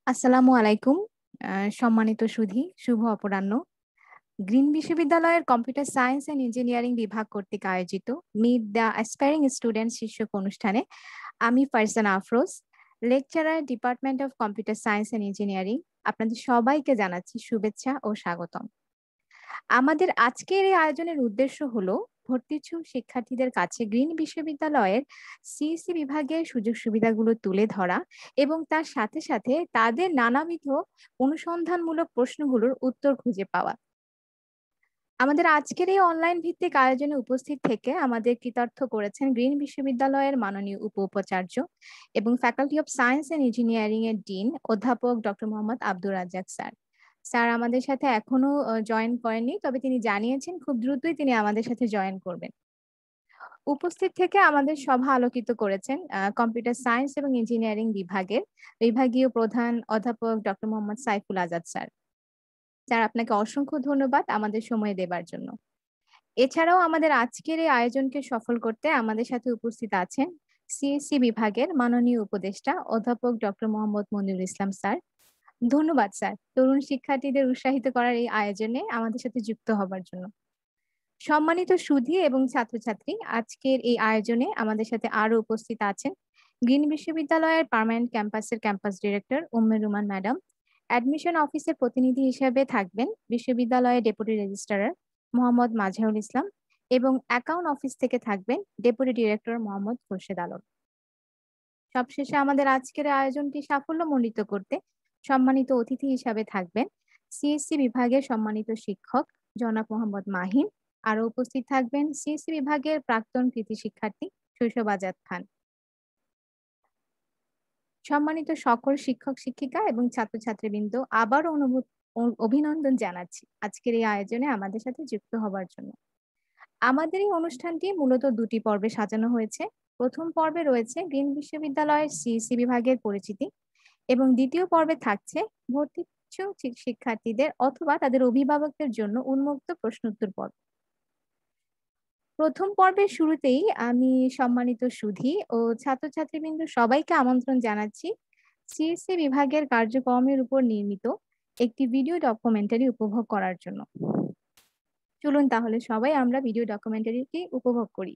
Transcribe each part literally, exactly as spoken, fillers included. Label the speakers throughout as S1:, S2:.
S1: আসসালামু আলাইকুম। আ সম্মানিত সুধী, শুভ অপরাহ্ন। গ্রিন বিশ্ববিদ্যালয়ের কম্পিউটার সায়েন্স অ্যান্ড ইঞ্জিনিয়ারিং বিভাগ কর্তৃক আয়োজিত মিট দ্য অ্যাসপায়ারিং স্টুডেন্ট শীর্ষক অনুষ্ঠানে আমি Farzana Afroz, lecturer, department of computer science and engineering, আপনাদের সবাইকে জানাচ্ছি শুভেচ্ছা ও স্বাগতম। আমাদের আজকের এই আয়োজনের উদ্দেশ্য হলো ভর্তিচ্ছুক শিক্ষার্থীদের কাছে গ্রিন বিশ্ববিদ্যালয়ের সিইসি বিভাগের সুযোগ সুবিধাগুলো তুলে ধরা এবং তার সাথে সাথে তাদের নানাবিধ অনুসন্ধানমূলক প্রশ্নগুলোর উত্তর খুঁজে পাওয়া। আমাদের আজকের এই অনলাইন ভিত্তিক আয়োজনে উপস্থিত থেকে আমাদের কৃতার্থ করেছেন গ্রিন বিশ্ববিদ্যালয়ের মাননীয় উপ উপাচার্য এবং faculty of science and engineering এর ডিন অধ্যাপক doctor Mohammad Abdur Razzak sir. Sir আমাদের সাথে এখনো জয়েন করেননি, তবে তিনি জানিয়েছেন খুব দ্রুতই তিনি আমাদের সাথে জয়েন করবেন। উপস্থিত থেকে আমাদের সভা আলোকিত করেছেন কম্পিউটার সায়েন্স এবং ইঞ্জিনিয়ারিং বিভাগের বিভাগীয় প্রধান অধ্যাপক doctor Mohammad Saiful Azad sir. Sir আপনাকে অসংখ্য ধন্যবাদ আমাদের সময় দেবার জন্য। এছাড়াও আমাদের আজকের এই আয়োজনকে সফল করতে আমাদের সাথে উপস্থিত আছেন সিএসসি বিভাগের মাননীয় উপদেষ্টা অধ্যাপক ডক্টর মোহাম্মদ মনিরুল ইসলাম স্যার। ধন্যবাদ স্যার তরুণ শিক্ষার্থীদের উৎসাহিত করার এই আয়োজনে আমাদের সাথে যুক্ত হবার জন্য। সম্মানিত সুধী এবং ছাত্রছাত্রী, আজকের এই আয়োজনে আমাদের সাথে আরো উপস্থিত আছেন গ্রিন বিশ্ববিদ্যালয়ের পার্মানেন্ট ক্যাম্পাসের campus director Umme Ruman madam. Admission অফিসের প্রতিনিধি হিসেবে থাকবেন বিশ্ববিদ্যালয়ের ডেপুটি রেজিস্ট্রার মোহাম্মদ মাজহারুল ইসলাম এবং অ্যাকাউন্ট অফিস থেকে থাকবেন ডেপুটি ডিরেক্টর মোহাম্মদ খোরশেদ আলম। সবশেষে আমাদের আজকের আয়োজনটি সাফল্যমণ্ডিত করতে সম্মানিত অতিথি হিসাবে থাকবেন সিএসসি বিভাগের সম্মানিত শিক্ষক জনাব মোহাম্মদ মাহিন। আরো উপস্থিত থাকবেন সিএসসি বিভাগের প্রাক্তন কৃতি শিক্ষার্থী শৈশব আজাদ খান। সম্মানিত সকল শিক্ষক শিক্ষিকা এবং ছাত্রছাত্রীবৃন্দ, আবারও অনুভূত অভিনন্দন জানাচ্ছি আজকের এই আয়োজনে আমাদের সাথে যুক্ত হবার জন্য। আমাদের এই অনুষ্ঠানটি মূলত দুটি পর্বে সাজানো হয়েছে। প্রথম পর্বে রয়েছে গ্রিন বিশ্ববিদ্যালয়ের সিইসি বিভাগের পরিচিতি এবং দ্বিতীয় পর্বে থাকছে ভর্তিচ্ছুক শিক্ষার্থীদের অথবা তাদের অভিভাবকদের জন্য উন্মুক্ত প্রশ্নোত্তর পর্ব। প্রথম পর্বের শুরুতেই আমি সম্মানিত সুধী ও ছাত্রছাত্রীবৃন্দ সবাইকে আমন্ত্রণ জানাচ্ছি সিএসসি বিভাগের কার্যক্রমের উপর নির্মিত একটি ভিডিও ডকুমেন্টারি উপভোগ করার জন্য। চলুন তাহলে সবাই আমরা ভিডিও ডকুমেন্টারিটি উপভোগ করি।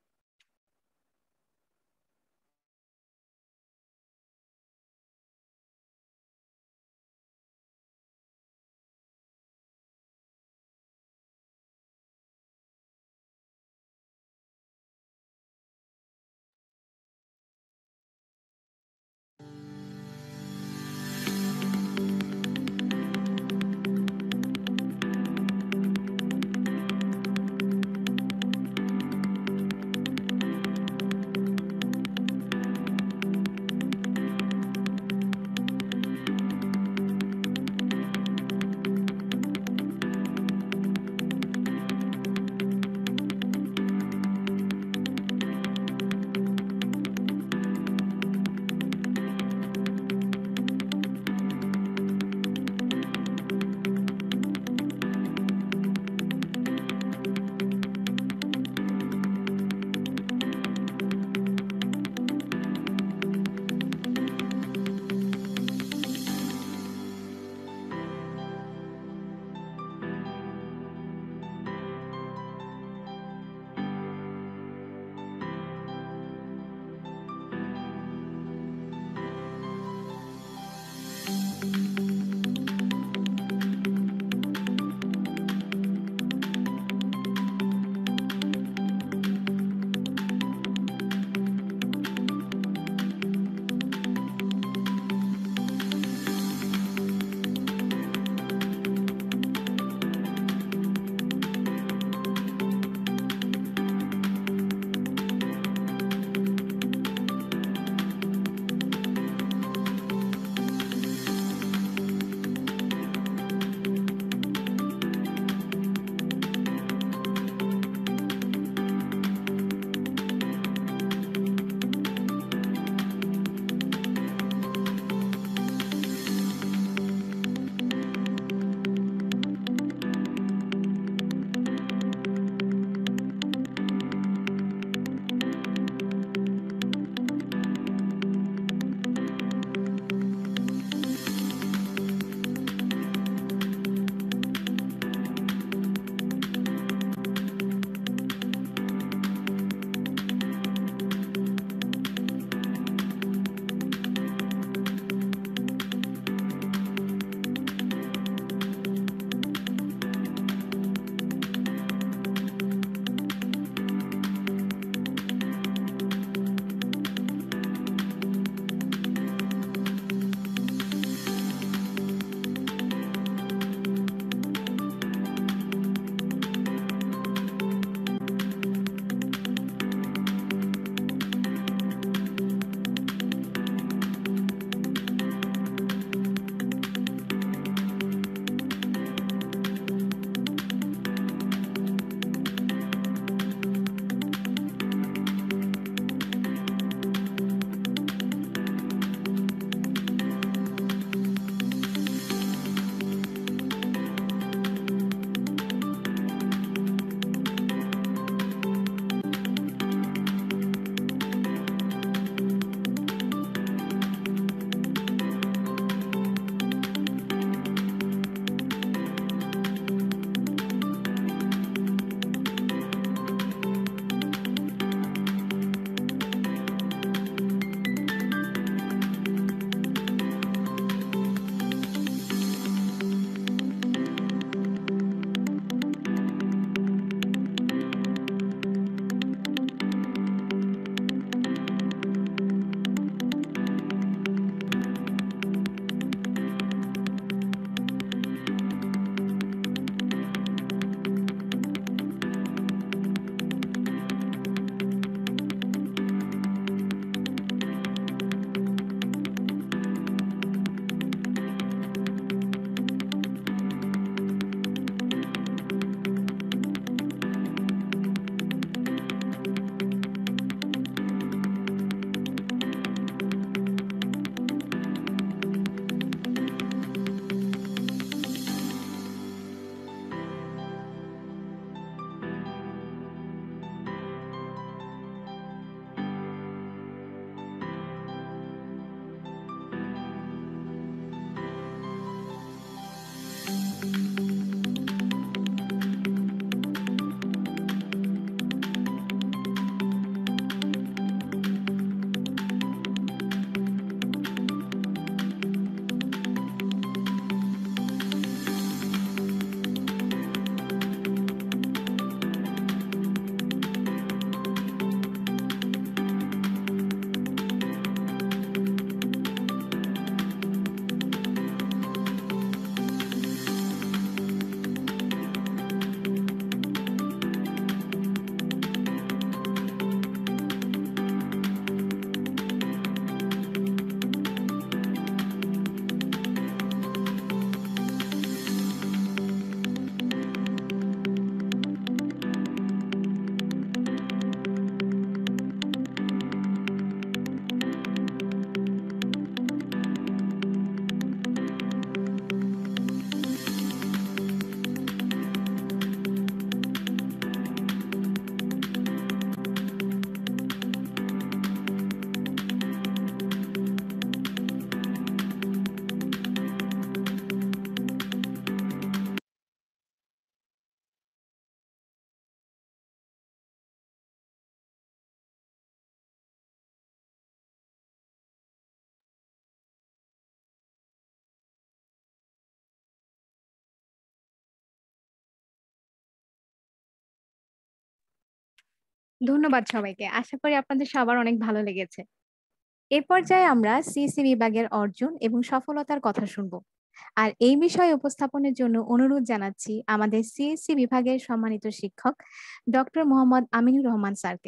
S1: ধন্যবাদ সবাইকে। আশা করি আপনাদের সবার অনেক ভালো লেগেছে। এ পর্যায়ে আমরা সিএসসি বিভাগের অর্জন এবং সফলতার কথা শুনব। আর এই বিষয় উপস্থাপনের জন্য অনুরোধ জানাচ্ছি আমাদের সিএসসি বিভাগের সম্মানিত শিক্ষক ডক্টর মোহাম্মদ আমিনুর রহমান স্যারকে।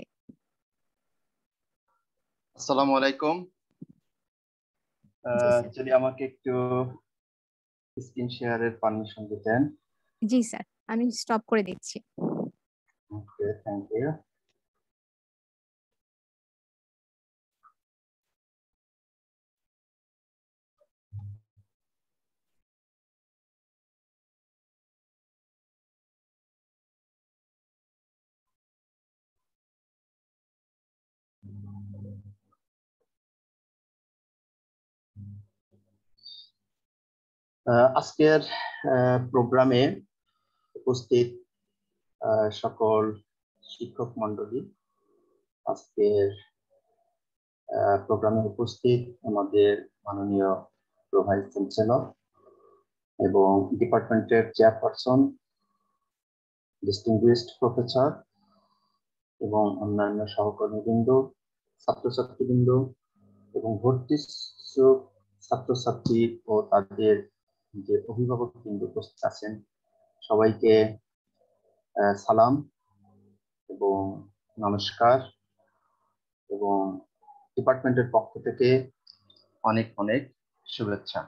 S2: আসসালামু আলাইকুম।
S1: জি স্যার।
S2: যদি আমাকে একটু স্ক্রিন শেয়ারের পারমিশন দিতেন।
S1: জি স্যার, আমি স্টপ করে দিচ্ছি।
S2: Okay, thank you. আজকের প্রোগ্রামে উপস্থিত সকল শিক্ষক মন্ডলী, আজকের প্রোগ্রামে উপস্থিত আমাদের মাননীয় প্রো ভাইস চ্যান্সেলর এবং ডিপার্টমেন্টের চেয়ারপারসন, ডিস্টিংগুইশড প্রফেসর এবং অন্যান্য সহকর্মীবৃন্দ, ছাত্রছাত্রীবৃন্দ এবং ভর্তি ছাত্রছাত্রী ও তাদের যে অভিভাবক বৃন্দ উপস্থিত আছেন, সবাইকে সালাম এবং নমস্কার এবং ডিপার্টমেন্টের পক্ষ থেকে অনেক অনেক শুভেচ্ছা।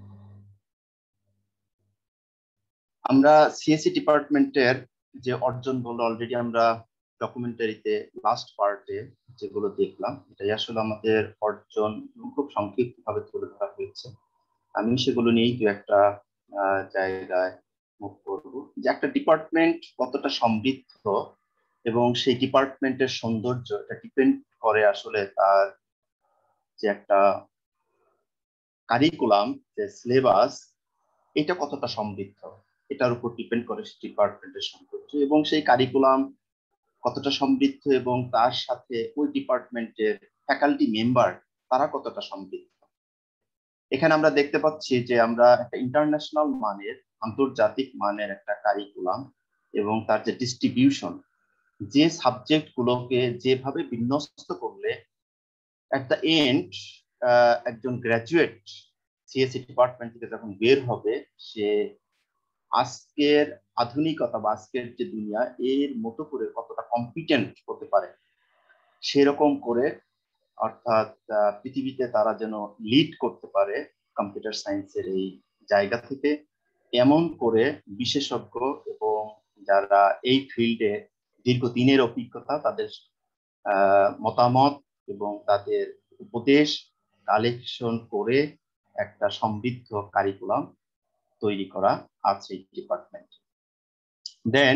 S2: আমরা সিএসসি ডিপার্টমেন্টের যে অর্জন বলে অলরেডি আমরা ডকুমেন্টারিতে লাস্ট পার্টে যেগুলো দেখলাম, এটাই আসলে আমাদের অর্জন খুব সংক্ষিপ্ত ভাবে তুলে ধরা হয়েছে। আমি সেগুলো নিয়েই দু একটা জায়গায় মুভ করব, যে একটা ডিপার্টমেন্ট কতটা সমৃদ্ধ এবং সেই ডিপার্টমেন্টের সৌন্দর্য এটা ডিপেন্ড করে আসলে তার যে একটা কারিকুলাম, যে সিলেবাস, এটা কতটা সমৃদ্ধ, এটার উপর ডিপেন্ড করে সেই ডিপার্টমেন্টের সৌন্দর্য এবং সেই কারিকুলাম কতটা সমৃদ্ধ এবং তার সাথে ওই ডিপার্টমেন্টের ফ্যাকাল্টি মেম্বার তারা কতটা সমৃদ্ধ। এখানে আমরা দেখতে পাচ্ছি যে আমরা একটা ইন্টারন্যাশনাল মানের, আন্তর্জাতিক মানের একটা কারিকুলাম এবং তার যে ডিস্ট্রিবিউশন, যে সাবজেক্ট গুলোকে যেভাবে বিন্যস্ত করলে এট দ্য এন্ড একজন গ্রাজুয়েট সিএসসি ডিপার্টমেন্ট থেকে যখন বের হবে, সে আজকের আধুনিকতা বা আজকের যে দুনিয়া এর মতো করে কতটা কম্পিটেন্ট হতে পারে, সেরকম করে, অর্থাৎ পৃথিবীতে তারা যেন লিড করতে পারে কম্পিউটার সায়েন্সের এই জায়গা থেকে, এমন করে বিশেষজ্ঞ এবং যারা এই ফিল্ডে দীর্ঘদিনের অভিজ্ঞতা, তাদের মতামত এবং তাদের উপদেশ কালেকশন করে একটা সমৃদ্ধ কারিকুলাম তৈরি করা আছে এই ডিপার্টমেন্ট। দেন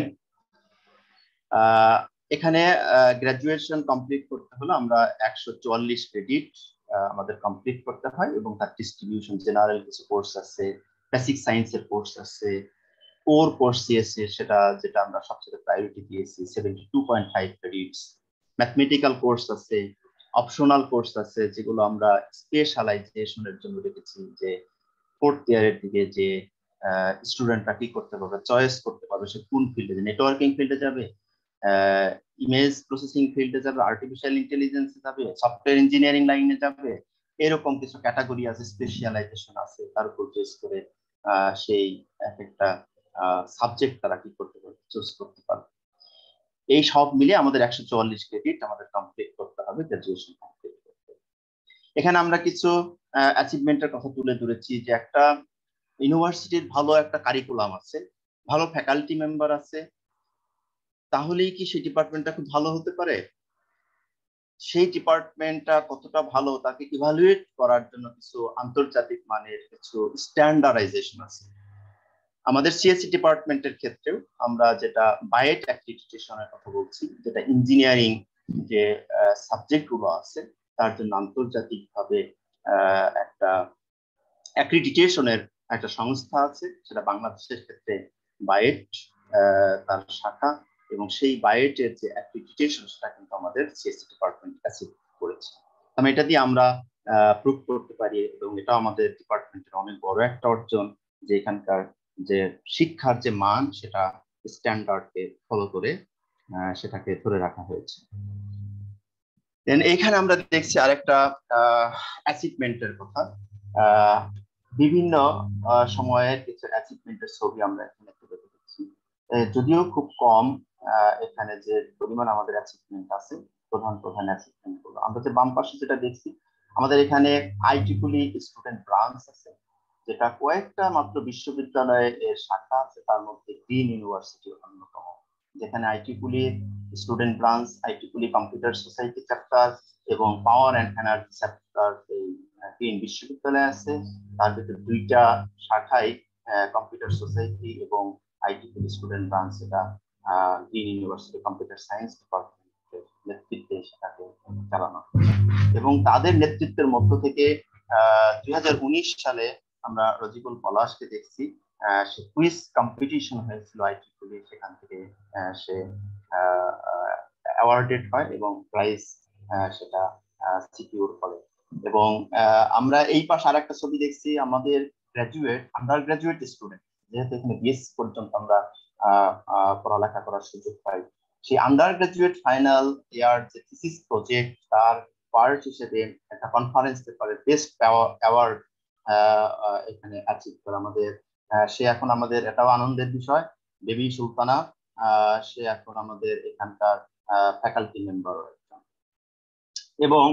S2: এখানে গ্রাজুয়েশন কমপ্লিট করতে হলে আমরা একশো চুয়াল্লিশ ক্রেডিট আমাদের কমপ্লিট করতে হয় এবং তার ডিস্ট্রিবিউশন, জেনারেল কিছু কোর্স আছে, বেসিক সায়েন্সের কোর্স আছে, কোর কোর্স সিএসসি সেটা যেটা আমরা সবচেয়ে প্রায়োরিটি দিয়েছি seventy two point five credits, mathematical course আছে, অপশনাল কোর্স আছে যেগুলো আমরা স্পেশালাইজেশনের জন্য রেখেছি, যে ফোর্থ ইয়ারের দিকে যে স্টুডেন্টরা কি করতে পারবে, চয়েস করতে পারবে সে কোন ফিল্ডে, নেটওয়ার্কিং ফিল্ডে যাবে, ইমেজ প্রসেসিং ফিল্ডে যাবে, আর্টিফিশিয়াল ইন্টেলিজেন্সে যাবে, সফটওয়্যার ইঞ্জিনিয়ারিং লাইনে যাবে, এরকম কিছু ক্যাটাগরি আছে, স্পেশালাইজেশন আছে, তার উপর বেস করে সেই একটা সাবজেক্ট তারা কি করতে পারবে, চুজ করতে পারবে। এই সব মিলে আমাদের একশো চুয়াল্লিশ ক্রেডিট আমাদের কমপ্লিট করতে হবে গ্রাজুয়েশন কমপ্লিট করতে। এখানে আমরা কিছু অ্যাচিভমেন্টের কথা তুলে ধরেছি, যে একটা ইউনিভার্সিটির ভালো একটা কারিকুলাম আছে, ভালো ফ্যাকাল্টি মেম্বার আছে, তাহলেই কি সেই ডিপার্টমেন্টটা খুব ভালো হতে পারে? সেই ডিপার্টমেন্টটা কতটা ভালো তাকে ইভালুয়েট করার জন্য কিছু আন্তর্জাতিক মানের কিছু স্ট্যান্ডার্ডাইজেশন আছে। আমাদের সিএসসি ডিপার্টমেন্টের ক্ষেত্রেও আমরা যেটা বায়েট অ্যাক্রিডিটেশনের কথা বলছি, যেটা ইঞ্জিনিয়ারিং যে সাবজেক্ট গুলো আছে তার জন্য আন্তর্জাতিকভাবে একটা অ্যাক্রিডিটেশনের একটা সংস্থা আছে, সেটা বাংলাদেশের ক্ষেত্রে বায়েট তার শাখা, এবং সেই বায়েটের যে অ্যাক্রিডিটেশন সেটা কিন্তু আমাদের সিএসসি ডিপার্টমেন্ট অ্যাচিভ করেছে। আমি এটা দিয়ে আমরা প্রুভ করতে পারি এবং এটা আমাদের ডিপার্টমেন্টের অনেক বড় একটা অর্জন, যে এখানকার যে শিক্ষার যে মান সেটা স্ট্যান্ডার্ডকে ফলো করে সেটাকে ধরে রাখা হয়েছে। দেন এইখানে আমরা দেখছি আরেকটা অ্যাচিভমেন্টের কথা। বিভিন্ন সময়ের কিছু অ্যাচিভমেন্টের ছবি আমরা এখানে তুলে ধরেছি, যদিও খুব কম এখানে যে পরিমাণ আমাদের অ্যাচিভমেন্ট আছে। প্রধান প্রধান অ্যাচিভমেন্ট গুলো আমরা যে বাম পাশে যেটা দেখছি, আমাদের এখানে আইটিকুলি স্টুডেন্ট ব্রাঞ্চ আছে, যেটা কয়েকটা মাত্র বিশ্ববিদ্যালয়ের শাখা আছে, তার মধ্যে গ্রিন ইউনিভার্সিটি অন্যতম, যেখানে আইটিকুলি স্টুডেন্ট ব্রাঞ্চ, আইটিকুলি কম্পিউটার সোসাইটি চ্যাপ্টার এবং পাওয়ার অ্যান্ড এনার্জি চ্যাপ্টার এই গ্রিন বিশ্ববিদ্যালয় আছে। তার ভিতরে দুইটা শাখায় কম্পিউটার সোসাইটি এবং আইটিকুলি স্টুডেন্ট ব্রাঞ্চ, এটা গ্রিন ইউনিভার্সিটি কম্পিউটার সায়েন্স ডিপার্টমেন্টের নেতৃত্বে সেটাকে চালানো, এবং তাদের নেতৃত্বের মধ্য থেকে আহ দুই হাজার উনিশ সালে আমরা রজিবুল পলাশকে দেখছি, সে কুইজ কম্পিটিশন হয়েছিল আইটিকুলি, সেখান থেকে সে অ্যাওয়ার্ডেড হয় এবং প্রাইজ সেটা সিকিউর করে। এবং আমরা এই পাশে আর একটা ছবি দেখছি, আমাদের গ্রাজুয়েট আন্ডার গ্রাজুয়েট স্টুডেন্ট, যেহেতু এখানে বিএসসি পর্যন্ত আমরা পড়ালেখা করার সুযোগ পাই, সেই আন্ডার গ্রাজুয়েট ফাইনাল ইয়ার যে থিসিস প্রজেক্ট, তার পার্ট হিসেবে একটা কনফারেন্স পেপারের বেস্ট অ্যাওয়ার্ড এখানে অ্যাচিভ করে আমাদের। সে এখন আমাদের, এটাও আনন্দের বিষয়, বেবি সুলতানা, সে এখন আমাদের এখানকার ফ্যাকাল্টি মেম্বার। এবং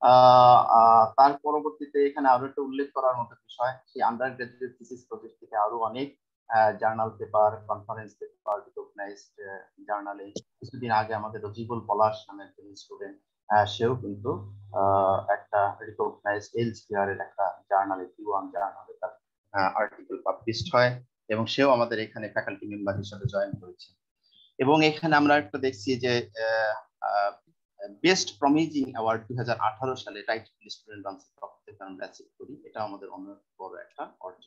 S2: তার পরবর্তীতে এখানে আরো একটা উল্লেখ করার মতো বিষয়, সেই আন্ডার গ্রাজুয়েট থিসিস প্রজেক্ট থেকে আরো অনেক journal paper, conference paper, recognised জার্নালে কিছুদিন আগে আমাদের রজিবুল পলাশ নামের একজন স্টুডেন্ট, সেও কিন্তু একটা রিকগনাইজড এলসিআর এর একটা জার্নালে, টি ওয়ান জার্নালে তার আর্টিকেল পাবলিশড হয়, এবং সেও আমাদের এখানে ফ্যাকাল্টি মেম্বার হিসেবে জয়েন করেছে। এবং এখানে আমরা একটা দেখছি যে বেস্ট প্রমিজিং অ্যাওয়ার্ড দুই হাজার আঠারো সালে আইটিকুলি স্টুডেন্ট ব্রাঞ্চের পক্ষ থেকে আমরা অ্যাচিভ করি, এটা আমাদের অনেক বড় একটা অর্জন।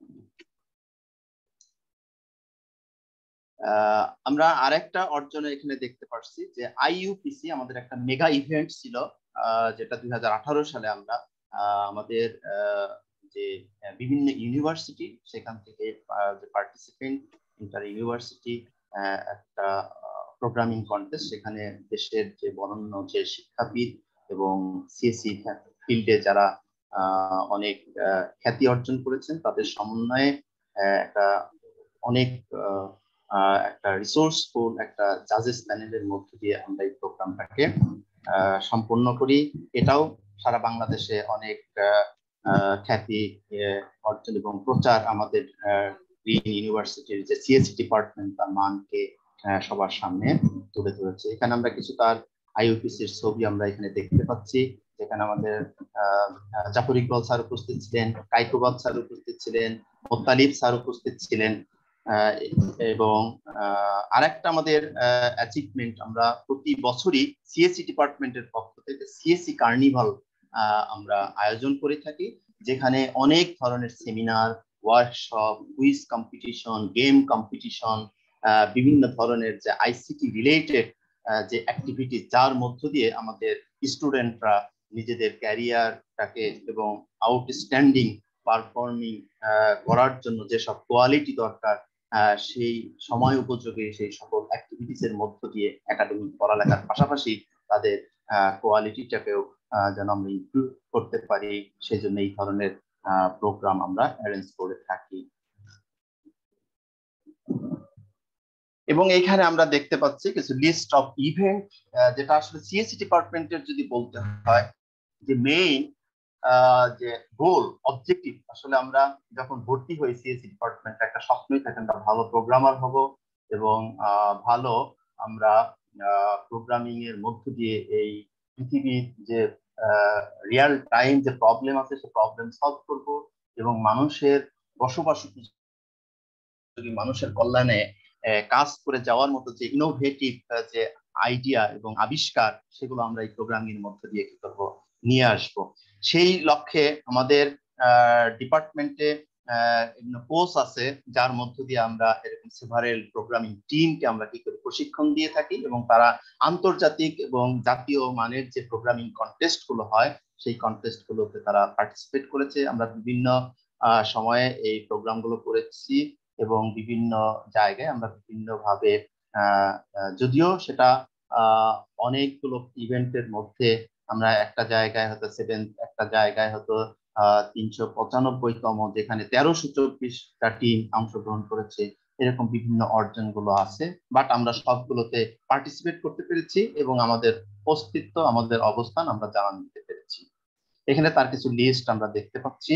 S2: আমরা আরেকটা অর্জন এখানে দেখতে পাচ্ছি যে আইইউপিসি আমাদের একটা মেগা ইভেন্ট ছিল, যেটা দুই হাজার আঠারো সালে আমরা আমাদের যে বিভিন্ন ইউনিভার্সিটি, সেখান থেকে যে পার্টিসিপেন্ট ইন্টার ইউনিভার্সিটি একটা প্রোগ্রামিং কন্টেস্ট, সেখানে দেশের যে বরেণ্য যে শিক্ষাবিদ এবং সিএসসি ফিল্ডে যারা অনেক খ্যাতি অর্জন করেছেন, তাদের সমন্বয়ে একটা অনেক একটা রিসোর্সফুল একটা জাজেস প্যানেলের মধ্য দিয়ে আমরা এই প্রোগ্রামটাকে সম্পন্ন করি। এটাও সারা বাংলাদেশে অনেক খ্যাতি অর্জন এবং প্রচার আমাদের গ্রিন ইউনিভার্সিটির যে সিএসসি ডিপার্টমেন্ট, তার মানকে সবার সামনে তুলে ধরেছে। এখানে আমরা কিছু তার আইইউপিসির ছবি আমরা এখানে দেখতে পাচ্ছি, যেখানে আমাদের জাফর ইকবাল স্যার উপস্থিত ছিলেন, কাইকুবাদ স্যার উপস্থিত ছিলেন, মোত্তালিব স্যার উপস্থিত ছিলেন। এবং আরেকটা আমাদের অ্যাচিভমেন্ট, আমরা প্রতি বছরই সিএসসি ডিপার্টমেন্টের পক্ষ থেকে সিএসসি কার্নিভাল আমরা আয়োজন করে থাকি, যেখানে অনেক ধরনের seminar, workshop, quiz competition, game competition, বিভিন্ন ধরনের যে আইসিটি রিলেটেড যে অ্যাক্টিভিটি, যার মধ্য দিয়ে আমাদের স্টুডেন্টরা নিজেদের ক্যারিয়ারটাকে এবং আউটস্ট্যান্ডিং পারফর্মিং করার জন্য যেসব কোয়ালিটি দরকার, সেই সময় উপযোগী সেই সকল অ্যাক্টিভিটিস এর মধ্য দিয়ে একাডেমিক পড়ালেখার পাশাপাশি তাদের কোয়ালিটিটাকেও যেন আমরা ইমপ্রুভ করতে পারি, সেই জন্য এই ধরনের প্রোগ্রাম আমরা অ্যারেঞ্জ করে থাকি। এবং এইখানে আমরা দেখতে পাচ্ছি কিছু লিস্ট অফ ইভেন্ট, যেটা আসলে সিএসসি ডিপার্টমেন্টের যদি বলতে হয় যে মেইন যে গোল অবজেক্টিভ, আসলে আমরা যখন ভর্তি হই সিএসসি ডিপার্টমেন্টে একটা স্বপ্নই থাকে আমরা ভালো প্রোগ্রামার হব এবং ভালো আমরা প্রোগ্রামিং এর মধ্য দিয়ে এই পৃথিবীর যে রিয়েল টাইম যে প্রবলেম আছে সে প্রবলেম সলভ করব এবং মানুষের বসবাস উপযোগী মানুষের কল্যাণে কাজ করে যাওয়ার মতো যে ইনোভেটিভ যে আইডিয়া এবং আবিষ্কার, সেগুলো আমরা এই প্রোগ্রামিং এর মধ্য দিয়ে কি করব, নিয়ে আসব। সেই লক্ষ্যে আমাদের ডিপার্টমেন্টে কোর্স আছে, যার মধ্য দিয়ে আমরা এরকম সেভারেল প্রোগ্রামিং টিমকে আমরা কি করে প্রশিক্ষণ দিয়ে থাকি, এবং তারা আন্তর্জাতিক এবং জাতীয় মানের যে প্রোগ্রামিং কন্টেস্ট গুলো হয়, সেই কন্টেস্ট গুলোতে তারা পার্টিসিপেট করেছে। আমরা বিভিন্ন সময়ে এই প্রোগ্রাম গুলো করেছি এবং বিভিন্ন জায়গায় আমরা বিভিন্ন ভাবে যদিও সেটা অনেকগুলো ইভেন্টের মধ্যে আমরা একটা জায়গায় হয়তো সেভেন একটা জায়গায় হয়তো আহ তিনশো পঁচানব্বইতম যেখানে তেরোশো চব্বিশটা টিম অংশগ্রহণ করেছে, এরকম বিভিন্ন অর্জনগুলো আছে। বাট আমরা সবগুলোতে পার্টিসিপেট করতে পেরেছি এবং আমাদের অস্তিত্ব, আমাদের অবস্থান আমরা জানান দিতে পেরেছি। এখানে তার কিছু লিস্ট আমরা দেখতে পাচ্ছি।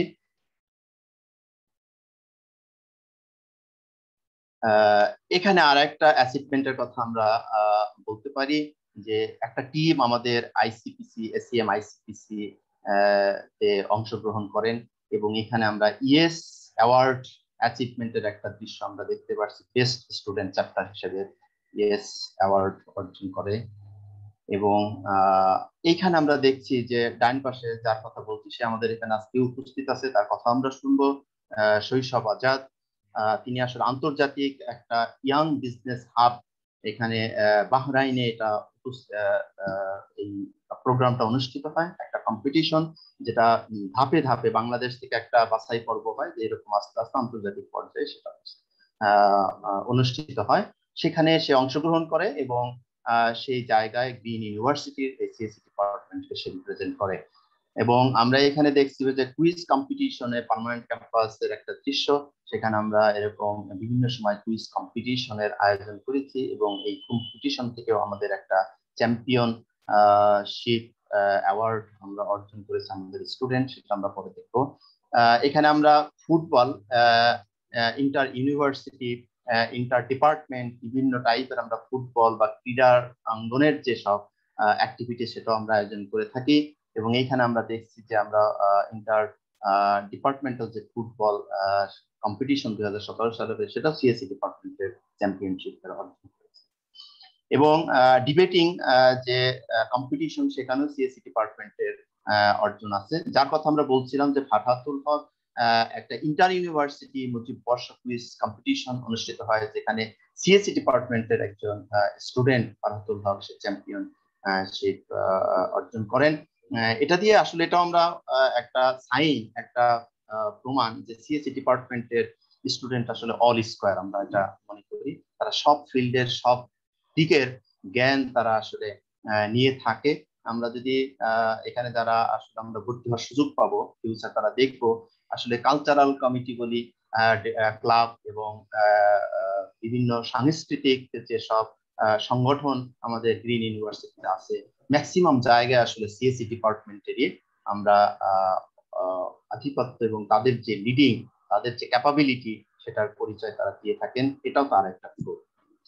S2: এখানে আর একটা অ্যাচিভমেন্টের কথা আমরা বলতে পারি যে একটা টিম আমাদের আইসিপিসি এসিএম আইসিপিসি তে অংশগ্রহণ করেন এবং এখানে আমরা ইএস অ্যাওয়ার্ড অ্যাচিভমেন্টের একটা দৃশ্য আমরা দেখতে পাচ্ছি। বেস্ট স্টুডেন্ট চ্যাপ্টার হিসেবে ইএস অ্যাওয়ার্ড অর্জন করে। এবং এইখানে আমরা দেখছি যে ডান পাশে যার কথা বলছি সে আমাদের এখানে আজকে উপস্থিত আছে, তার কথা আমরা শুনবো। শৈশব আজাদ, তিনি আসলে আন্তর্জাতিক একটা ইয়াং বিজনেস হাব এখানে বাহরাইনে এটা এই প্রোগ্রামটা অনুষ্ঠিত হয়, একটা কম্পিটিশন যেটা ধাপে ধাপে বাংলাদেশ থেকে একটা বাছাই পর্ব হয়, যে এরকম আস্তে আস্তে আন্তর্জাতিক পর্যায়ে সেটা অনুষ্ঠিত হয়। সেখানে সে অংশগ্রহণ করে এবং সেই জায়গায় গ্রিন ইউনিভার্সিটির সিএসসি ডিপার্টমেন্টকে সে রিপ্রেজেন্ট করে। এবং আমরা এখানে দেখছি যে কুইজ কম্পিটিশনে পার্মানেন্ট ক্যাম্পাসের একটা দৃশ্য, সেখানে আমরা এরকম বিভিন্ন সময় কুইজ কম্পিটিশনের আয়োজন করেছি এবং এই কম্পিটিশন থেকেও আমাদের একটা চ্যাম্পিয়ন শিপ অ্যাওয়ার্ড আমরা অর্জন করেছি আমাদের স্টুডেন্ট, সেটা আমরা পরে দেখবো। এখানে আমরা football inter university inter department বিভিন্ন টাইপের আমরা ফুটবল বা ক্রীড়ার অঙ্গনের যেসব অ্যাক্টিভিটি সেটাও আমরা আয়োজন করে থাকি। এবং এইখানে আমরা দেখছি যে আমরা ইন্টার ডিপার্টমেন্টাল যে ফুটবল কম্পিটিশন দুই হাজার সতেরো সালে সেটা সিএসসি ডিপার্টমেন্টের চ্যাম্পিয়নশিপ অর্জন করেছে। এবং ডিবেটিং যে কম্পিটিশন সেখানেও সিএসসি ডিপার্টমেন্টের অর্জন আছে। যার কথা আমরা বলছিলাম যে ফারহাতুল হক একটা ইন্টার ইউনিভার্সিটি মুজিব বর্ষ কুইজ কম্পিটিশন অনুষ্ঠিত হয়, যেখানে সিএসসি ডিপার্টমেন্টের একজন স্টুডেন্ট ফারহাতুল হক সে চ্যাম্পিয়নশিপ অর্জন করেন। এটা দিয়ে আসলে এটা আমরা একটা সাইন, একটা প্রমাণ যে সিএসসি ডিপার্টমেন্টের স্টুডেন্ট আসলে অল স্কোয়ার, আমরা এটা মনে করি। তারা সব ফিল্ডের সব দিকের জ্ঞান তারা আসলে নিয়ে থাকে। আমরা যদি এখানে যারা আসলে আমরা ভর্তি হওয়ার সুযোগ পাবো ফিউচার, তারা দেখবো আসলে কালচারাল কমিটিগুলি, ক্লাব এবং বিভিন্ন সাংস্কৃতিক যেসব সংগঠন আমাদের গ্রিন ইউনিভার্সিটিতে আছে, ম্যাক্সিমাম জায়গায় আসলে সিএসসি ডিপার্টমেন্টেরই আমরা আধিপত্য এবং তাদের যে লিডিং, তাদের যে ক্যাপাবিলিটি সেটার পরিচয় তারা দিয়ে থাকেন। এটাও তার একটা গ্রুপ।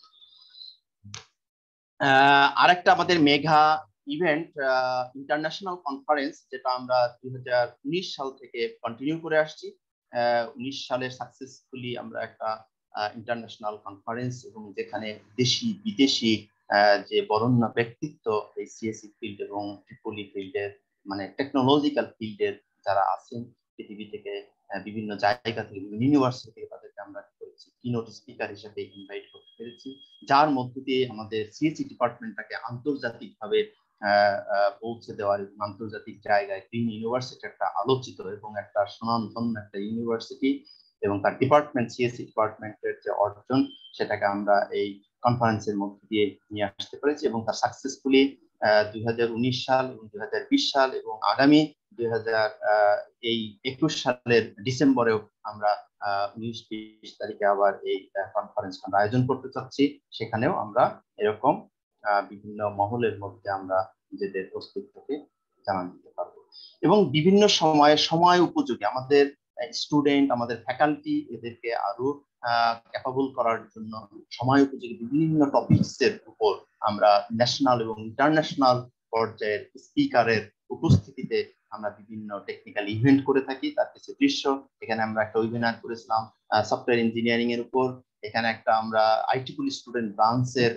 S2: আরেকটা আমাদের মেঘা ইভেন্ট ইন্টারন্যাশনাল কনফারেন্স, যেটা আমরা দুই হাজার উনিশ সাল থেকে কন্টিনিউ করে আসছি। উনিশ সালে সাকসেসফুলি আমরা একটা ইন্টারন্যাশনাল কনফারেন্স, এবং যেখানে দেশি বিদেশি যে বরেণ্য ব্যক্তিত্ব এই সিএসসি ফিল্ড এবং ট্রিপলি ফিল্ডের মানে টেকনোলজিক্যাল ফিল্ডের যারা আছেন পৃথিবী থেকে বিভিন্ন জায়গা থেকে, বিভিন্ন ইউনিভার্সিটি থেকে, তাদেরকে আমরা করেছি কিনোট স্পিকার হিসেবে ইনভাইট করতে পেরেছি, যার মধ্য দিয়ে আমাদের সিএসসি ডিপার্টমেন্টটাকে আন্তর্জাতিকভাবে পৌঁছে দেওয়ার এবং আন্তর্জাতিক জায়গায় গ্রিন ইউনিভার্সিটি একটা আলোচিত এবং একটা সুনামধন্য একটা ইউনিভার্সিটি এবং তার ডিপার্টমেন্ট সিএসসি ডিপার্টমেন্টের যে অর্জন সেটাকে আমরা এই কনফারেন্সের মধ্যে দিয়ে নিয়ে আসতে পেরেছি। এবং তার সাকসেসফুলি দুই হাজার উনিশ সাল এবং দুই হাজার বিশ সাল এবং আগামী দুই হাজার এই একুশ সালের ডিসেম্বরেও আমরা উনিশ বিশ তারিখে আবার এই কনফারেন্সটা আমরা আয়োজন করতে চাচ্ছি। সেখানেও আমরা এরকম বিভিন্ন মহলের মধ্যে আমরা নিজেদের অস্তিত্বকে জানান দিতে পারবো এবং বিভিন্ন সময়ে সময় উপযোগী আমাদের স্টুডেন্ট, আমাদের ফ্যাকাল্টি এদেরকে আরো ক্যাপাবল করার জন্য সময় উপযোগী বিভিন্ন টপিকসের উপর আমরা ন্যাশনাল এবং ইন্টারন্যাশনাল পর্যায়ের স্পিকারের উপস্থিতিতে আমরা বিভিন্ন টেকনিক্যাল ইভেন্ট করে থাকি। তার কিছু দৃশ্য এখানে আমরা একটা ওয়েবিনার করেছিলাম সফটওয়্যার ইঞ্জিনিয়ারিং এর উপর। এখানে একটা আমরা আইটিকুল স্টুডেন্ট ব্রাঞ্চের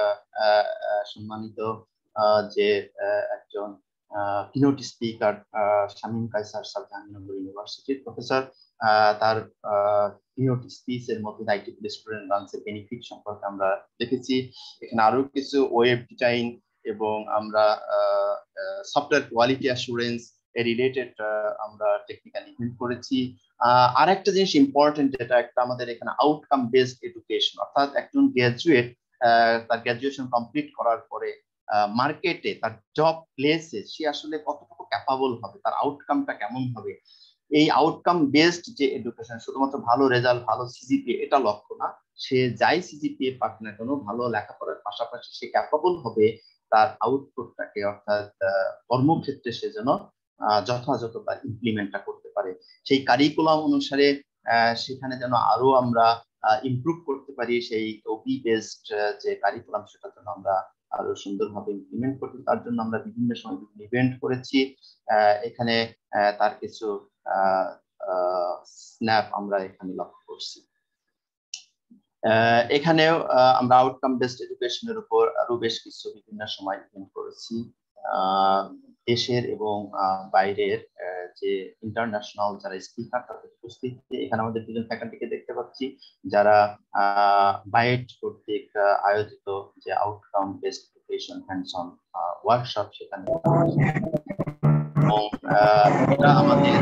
S2: সম্মানিত যে একজন keynote speaker Shamim Kaiser sir Jahangirnagar ইউনিভার্সিটির প্রফেসর, তার কিনোট স্পিচের মধ্যে আইটিকুল স্টুডেন্ট ব্রাঞ্চের বেনিফিট সম্পর্কে আমরা দেখেছি। এখানে আরো কিছু ওয়েব ডিজাইন এবং আমরা সফটওয়্যার কোয়ালিটি অ্যাসুরেন্স রিলেটেড আমরা টেকনিক্যাল ইভেন্ট করেছি। আর একটা জিনিস ইম্পর্টেন্ট, যেটা একটা আমাদের এখানে আউটকাম বেসড এডুকেশন, অর্থাৎ একজন গ্রাজুয়েট তার গ্রাজুয়েশন কমপ্লিট করার পরে মার্কেটে তার জব প্লেসে সে আসলে কতটুকু ক্যাপাবল হবে, তার আউটকামটা কেমন হবে। এই আউটকাম বেসড যে এডুকেশন, শুধুমাত্র ভালো রেজাল্ট, ভালো সিজিপিএ এটা লক্ষ্য না। সে যাই সিজিপিএ পাক না কেন, ভালো লেখাপড়ার পাশাপাশি সে ক্যাপাবল হবে তার আউটপুটটাকে, অর্থাৎ কর্মক্ষেত্রে সে যেন যথাযথ তার ইমপ্লিমেন্টটা করতে পারে। সেই কারিকুলাম অনুসারে সেখানে যেন আরো আমরা ইমপ্রুভ করতে পারি, সেই ওপি বেসড যে কারিকুলাম সেটা যেন আমরা আরো সুন্দরভাবে ইমপ্লিমেন্ট করতে, তার জন্য আমরা বিভিন্ন সময় বিভিন্ন ইভেন্ট করেছি। এখানে তার কিছু স্ন্যাপ আমরা এখানে লক্ষ্য করছি। এখানেও আমরা আউটকাম বেসড এডুকেশনের উপর আরো বেশ কিছু বিভিন্ন সময় ইভেন্ট করেছি। দেশের এবং বাইরের যে ইন্টারন্যাশনাল যারা স্পিকার তাদের উপস্থিতিতে এখানে আমাদের দুজন ফ্যাকাল্টিকে দেখতে পাচ্ছি যারা বায়েট কর্তৃক আয়োজিত যে outcome based education hands on workshop সেখানে এবং এটা আমাদের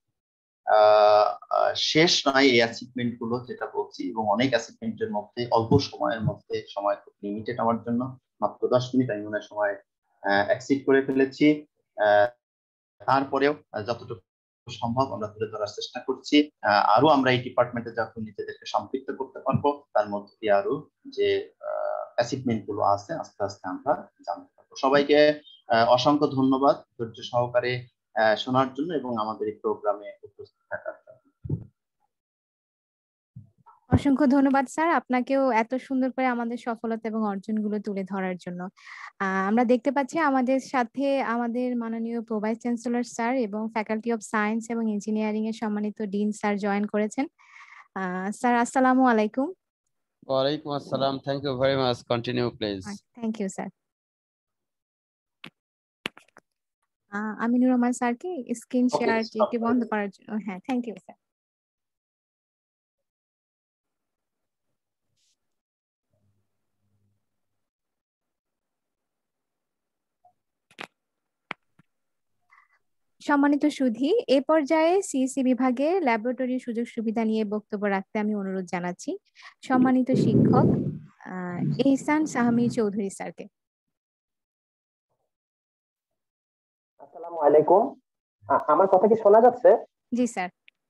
S2: শেষ নয় এই অ্যাচিভমেন্ট গুলো যেটা বলছি, এবং অনেক অ্যাচিভমেন্টের মধ্যে অল্প সময়ের মধ্যে, সময় খুব লিমিটেড আমার জন্য, মাত্র দশ মিনিট আমি মনে হয় সময় এক্সিড করে ফেলেছি। তারপরেও যতটুকু সম্ভব আমরা তুলে ধরার চেষ্টা করছি। আরো আমরা এই ডিপার্টমেন্টে যখন নিজেদেরকে সম্পৃক্ত করতে পারবো তার মধ্যে দিয়ে আরো যে অ্যাচিভমেন্ট গুলো আছে আস্তে আস্তে আমরা জানতে পারবো। সবাইকে অসংখ্য ধন্যবাদ ধৈর্য সহকারে শোনার জন্য এবং আমাদের এই প্রোগ্রামে উপস্থিত থাকার জন্য।
S1: অসংখ্য ধন্যবাদ স্যার, আপনাকেও এত সুন্দর করে আমাদের সফলতা এবং অর্জনগুলো তুলে ধরার জন্য। আমরা দেখতে পাচ্ছি আমাদের সাথে আমাদের মাননীয় প্রো ভাইস চ্যান্সেলর স্যার এবং ফ্যাকাল্টি অফ সায়েন্স এবং ইঞ্জিনিয়ারিং এর সম্মানিত ডিন স্যার জয়েন করেছেন। স্যার আসসালামু আলাইকুম।
S3: ওয়ালাইকুম আসসালাম, thank you very much, continue please.
S1: Thank you sir. আমি নুর রহমান স্যারকে স্ক্রিন শেয়ার একটু বন্ধ করার জন্য, হ্যাঁ থ্যাংক ইউ স্যার। সম্মানিত সুধী, এ পর্যায়ে সিএসসি বিভাগে ল্যাবরেটরি সুযোগ সুবিধা নিয়ে বক্তব্য রাখতে আমি অনুরোধ জানাচ্ছি সম্মানিত শিক্ষক এহসান সাহমি চৌধুরী স্যারকে।
S4: আসসালামু আলাইকুম, আমার কথা কি শোনা যাচ্ছে?
S1: জি স্যার।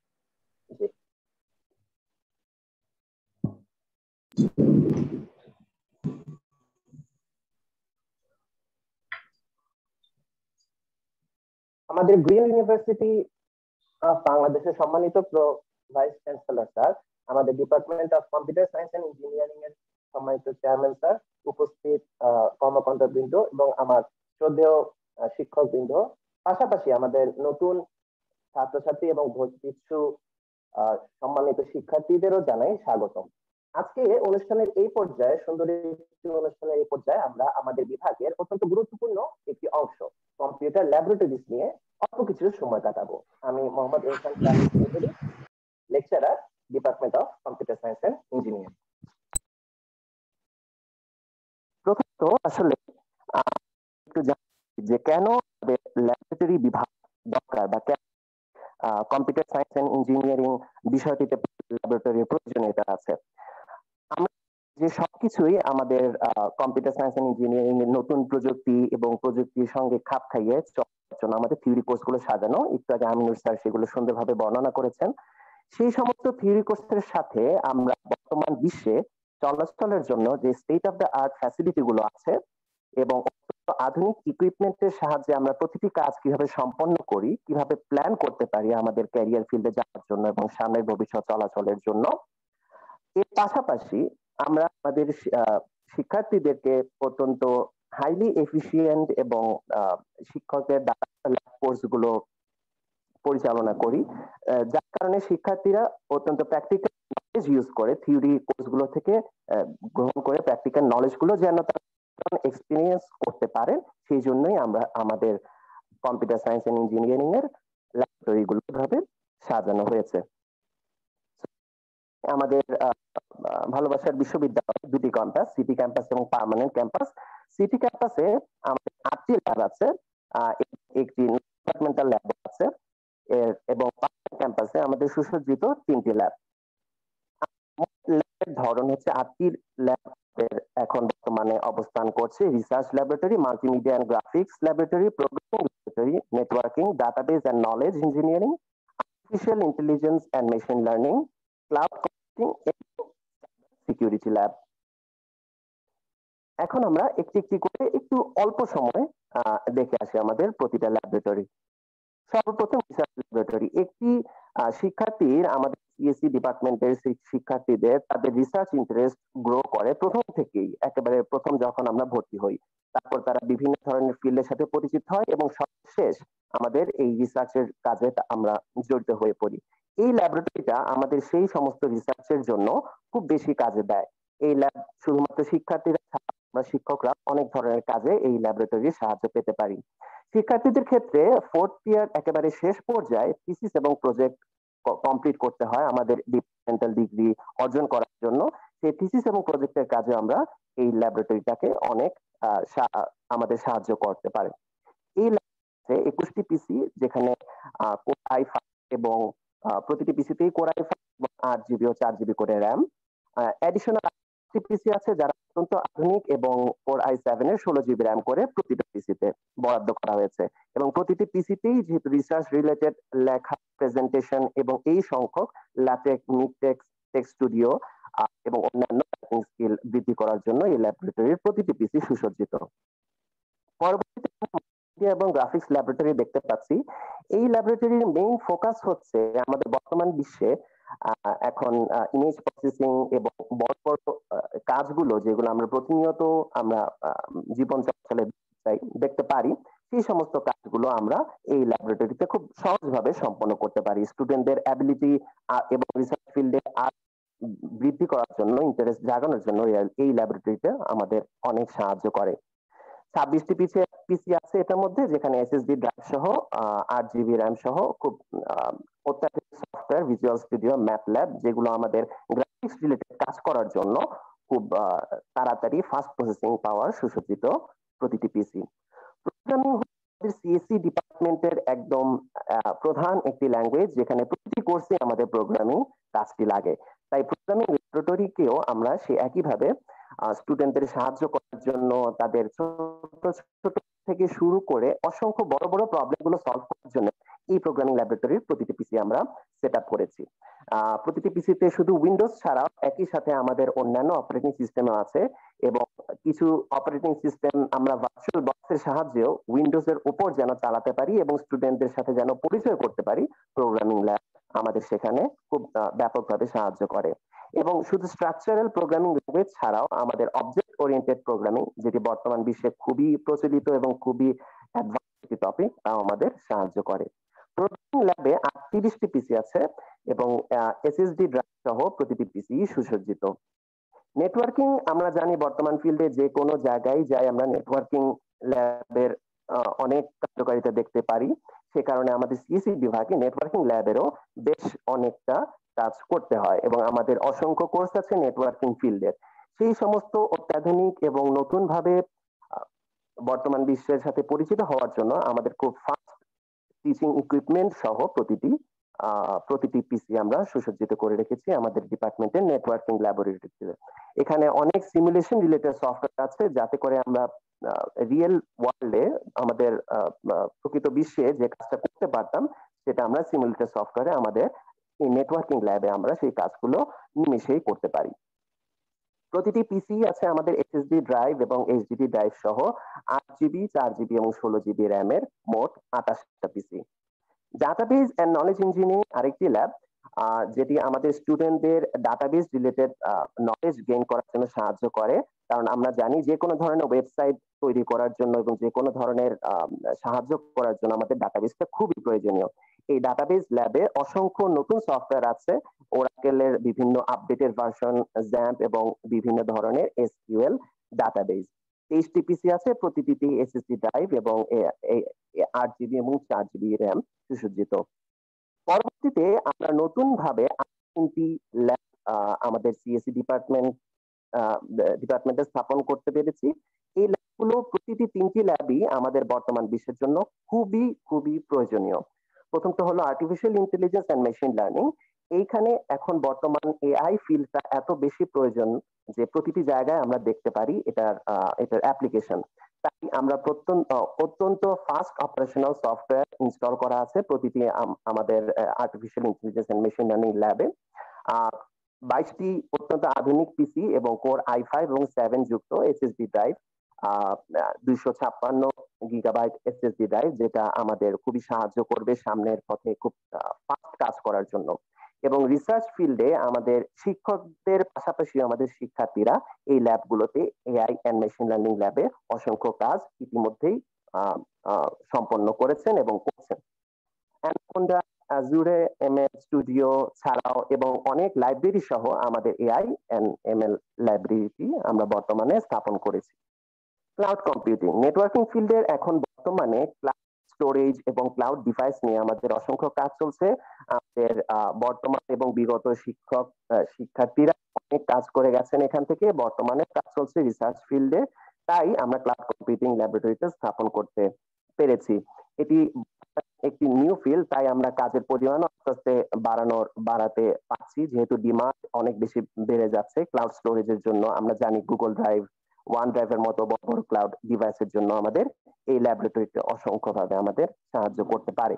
S4: আমাদের গ্রিন ইউনিভার্সিটি অফ বাংলাদেশের সম্মানিত প্রো ভাইস চ্যান্সেলর স্যার, আমাদের department of computer science and engineering এর সম্মানিত চেয়ারম্যান স্যার, উপস্থিত কর্মকর্তা বৃন্দ এবং আমার শ্রদ্ধেয় শিক্ষক বৃন্দ, পাশাপাশি আমাদের নতুন ছাত্রছাত্রী এবং ভর্তিচ্ছু সম্মানিত শিক্ষার্থীদেরও জানাই স্বাগতম। আজকে অনুষ্ঠানের এই পর্যায়ে, সুন্দর একটি অনুষ্ঠানের এই পর্যায়ে আমরা আমাদের বিভাগের অত্যন্ত গুরুত্বপূর্ণ একটি অংশ কম্পিউটার ল্যাবরেটরিজ নিয়ে অল্প কিছু সময় কাটাবো। আমি Mohammad Ehsan Sahmi Chowdhury, lecturer, department of computer science and engineering. প্রথমত আসলে একটু জানি যে কেন ল্যাবরেটরি বিভাগ দরকার বা কেন কম্পিউটার সায়েন্স এন্ড ইঞ্জিনিয়ারিং বিষয়টিতে ল্যাবরেটরির প্রয়োজনীয়তা আছে। আমরা যে সবকিছুই আমাদের কম্পিউটার সায়েন্স এন্ড ইঞ্জিনিয়ারিং এর নতুন প্রযুক্তি এবং প্রযুক্তির সঙ্গে খাপ খাইয়ে জন্য আমাদের থিওরি কোর্সগুলো সাজানো, একটু আগে আমিনুর স্যার সেগুলো সুন্দরভাবে বর্ণনা করেছেন। সেই সমস্ত থিওরি কোর্সের সাথে আমরা বর্তমান বিশ্বে চলাচলের জন্য যে state of the art facility গুলো আছে এবং আধুনিক ইকুইপমেন্টের সাহায্যে আমরা প্রতিটি কাজ কিভাবে সম্পন্ন করি, কিভাবে প্ল্যান করতে পারি আমাদের ক্যারিয়ার ফিল্ডে যাওয়ার জন্য এবং সামনের ভবিষ্যৎ চলাচলের জন্য। এর পাশাপাশি আমরা আমাদের শিক্ষার্থীদেরকে অত্যন্ত হাইলি এফিসিয়েন্ট এবং শিক্ষকের দ্বারা কোর্স গুলো পরিচালনা করি, যার কারণে শিক্ষার্থীরা অত্যন্ত প্র্যাকটিক্যাল নলেজ ইউজ করে থিওরি কোর্স গুলো থেকে গ্রহণ করে প্র্যাকটিক্যাল নলেজ গুলো যেন তারা এক্সপিরিয়েন্স করতে পারেন। সেই জন্যই আমরা আমাদের কম্পিউটার সায়েন্স এন্ড ইঞ্জিনিয়ারিং এর ল্যাবরেটরি গুলো ভাবে সাজানো হয়েছে। আমাদের ভালোবাসার বিশ্ববিদ্যালয় দুটি ক্যাম্পাস, সিটি ক্যাম্পাস এবং পার্মানেন্ট ক্যাম্পাস। সিটি ক্যাম্পাসে আমাদের আটটি ল্যাব আছে, একটি ডিপার্টমেন্টাল ল্যাব আছে এবং পার্মানেন্ট ক্যাম্পাসে আমাদের সুসজ্জিত তিনটি ল্যাব। ল্যাবের ধরন হচ্ছে আটটি ল্যাব এখন বর্তমানে অবস্থান করছে research laboratory, multimedia and graphics laboratory, programming laboratory, networking, database and knowledge engineering, artificial intelligence and machine learning, cloud computing এবং সিকিউরিটি ল্যাব। এখন আমরা একটি একটি করে একটু অল্প সময় দেখে আসি আমাদের প্রতিটা ল্যাবরেটরি। সর্বপ্রথম রিসার্চ ল্যাবরেটরি। একটি শিক্ষার্থীর আমাদের সিএসসি ডিপার্টমেন্টের শিক্ষার্থীদের তাদের রিসার্চ ইন্টারেস্ট গ্রো করে প্রথম থেকেই, একেবারে প্রথম যখন আমরা ভর্তি হই, তারপর তারা বিভিন্ন ধরনের ফিল্ডের সাথে পরিচিত হয় এবং সর্বশেষ আমাদের এই রিসার্চের কাজে আমরা জড়িত হয়ে পড়ি। এই ল্যাবরেটরিটা আমাদের সেই সমস্ত রিসার্চের জন্য খুব বেশি কাজে দেয়। এই ল্যাব শুধুমাত্র শিক্ষার্থীরা, আমরা শিক্ষকরা অনেক ধরনের কাজে এই ল্যাবরেটরির সাহায্য পেতে পারি। শিক্ষার্থীদের ক্ষেত্রে ফোর্থ ইয়ার একেবারে শেষ পর্যায়ে থিসিস এবং প্রজেক্ট কমপ্লিট করতে হয় আমাদের ডিপার্টমেন্টাল ডিগ্রি অর্জন করার জন্য। সেই থিসিস এবং প্রজেক্টের কাজে আমরা এই ল্যাবরেটরিটাকে অনেক আমাদের সাহায্য করতে পারে। এই ল্যাবরেটরিতে একুশটি পিসি, যেখানে কোর আই ফাইভ এবং প্রতিটি পিসিতেই কোর আই ফাইভ এবং আট জিবি ও চার জিবি করে র্যাম, অ্যাডিশনাল পিসি আছে যারা অত্যন্ত আধুনিক এবং কোর আই সেভেন এর ষোলো জিবি র্যাম করে প্রতিটা পিসিতে বরাদ্দ করা হয়েছে। এবং প্রতিটি পিসিতেই যেহেতু রিসার্চ রিলেটেড লেখা, প্রেজেন্টেশন এবং এই সংখ্যক ল্যাটেক্স, মিকটেক্স, টেক্সট স্টুডিও এবং অন্যান্য স্কিল বৃদ্ধি করার জন্য এই ল্যাবরেটরির প্রতিটি পিসি সুসজ্জিত। পরবর্তীতে এবং গ্রাফিক্স ল্যাবরেটরি দেখতে পাচ্ছি। এই ল্যাবরেটরির মেইন ফোকাস হচ্ছে আমাদের বর্তমান বিশ্বে এখন ইমেজ প্রসেসিং এবং বড় বড় কাজগুলো যেগুলো আমরা প্রতিনিয়ত আমরা জীবন চলাচলে দেখতে পারি, সেই সমস্ত কাজগুলো আমরা এই ল্যাবরেটরিতে খুব সহজভাবে সম্পন্ন করতে পারি। স্টুডেন্টদের অ্যাবিলিটি এবং রিসার্চ ফিল্ডে আর বৃদ্ধি করার জন্য, ইন্টারেস্ট জাগানোর জন্য এই ল্যাবরেটরিতে আমাদের অনেক সাহায্য করে। ছাব্বিশটি পিসি পিসি আছে এটার মধ্যে, যেখানে এসএসডি ড্রাইভ সহ আট জিবি র্যাম সহ খুব অত্যাধুনিক সফটওয়্যার, ভিজুয়াল স্টুডিও, ম্যাথল্যাব, যেগুলো আমাদের গ্রাফিক্স রিলেটেড কাজ করার জন্য খুব তাড়াতাড়ি ফাস্ট প্রসেসিং পাওয়ার সুসজ্জিত প্রতিটি পিসি। প্রোগ্রামিং সিএসসি ডিপার্টমেন্টের একদম প্রধান একটি ল্যাঙ্গুয়েজ, যেখানে প্রতিটি কোর্সে আমাদের প্রোগ্রামিং কাজটি লাগে। তাই প্রোগ্রামিং ল্যাবরেটরিকেও আমরা সে একইভাবে স্টুডেন্টদের সাহায্য করার জন্য, তাদের ছোট ছোট থেকে শুরু করে অসংখ্য বড় বড় প্রবলেমগুলো সলভ করার জন্য এই প্রোগ্রামিং ল্যাবরেটরির প্রতিটি পিসি আমরা সেট আপ করেছি। প্রতিটি পিসিতে শুধু উইন্ডোজ ছাড়াও একই সাথে আমাদের অন্যান্য অপারেটিং সিস্টেমও আছে এবং কিছু অপারেটিং সিস্টেম আমরা ভার্চুয়াল বক্সের সাহায্যেও উইন্ডোজের উপর যেন চালাতে পারি এবং স্টুডেন্টদের সাথে যেন পরিচয় করতে পারি, প্রোগ্রামিং ল্যাব আমাদের সেখানে খুব ব্যাপকভাবে সাহায্য করে। এবং শুধু স্ট্রাকচারাল প্রোগ্রামিং ল্যাঙ্গুয়েজ ছাড়াও আমাদের অবজেক্ট ওরিয়েন্টেড প্রোগ্রামিং, যেটি বর্তমান বিশ্বে খুবই প্রচলিত এবং খুবই অ্যাডভান্স টপিক, তাও আমাদের সাহায্য করে। প্রোগ্রামিং ল্যাবে আটত্রিশটি পিসি আছে এবং এসএসডি ড্রাইভ সহ প্রতিটি পিসি সুসজ্জিত। নেটওয়ার্কিং আমরা জানি বর্তমান ফিল্ডে যে কোনো জায়গায় যাই আমরা নেটওয়ার্কিং ল্যাবের অনেক কার্যকারিতা দেখতে পারি। সে কারণে আমাদের সিএসসি বিভাগে নেটওয়ার্কিং ল্যাবেরও বেশ অনেকটা কাজ করতে হয় এবং আমাদের অসংখ্য কোর্স আছে নেটওয়ার্কিং ফিল্ডের। সেই সমস্ত অত্যাধুনিক এবং নতুন ভাবে বর্তমান বিশ্বের সাথে পরিচিত হওয়ার জন্য আমাদের খুব ফাস্ট টিচিং ইকুইপমেন্ট সহ প্রতিটি প্রতিটি পিসি আমরা সুসজ্জিত করে রেখেছি আমাদের ডিপার্টমেন্টের নেটওয়ার্কিং ল্যাবরেটরিতে। এখানে অনেক সিমুলেশন রিলেটেড সফটওয়্যার আছে, যাতে করে আমরা রিয়েল ওয়ার্ল্ডে আমাদের প্রকৃত বিশ্বে যে কাজটা করতে পারতাম সেটা আমরা সিমুলেটেড সফটওয়্যারে আমাদের এই নেটওয়ার্কিং ল্যাবে আমরা সেই কাজগুলো নিমেষেই করতে পারি। প্রতিটি পিসি আছে আমাদের এসএসডি ড্রাইভ এবং এইচডিডি ড্রাইভ সহ আট জিবি, চার জিবি এবং ষোলো জিবি র্যামের মোট আঠাশটা PC. Database and knowledge engineering আরেকটি ল্যাব, যেটি আমাদের স্টুডেন্টদের ডাটাবেজ রিলেটেড নলেজ গেইন করার জন্য সাহায্য করে। কারণ আমরা জানি যে কোনো ধরনের ওয়েবসাইট তৈরি করার জন্য এবং যে কোনো ধরনের সাহায্য করার জন্য আমাদের ডাটাবেজটা খুবই প্রয়োজনীয়। এই ডাটাবেজ ল্যাবে অসংখ্য নতুন সফটওয়্যার আছে, ওরাকেলের বিভিন্ন আপডেটেড ভার্সন, জ্যাম্প এবং বিভিন্ন ধরনের এসকিউএল ডাটাবেজ। তেইশটি পিসি আছে, প্রতিটিতে এসএসডি ড্রাইভ এবং আট জিবি এবং চার জিবি র্যাম সুসজ্জিত। পরবর্তীতে আমরা নতুন ভাবে তিনটি ল্যাব আমাদের সিএসসি ডিপার্টমেন্ট ডিপার্টমেন্টে স্থাপন করতে পেরেছি। এই ল্যাবগুলো প্রতিটি তিনটি ল্যাবই আমাদের বর্তমান বিশ্বের জন্য খুবই খুবই প্রয়োজনীয়। প্রথমত হলো artificial intelligence and machine learning. এইখানে এখন বর্তমান এআই ফিল্ডটা এত বেশি প্রয়োজন যে প্রতিটি জায়গায় আমরা দেখতে পারি এটার এটার অ্যাপ্লিকেশন। তাই আমরা প্রত্যন্ত অত্যন্ত ফাস্ট অপারেশনাল সফটওয়্যার ইনস্টল করা আছে প্রতিটি আমাদের artificial intelligence and machine learning ল্যাবে। বাইশটি অত্যন্ত আধুনিক পিসি এবং কোর আই ফাইভ এবং সেভেন যুক্ত এসএসডি ড্রাইভ, দুইশো ছাপ্পান্ন গিগাবাইট এসএসডি ড্রাইভ, যেটা আমাদের খুবই সাহায্য করবে সামনের পথে খুব ফাস্ট কাজ করার জন্য। এবং রিসার্চ ফিল্ডে আমাদের শিক্ষকদের পাশাপাশি আমাদের শিক্ষার্থীরা এই ল্যাবগুলোতে এআই এন্ড মেশিন লার্নিং ল্যাবে অসংখ্য কাজ ইতিমধ্যেই সম্পন্ন করেছেন এবং করছেন। অ্যানাকোন্ডা, আজুরে, এমএল স্টুডিও ছাড়াও এবং অনেক লাইব্রেরি সহ আমাদের এআই এন্ড এমএল লাইব্রেরিটি আমরা বর্তমানে স্থাপন করেছি। ক্লাউড কম্পিউটিং, নেটওয়ার্কিং ফিল্ডের এখন বর্তমানে ক্লাউড স্টোরেজ এবং ক্লাউড ডিভাইস নিয়ে আমাদের অসংখ্য কাজ চলছে। আমাদের বর্তমান এবং বিগত শিক্ষক শিক্ষার্থীরা অনেক কাজ করে গেছেন এখান থেকে, বর্তমানে কাজ চলছে রিসার্চ ফিল্ডে। তাই আমরা ক্লাউড কম্পিউটিং ল্যাবরেটরিতে স্থাপন করতে পেরেছি। এটি একটি নিউ ফিল্ড, তাই আমরা কাজের পরিমাণ আস্তে আস্তে বাড়ানোর বাড়াতে পারছি, যেহেতু ডিমান্ড অনেক বেশি বেড়ে যাচ্ছে ক্লাউড স্টোরেজের জন্য। আমরা জানি গুগল ড্রাইভ, ওয়ান ড্রাইভের মতো বড় বড় ক্লাউড ডিভাইসের জন্য আমাদের এই ল্যাবরেটরিতে অসংখ্যভাবে আমাদের সাহায্য করতে পারে।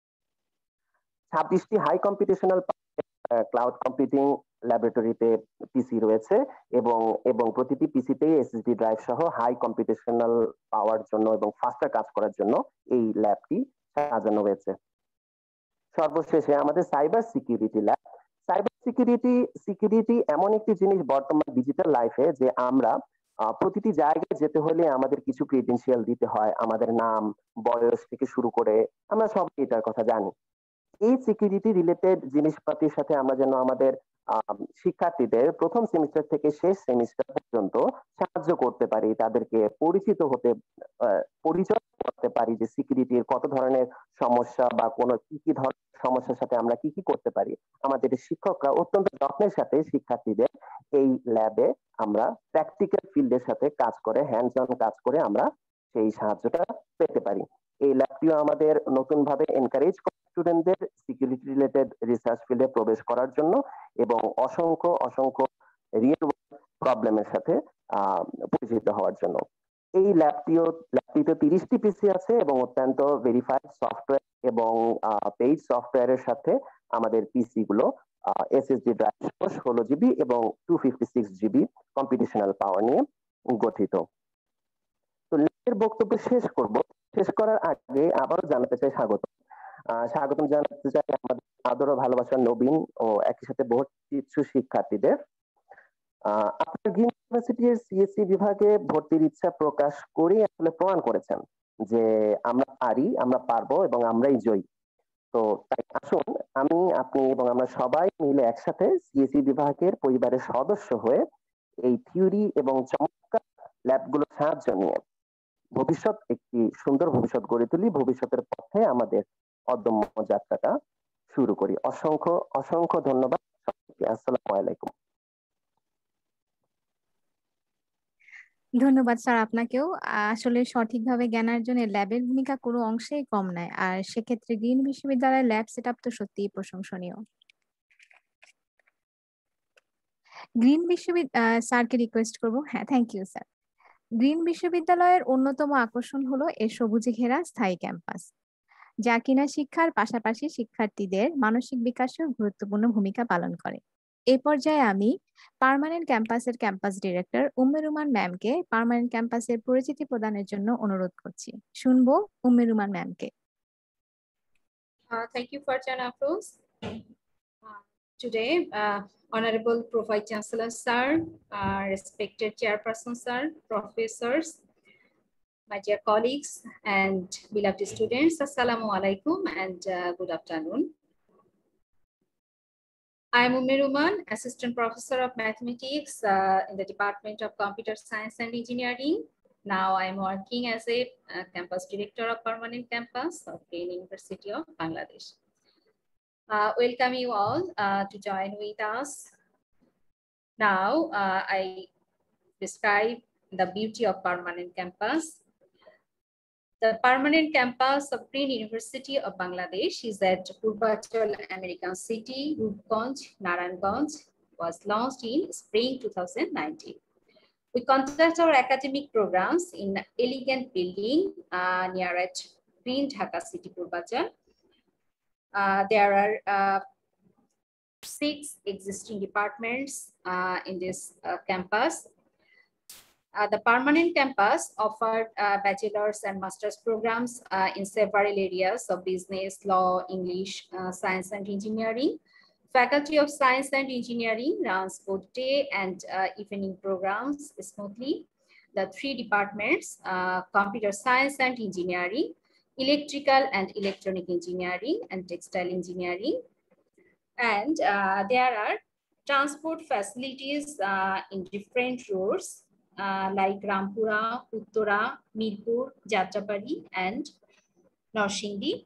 S4: ছাব্বিশটি হাই কম্পিটিশনাল ক্লাউড কম্পিউটিং ল্যাবরেটরিতে পিসি রয়েছে এবং এবং প্রতিটি পিসিতেই এসএসডি ড্রাইভ সহ হাই কম্পিটিশনাল পাওয়ার জন্য এবং ফাস্টার কাজ করার জন্য এই ল্যাবটি সাজানো হয়েছে। সর্বশেষে আমাদের cyber security lab. Cyber security security এমন একটি জিনিস বর্তমান ডিজিটাল লাইফে যে আমরা প্রতিটি জায়গায় যেতে হলে আমাদের কিছু ক্রিডেন্সিয়াল দিতে হয়, আমাদের নাম, বয়স থেকে শুরু করে আমরা সবাই এটার কথা জানি। এই সিকিউরিটি রিলেটেড জিনিসপাতির সাথে আমরা যেন আমাদের শিক্ষার্থীদের প্রথম সেমিস্টার থেকে শেষ সেমিস্টার পর্যন্ত সাহায্য করতে পারি, তাদেরকে পরিচিত হতে পরিচয় করতে পারি যে সিকিউরিটির কত ধরনের সমস্যা বা কোন কি কি ধরনের সমস্যার সাথে আমরা কি কি করতে পারি। আমাদের শিক্ষকরা অত্যন্ত যত্নের সাথে শিক্ষার্থীদের এই ল্যাবে আমরা প্র্যাকটিক্যাল ফিল্ডের সাথে কাজ করে, হ্যান্ডস অন কাজ করে আমরা সেই সাহায্যটা পেতে পারি। এই ল্যাবটিও আমাদের নতুন ভাবে এনকারেজ করে স্টুডেন্টদের সিকিউরিটি রিলেটেড রিসার্চ ফিল্ডে প্রবেশ করার জন্য এবং অসংখ্য অসংখ্য রিয়েল প্রবলেমের সাথে পরিচিত হওয়ার জন্য। এই ল্যাবটিও ল্যাবটিতে তিরিশটি পিসি আছে এবং অত্যন্ত ভেরিফাইড সফটওয়্যার এবং পেইড সফটওয়্যারের সাথে আমাদের পিসি গুলো এসএসডি ড্রাইভ ষোলো জিবি এবং two fifty six GB competitional power নিয়ে গঠিত। তো ল্যাবের বক্তব্য শেষ করব। শেষ করার আগে আবারও জানাতে চাই স্বাগত স্বাগতম জানাতে চাই আমাদের আদর ও ভালোবাসার নবীন ও একই সাথে ভর্তি ইচ্ছুক শিক্ষার্থীদের। আপনার গ্রিন ইউনিভার্সিটির সিএসসি বিভাগে ভর্তির ইচ্ছা প্রকাশ করে আসলে প্রমাণ করেছেন যে আমরা পারি, আমরা পারবো এবং আমরাই জয়ী। তো তাই আসুন আমি, আপনি এবং আমরা সবাই মিলে একসাথে সিএসসি বিভাগের পরিবারের সদস্য হয়ে এই থিওরি এবং চমৎকার ল্যাবগুলোর সাহায্য নিয়ে ভবিষ্যৎ একটি সুন্দর ভবিষ্যৎ গড়ে তুলি, ভবিষ্যতের পথে আমাদের অদম্য যাত্রাটা শুরু করি। অসংখ্য অসংখ্য ধন্যবাদ সবাইকে। আসসালামু আলাইকুম।
S1: ধন্যবাদ স্যার আপনাকেও। আসলে সঠিকভাবে জ্ঞানার্জনের ল্যাবের ভূমিকা কোনো অংশেই কম নয়, আর সেক্ষেত্রে গ্রিন বিশ্ববিদ্যালয়ের ল্যাব সেট আপ তো সত্যিই প্রশংসনীয়। গ্রিন বিশ্ববিদ্যালয় স্যারকে রিকোয়েস্ট করব। হ্যাঁ, থ্যাংক ইউ স্যার। গ্রিন বিশ্ববিদ্যালয়ের অন্যতম আকর্ষণ হলো এর সবুজে ঘেরা স্থায়ী ক্যাম্পাস, যা কিনা শিক্ষার পাশাপাশি শিক্ষার্থীদের মানসিক বিকাশেও গুরুত্বপূর্ণ ভূমিকা পালন করে। এই পর্যায়ে আমি পার্মানেন্ট ক্যাম্পাসের ক্যাম্পাস ডিরেক্টর উম্মে রুমান ম্যামকে পার্মানেন্ট ক্যাম্পাসের পরিচিতি প্রদানের জন্য অনুরোধ করছি। শুনবো উম্মে রুমান ম্যামকে।
S5: Thank you, Farjana Afroz. Uh, today, uh, Honorable Pro Vice Chancellor Sir, uh, respected Chairperson Sir, professors, my dear colleagues and beloved students, Assalamu alaikum and uh, good afternoon. I am Umme Ruman, Assistant Professor of Mathematics uh, in the Department of Computer Science and Engineering. Now I am working as a uh, Campus Director of Permanent Campus of Green University of Bangladesh. Uh, welcome you all uh, to join with us. Now uh, I describe the beauty of Permanent Campus. The permanent campus of Green University of Bangladesh is at Purvachal American City, Rupganj, Narayanganj, was launched in spring two thousand nineteen. We conduct our academic programs in an elegant building uh, near at Green Dhaka City, Purvachal. Uh, there are uh, six existing departments uh, in this uh, campus. Uh, the permanent campus offered uh, bachelor's and master's programs uh, in several areas of business, law, English, uh, science and engineering. Faculty of Science and Engineering runs both day and uh, evening programs smoothly. The three departments, uh, Computer Science and Engineering, Electrical and Electronic Engineering, and Textile Engineering. And uh, there are transport facilities uh, in different roads uh, like Rampura, Uttara, Mirpur, Jatrapari, and Norsingdi.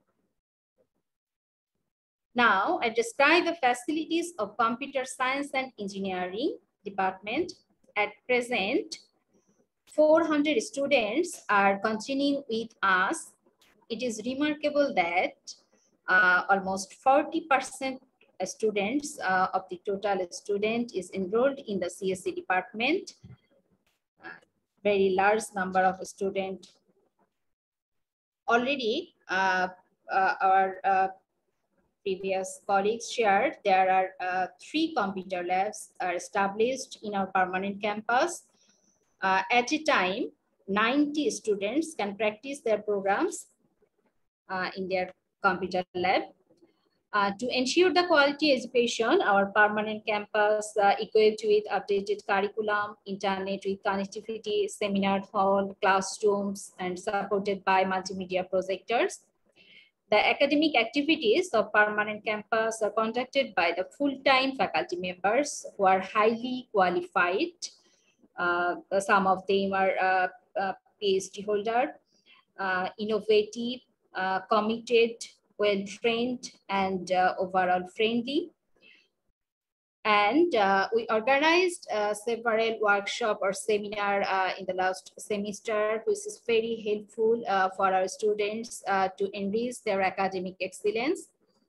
S5: Now, I describe the facilities of Computer Science and Engineering department. At present, four hundred students are continuing with us. It is remarkable that uh, almost forty percent students uh, of the total student is enrolled in the C S E department. Uh, very large number of students already. Uh, uh, our uh, previous colleagues shared, there are uh, three computer labs are established in our permanent campus. Uh, at a time, ninety students can practice their programs uh, in their computer lab. Uh, to ensure the quality education, our permanent campus uh, equipped with updated curriculum, internet with connectivity, seminar hall, classrooms, and supported by multimedia projectors. The academic activities of permanent campus are conducted by the full-time faculty members who are highly qualified. Uh, some of them are uh, uh, PhD holder, uh, innovative, uh, committed, well-trained, and uh, overall friendly. And uh, we organized uh, several workshop or seminar uh, in the last semester, which is very helpful uh, for our students uh, to enrich their academic excellence.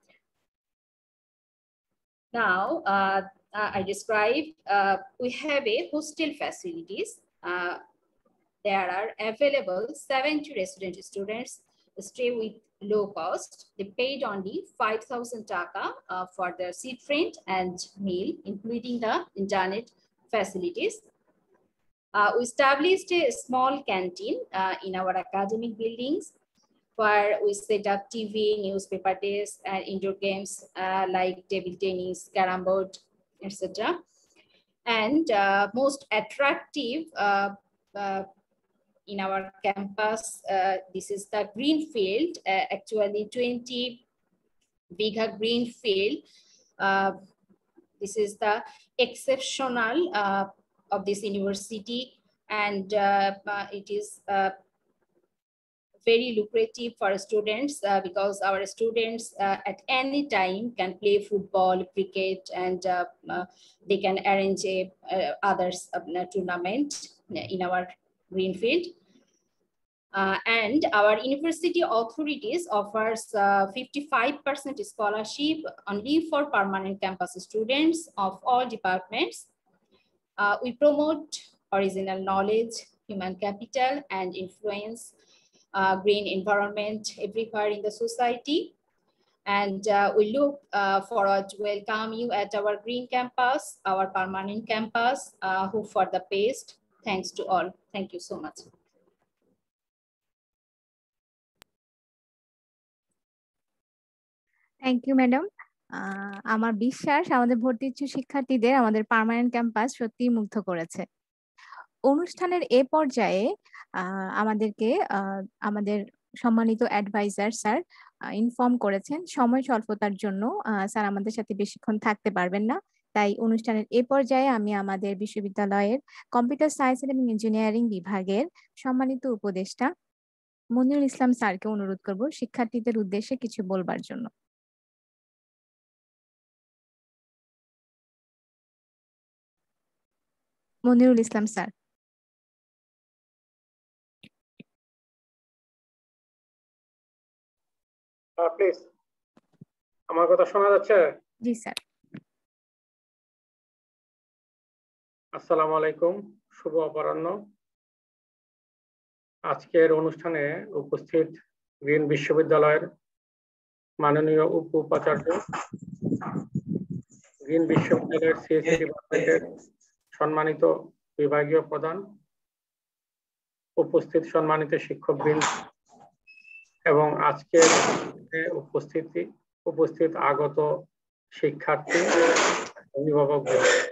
S5: Now, uh, I described, uh, we have a hostel facilities. Uh, there are available seventy resident students stay with low cost. They paid only five thousand taka uh, for their seat rent and meal, including the internet facilities. Uh, we established a small canteen uh, in our academic buildings where we set up T V, newspaper desk, and indoor games uh, like table tennis, carom board, et cetera. And uh, most attractive uh, uh, in our campus, uh, this is the green field, uh, actually twenty bigger green field. Uh, this is the exceptional uh, of this university, and uh, uh, it is uh, very lucrative for students uh, because our students uh, at any time can play football, cricket, and uh, uh, they can arrange a uh, others uh, tournament in our green field. Uh, and our university authorities offers fifty-five percent uh, scholarship only for permanent campus students of all departments. Uh, we promote original knowledge, human capital, and influence uh, green environment everywhere in the society. And uh, we look uh, forward to welcome you at our green campus, our permanent campus, uh, hope for the best. Thanks to all. Thank you so much.
S1: Thank you madam. আমার বিশ্বাস আমাদের ভর্তি ইচ্ছুক শিক্ষার্থীদের আমাদের permanent campus সত্যি মুগ্ধ করেছে। অনুষ্ঠানের এ পর্যায়ে আমাদেরকে আমাদের সম্মানিত অ্যাডভাইজার স্যার ইনফর্ম করেছেন সময় স্বল্পতার জন্য স্যার আমাদের সাথে বেশিক্ষণ থাকতে পারবেন না। তাই অনুষ্ঠানের এ পর্যায়ে আমি আমাদের বিশ্ববিদ্যালয়ের কম্পিউটার সায়েন্স এবং ইঞ্জিনিয়ারিং বিভাগের সম্মানিত উপদেষ্টা মনিরুল ইসলাম স্যারকে অনুরোধ করব শিক্ষার্থীদের উদ্দেশ্যে কিছু বলবার জন্য। মনিরুল ইসলাম স্যার।
S6: প্লিজ আমার কথা শোনা যাচ্ছে?
S1: জি স্যার।
S6: আসসালামু আলাইকুম, শুভ অপরাহ্ন। আজকের অনুষ্ঠানে উপস্থিত গ্রিন বিশ্ববিদ্যালয়ের মাননীয় উপ উপাচার্য, গ্রিন বিশ্ববিদ্যালয়ের সিএসসি ডিপার্টমেন্টের সম্মানিত বিভাগীয় প্রধান, উপস্থিত সম্মানিত শিক্ষকবৃন্দ এবং আজকের উপস্থিতি উপস্থিত আগত শিক্ষার্থী, অভিভাবক,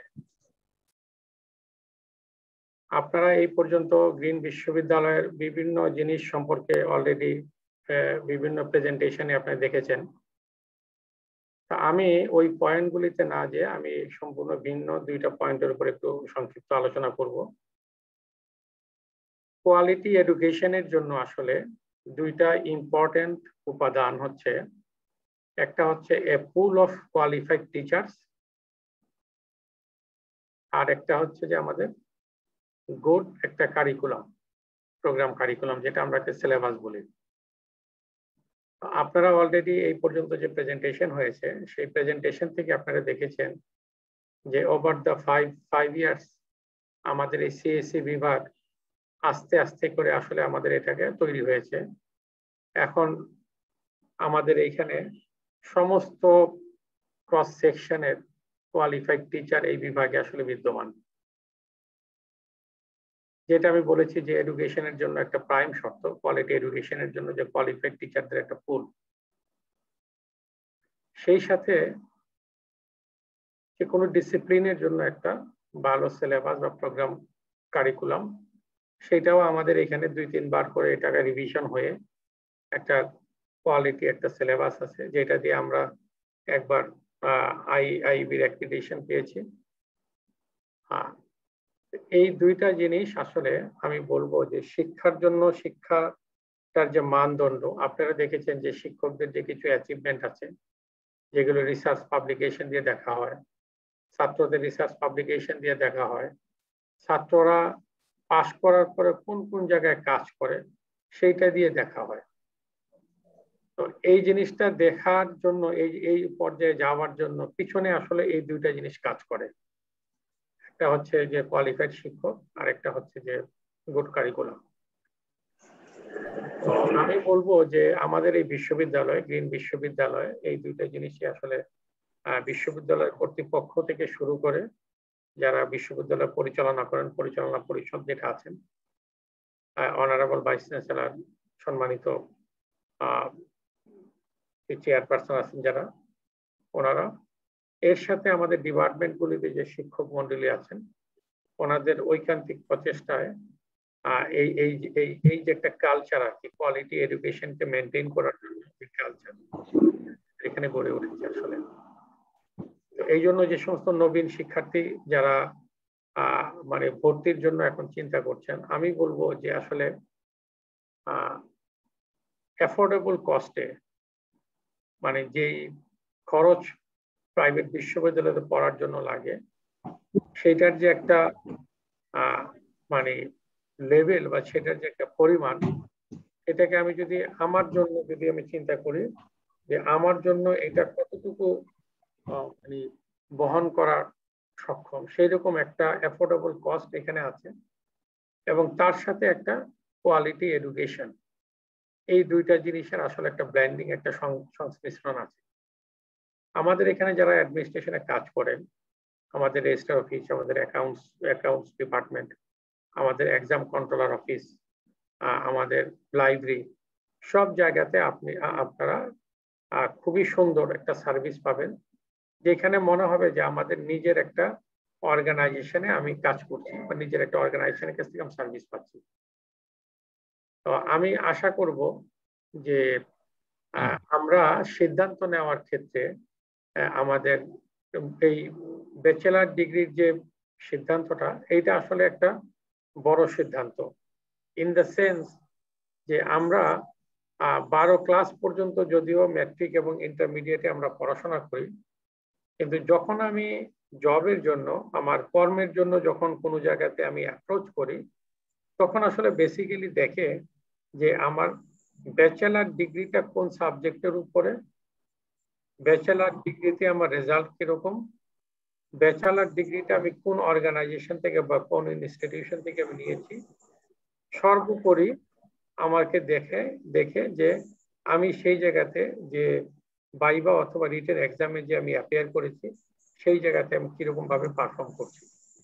S6: আপনারা এই পর্যন্ত গ্রিন বিশ্ববিদ্যালয়ের বিভিন্ন জিনিস সম্পর্কে অলরেডি বিভিন্ন প্রেজেন্টেশনে আপনারা দেখেছেন। তা আমি ওই পয়েন্টগুলিতে না যে আমি সম্পূর্ণ ভিন্ন দুইটা পয়েন্টের উপর একটু সংক্ষিপ্ত আলোচনা করব। কোয়ালিটি এডুকেশনের জন্য আসলে দুইটা ইম্পর্টেন্ট উপাদান হচ্ছে, একটা হচ্ছে a pool of qualified teachers, আর একটা হচ্ছে যে আমাদের গুড একটা কারিকুলাম, প্রোগ্রাম কারিকুলাম, যেটা আমরা একটা সিলেবাস বলি। আপনারা অলরেডি এই পর্যন্ত যে প্রেজেন্টেশন হয়েছে সেই প্রেজেন্টেশন থেকে আপনারা দেখেছেন যে over the five five years আমাদের এই সিএসসি বিভাগ আস্তে আস্তে করে আসলে আমাদের এটাকে তৈরি হয়েছে। এখন আমাদের এইখানে সমস্ত ক্রস সেকশনের কোয়ালিফাইড টিচার এই বিভাগে আসলে বিদ্যমান, যেটা আমি বলেছি যে এডুকেশনের জন্য একটা প্রাইম শর্ত, কোয়ালিটি এডুকেশনের জন্য যে কোয়ালিফাইড টিচারদের একটা পুল। সেই সাথে যে কোনো ডিসিপ্লিনের জন্য একটা ভালো সিলেবাস বা প্রোগ্রাম কারিকুলাম, সেটাও আমাদের এখানে দুই তিনবার করে এটাকে রিভিশন হয়ে একটা কোয়ালিটি একটা সিলেবাস আছে, যেটা দিয়ে আমরা একবার আই আইবির অ্যাক্রিডিটেশন পেয়েছি। হ্যাঁ, এই দুইটা জিনিস আসলে আমি বলবো যে শিক্ষার জন্য, শিক্ষাটার যে মানদণ্ড, আপনারা দেখেছেন যে শিক্ষকদের যে কিছু অ্যাচিভমেন্ট আছে যেগুলো রিসার্চ পাবলিকেশন দিয়ে দেখা হয়, ছাত্রদের রিসার্চ পাবলিকেশন দিয়ে দেখা হয়, ছাত্ররা পাশ করার পরে কোন কোন জায়গায় কাজ করে সেইটা দিয়ে দেখা হয়। তো এই জিনিসটা দেখার জন্য, এই এই পর্যায়ে যাওয়ার জন্য পিছনে আসলে এই দুইটা জিনিস কাজ করে। একটা হচ্ছে যে কোয়ালিফাইড শিক্ষক, আর একটা হচ্ছে যে গুড কারিকুলাম। তো আমি বলবো যে আমাদের এই বিশ্ববিদ্যালয়, গ্রিন বিশ্ববিদ্যালয়, এই দুইটা জিনিসই আসলে বিশ্ববিদ্যালয় কর্তৃপক্ষ থেকে শুরু করে যারা বিশ্ববিদ্যালয় পরিচালনা করেন, পরিচালনা পরিষদ যেটা আছেন, অনারেবল ভাইস চ্যান্সেলর, সম্মানিত চেয়ারপারসন আছেন যারা, ওনারা, এর সাথে আমাদের ডিপার্টমেন্টগুলিতে যে শিক্ষক মন্ডলী আছেন, ওনাদের ঐকান্তিক প্রচেষ্টায় এই এই এই এই যে একটা কালচার আর কি, কোয়ালিটি এডুকেশনকে মেনটেন করার জন্য যে কালচার এখানে গড়ে উঠেছে আসলে। এই জন্য যে সমস্ত নবীন শিক্ষার্থী যারা আহ মানে ভর্তির জন্য এখন চিন্তা করছেন, আমি বলবো যে আসলে আহ অ্যাফোর্ডেবল কস্টে, মানে যেই খরচ প্রাইভেট বিশ্ববিদ্যালয়ে পড়ার জন্য লাগে, সেটার যে একটা আহ মানে লেভেল বা সেটার যে একটা পরিমাণ, এটাকে আমি যদি আমার জন্য যদি আমি চিন্তা করি যে আমার জন্য এটা কতটুকু মানে বহন করার সক্ষম, সেই রকম একটা অ্যাফোর্ডেবল কস্ট এখানে আছে, এবং তার সাথে একটা কোয়ালিটি এডুকেশন, এই দুইটা জিনিসের আসলে একটা ব্লেন্ডিং, একটা সংমিশ্রণ আছে। আমাদের এখানে যারা অ্যাডমিনিস্ট্রেশনে কাজ করেন, আমাদের রেজিস্ট্রার অফিস, আমাদের অ্যাকাউন্টস অ্যাকাউন্টস ডিপার্টমেন্ট, আমাদের এক্সাম কন্ট্রোলার অফিস, আমাদের লাইব্রেরি, সব জায়গাতে আপনি আপনারা খুবই সুন্দর একটা সার্ভিস পাবেন, যেখানে মনে হবে যে আমাদের নিজের একটা অর্গানাইজেশনে আমি কাজ করছি বা নিজের একটা অর্গানাইজেশনের কাছ থেকে আমি সার্ভিস পাচ্ছি। তো আমি আশা করব যে আমরা সিদ্ধান্ত নেওয়ার ক্ষেত্রে আমাদের এই ব্যাচেলার ডিগ্রির যে সিদ্ধান্তটা, এইটা আসলে একটা বড় সিদ্ধান্ত, ইন দ্য সেন্স যে আমরা বারো ক্লাস পর্যন্ত যদিও ম্যাট্রিক এবং ইন্টারমিডিয়েটে আমরা পড়াশোনা করি, কিন্তু যখন আমি জবের জন্য, আমার কর্মের জন্য যখন কোনো জায়গাতে আমি অ্যাপ্রোচ করি, তখন আসলে বেসিক্যালি দেখে যে আমার ব্যাচেলার ডিগ্রিটা কোন সাবজেক্টের উপরে, ব্যাচেলার ডিগ্রিতে আমার রেজাল্ট কিরকম, ব্যাচেলার ডিগ্রিটা আমি কোন অর্গানাইজেশন থেকে বা কোন ইনস্টিটিউশন থেকে আমি নিয়েছি, সর্বোপরি আমাকে দেখে দেখে যে আমি সেই জায়গাতে যে ভাইভা অথবা রিটেন এক্সামে যে আমি অ্যাপিয়ার করেছি সেই জায়গাতে আমি কিরকম ভাবে পারফর্ম করছি।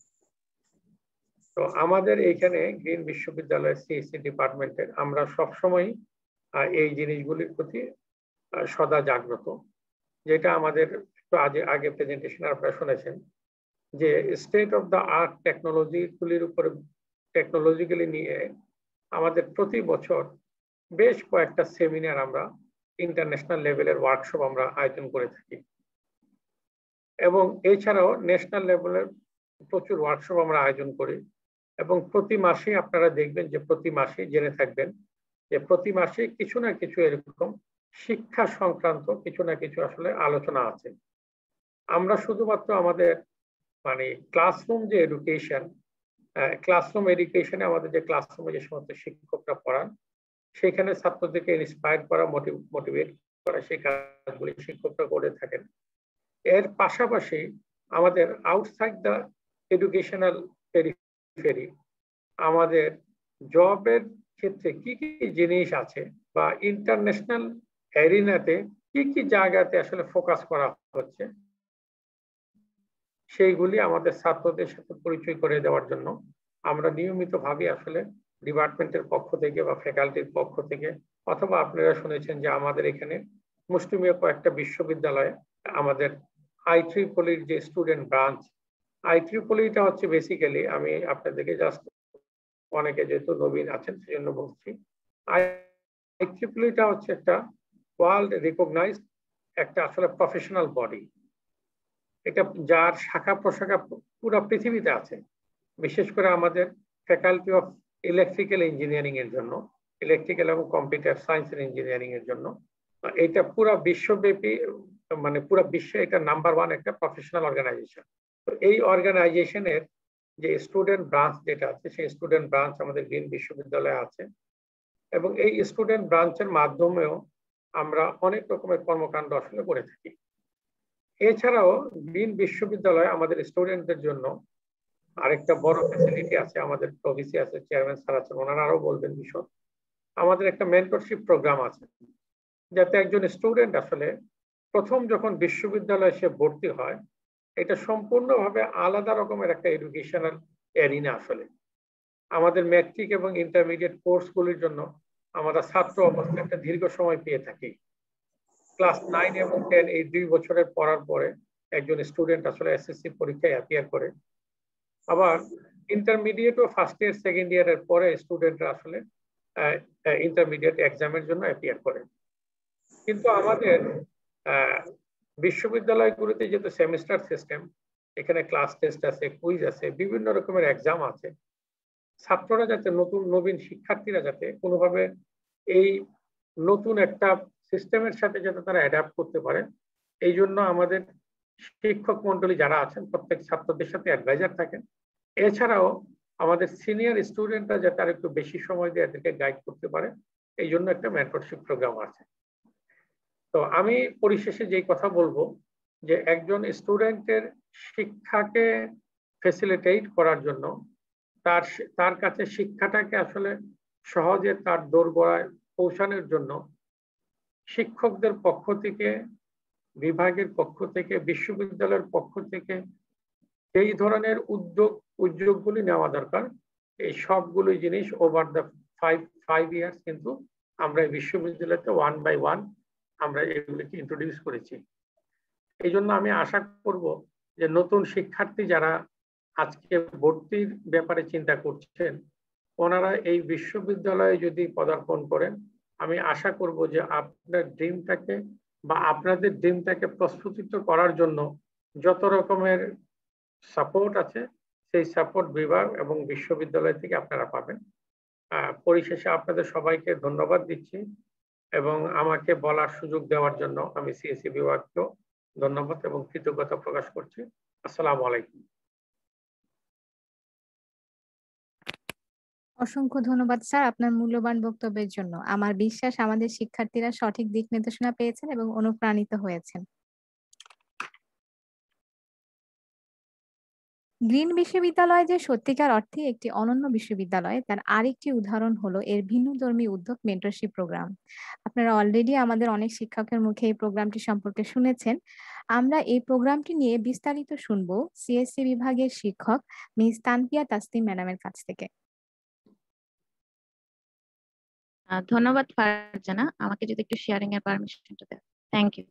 S6: তো আমাদের এইখানে গ্রিন বিশ্ববিদ্যালয়ের সিএসসি ডিপার্টমেন্টের আমরা সবসময় এই জিনিসগুলির প্রতি সদা জাগ্রত, যেটা আমাদের একটু আগে আগে প্রেজেন্টেশন আপনারা শুনেছেন যে স্টেট অফ দ্য আর্ট টেকনোলজিগুলির উপরে টেকনোলজিক্যালি নিয়ে আমাদের প্রতি বছর বেশ কয়েকটা সেমিনার আমরা ইন্টারন্যাশনাল লেভেলের ওয়ার্কশপ আমরা আয়োজন করে থাকি এবং এছাড়াও ন্যাশনাল লেভেলের প্রচুর ওয়ার্কশপ আমরা আয়োজন করি এবং প্রতি মাসে আপনারা দেখবেন যে প্রতি মাসে জেনে থাকবেন যে প্রতি মাসে কিছু না কিছু এরকম শিক্ষা সংক্রান্ত কিছু না কিছু আসলে আলোচনা আছে। আমরা শুধুমাত্র আমাদের মানে ক্লাসরুম যে এডুকেশন ক্লাসরুম এডুকেশনে আমাদের যে ক্লাসরুমে যে সমস্ত শিক্ষকরা পড়ান সেখানে ছাত্রদেরকে ইন্সপায়ার করা মোটিভেট করা সেই কাজগুলি শিক্ষকরা করে থাকেন। এর পাশাপাশি আমাদের আউটসাইড দ্য এডুকেশনাল পেরিফেরি আমাদের জবের ক্ষেত্রে কি কি জিনিস আছে বা ইন্টারন্যাশনাল এরিনাতে কি কি জায়গাতে আসলে ফোকাস করা হচ্ছে সেইগুলি আমাদের ছাত্রদের সাথে পরিচয় করে দেওয়ার জন্য আমরা নিয়মিতভাবে আসলে ডিপার্টমেন্টের পক্ষ থেকে বা ফ্যাকাল্টির পক্ষ থেকে অথবা আপনারা শুনেছেন যে আমাদের এখানে মুসলিমীয় কয়েকটা বিশ্ববিদ্যালয়ে আমাদের আই ট্রিপলির যে স্টুডেন্ট ব্রাঞ্চ, আই ট্রিপলিটা হচ্ছে বেসিক্যালি আমি আপনাদেরকে জাস্ট অনেকে যেহেতু নবীন আছেন সেজন্য বলছি, আই ট্রিপলিটা হচ্ছে একটা ওয়ার্ল্ড রিকগনাইজড একটা আসলে প্রফেশনাল বডি, এটা যার শাখা প্রশাখা পুরো পৃথিবীতে আছে, বিশেষ করে আমাদের ফ্যাকাল্টি অফ ইলেকট্রিক্যাল ইঞ্জিনিয়ারিং এর জন্য, ইলেকট্রিক্যাল এবং কম্পিউটার সায়েন্স এন্ড ইঞ্জিনিয়ারিং এর জন্য এটা পুরো বিশ্বব্যাপী মানে পুরো বিশ্বে এটা নাম্বার ওয়ান একটা প্রফেশনাল অর্গানাইজেশন। তো এই অর্গানাইজেশনের যে স্টুডেন্ট ব্রাঞ্চ যেটা আছে সেই স্টুডেন্ট ব্রাঞ্চ আমাদের গ্রিন বিশ্ববিদ্যালয়ে আছে এবং এই স্টুডেন্ট ব্রাঞ্চের মাধ্যমেও আমরা অনেক রকমের কর্মকাণ্ড আসলে করে থাকি। এছাড়াও গ্রিন বিশ্ববিদ্যালয়ে আমাদের স্টুডেন্টদের জন্য আরেকটা বড় ফ্যাসিলিটি আছে, আমাদের প্রভিসি আছে, চেয়ারম্যান স্যার আছেন, ওনারা আরো বলবেন বিষয়। আমাদের একটা মেন্টরশিপ প্রোগ্রাম আছে যাতে একজন স্টুডেন্ট আসলে প্রথম যখন বিশ্ববিদ্যালয়ে সে ভর্তি হয় এটা সম্পূর্ণভাবে আলাদা রকমের একটা এডুকেশনাল এরিনা। আসলে আমাদের ম্যাট্রিক এবং ইন্টারমিডিয়েট কোর্সগুলির জন্য আমরা ছাত্র অবস্থায় একটা দীর্ঘ সময় পেয়ে থাকি। ক্লাস নাইন এবং টেন এই দুই বছরের পড়ার পরে একজন স্টুডেন্ট আসলে এসএসসি পরীক্ষায় অ্যাপিয়ার করে, আবার ইন্টারমিডিয়েট ও ফার্স্ট ইয়ার সেকেন্ড ইয়ারের পরে স্টুডেন্টরা আসলে ইন্টারমিডিয়েট এক্সামের জন্য অ্যাপিয়ার করে। কিন্তু আমাদের বিশ্ববিদ্যালয়গুলোতে যেহেতু সেমিস্টার সিস্টেম, এখানে ক্লাস টেস্ট আছে, কুইজ আছে, বিভিন্ন রকমের এক্সাম আছে, ছাত্ররা যাতে নতুন নবীন শিক্ষার্থীরা যাতে কোনোভাবে এই নতুন একটা সিস্টেমের সাথে যাতে তারা অ্যাডাপ্ট করতে পারে এই জন্য আমাদের শিক্ষক মন্ডলী যারা আছেন প্রত্যেক ছাত্রদের সাথে অ্যাডভাইজার থাকেন। এছাড়াও আমাদের সিনিয়র স্টুডেন্টরা যাতে আর একটু বেশি সময় দিয়ে এদেরকে গাইড করতে পারে এই জন্য একটা মেন্টরশিপ প্রোগ্রাম আছে। তো আমি পরিশেষে যেই কথা বলবো যে একজন স্টুডেন্টের শিক্ষাকে ফ্যাসিলিটেট করার জন্য তার তার কাছে শিক্ষাটাকে আসলে সহজে তার দোরগোড়ায় পৌঁছানোর জন্য শিক্ষকদের পক্ষ থেকে, বিভাগের পক্ষ থেকে, বিশ্ববিদ্যালয়ের পক্ষ থেকে এই ধরনের উদ্যোগ উদ্যোগগুলি নেওয়া দরকার। এই সবগুলো জিনিস over the five five years কিন্তু আমরা এই বিশ্ববিদ্যালয়তে ওয়ান বাই ওয়ান আমরা এগুলিকে ইন্ট্রোডিউস করেছি। এই জন্য আমি আশা করব যে নতুন শিক্ষার্থী যারা আজকে ভর্তির ব্যাপারে চিন্তা করছেন ওনারা এই বিশ্ববিদ্যালয়ে যদি পদার্পণ করেন আমি আশা করব যে আপনার ড্রিমটাকে বা আপনাদের ড্রিমটাকে প্রস্ফুটিত করার জন্য যত রকমের সাপোর্ট আছে সেই সাপোর্ট বিভাগ এবং বিশ্ববিদ্যালয় থেকে আপনারা পাবেন। পরিশেষে আপনাদের সবাইকে ধন্যবাদ দিচ্ছি এবং আমাকে বলার সুযোগ দেওয়ার জন্য আমি সিএসসি বিভাগকেও ধন্যবাদ এবং কৃতজ্ঞতা প্রকাশ করছি। আসসালামু আলাইকুম।
S1: অসংখ্য ধন্যবাদ স্যার আপনার মূল্যবান বক্তব্যের জন্য। আমার বিশ্বাস আমাদের শিক্ষার্থীরা সঠিক দিক নির্দেশনা পেয়েছেন এবং অনুপ্রাণিত হয়েছেন। গ্রিন বিশ্ববিদ্যালয় যে সত্যিকার অর্থে একটি অনন্য বিশ্ববিদ্যালয় তার আরেকটি উদাহরণ হলো এর ভিন্নধর্মী উদ্যোগ মেন্টরশিপ প্রোগ্রাম। আপনারা অলরেডি আমাদের অনেক শিক্ষকের মুখে এই প্রোগ্রামটি সম্পর্কে শুনেছেন। আমরা এই প্রোগ্রামটি নিয়ে বিস্তারিত শুনবো সিএসসি বিভাগের শিক্ষক মিস তানপিয়া তাসনিম ম্যাডামের কাছ থেকে।
S7: আহ, ধন্যবাদ ফারজানা, আমাকে যদি একটু শেয়ারিং এর পারমিশনটা দেন। Thank you.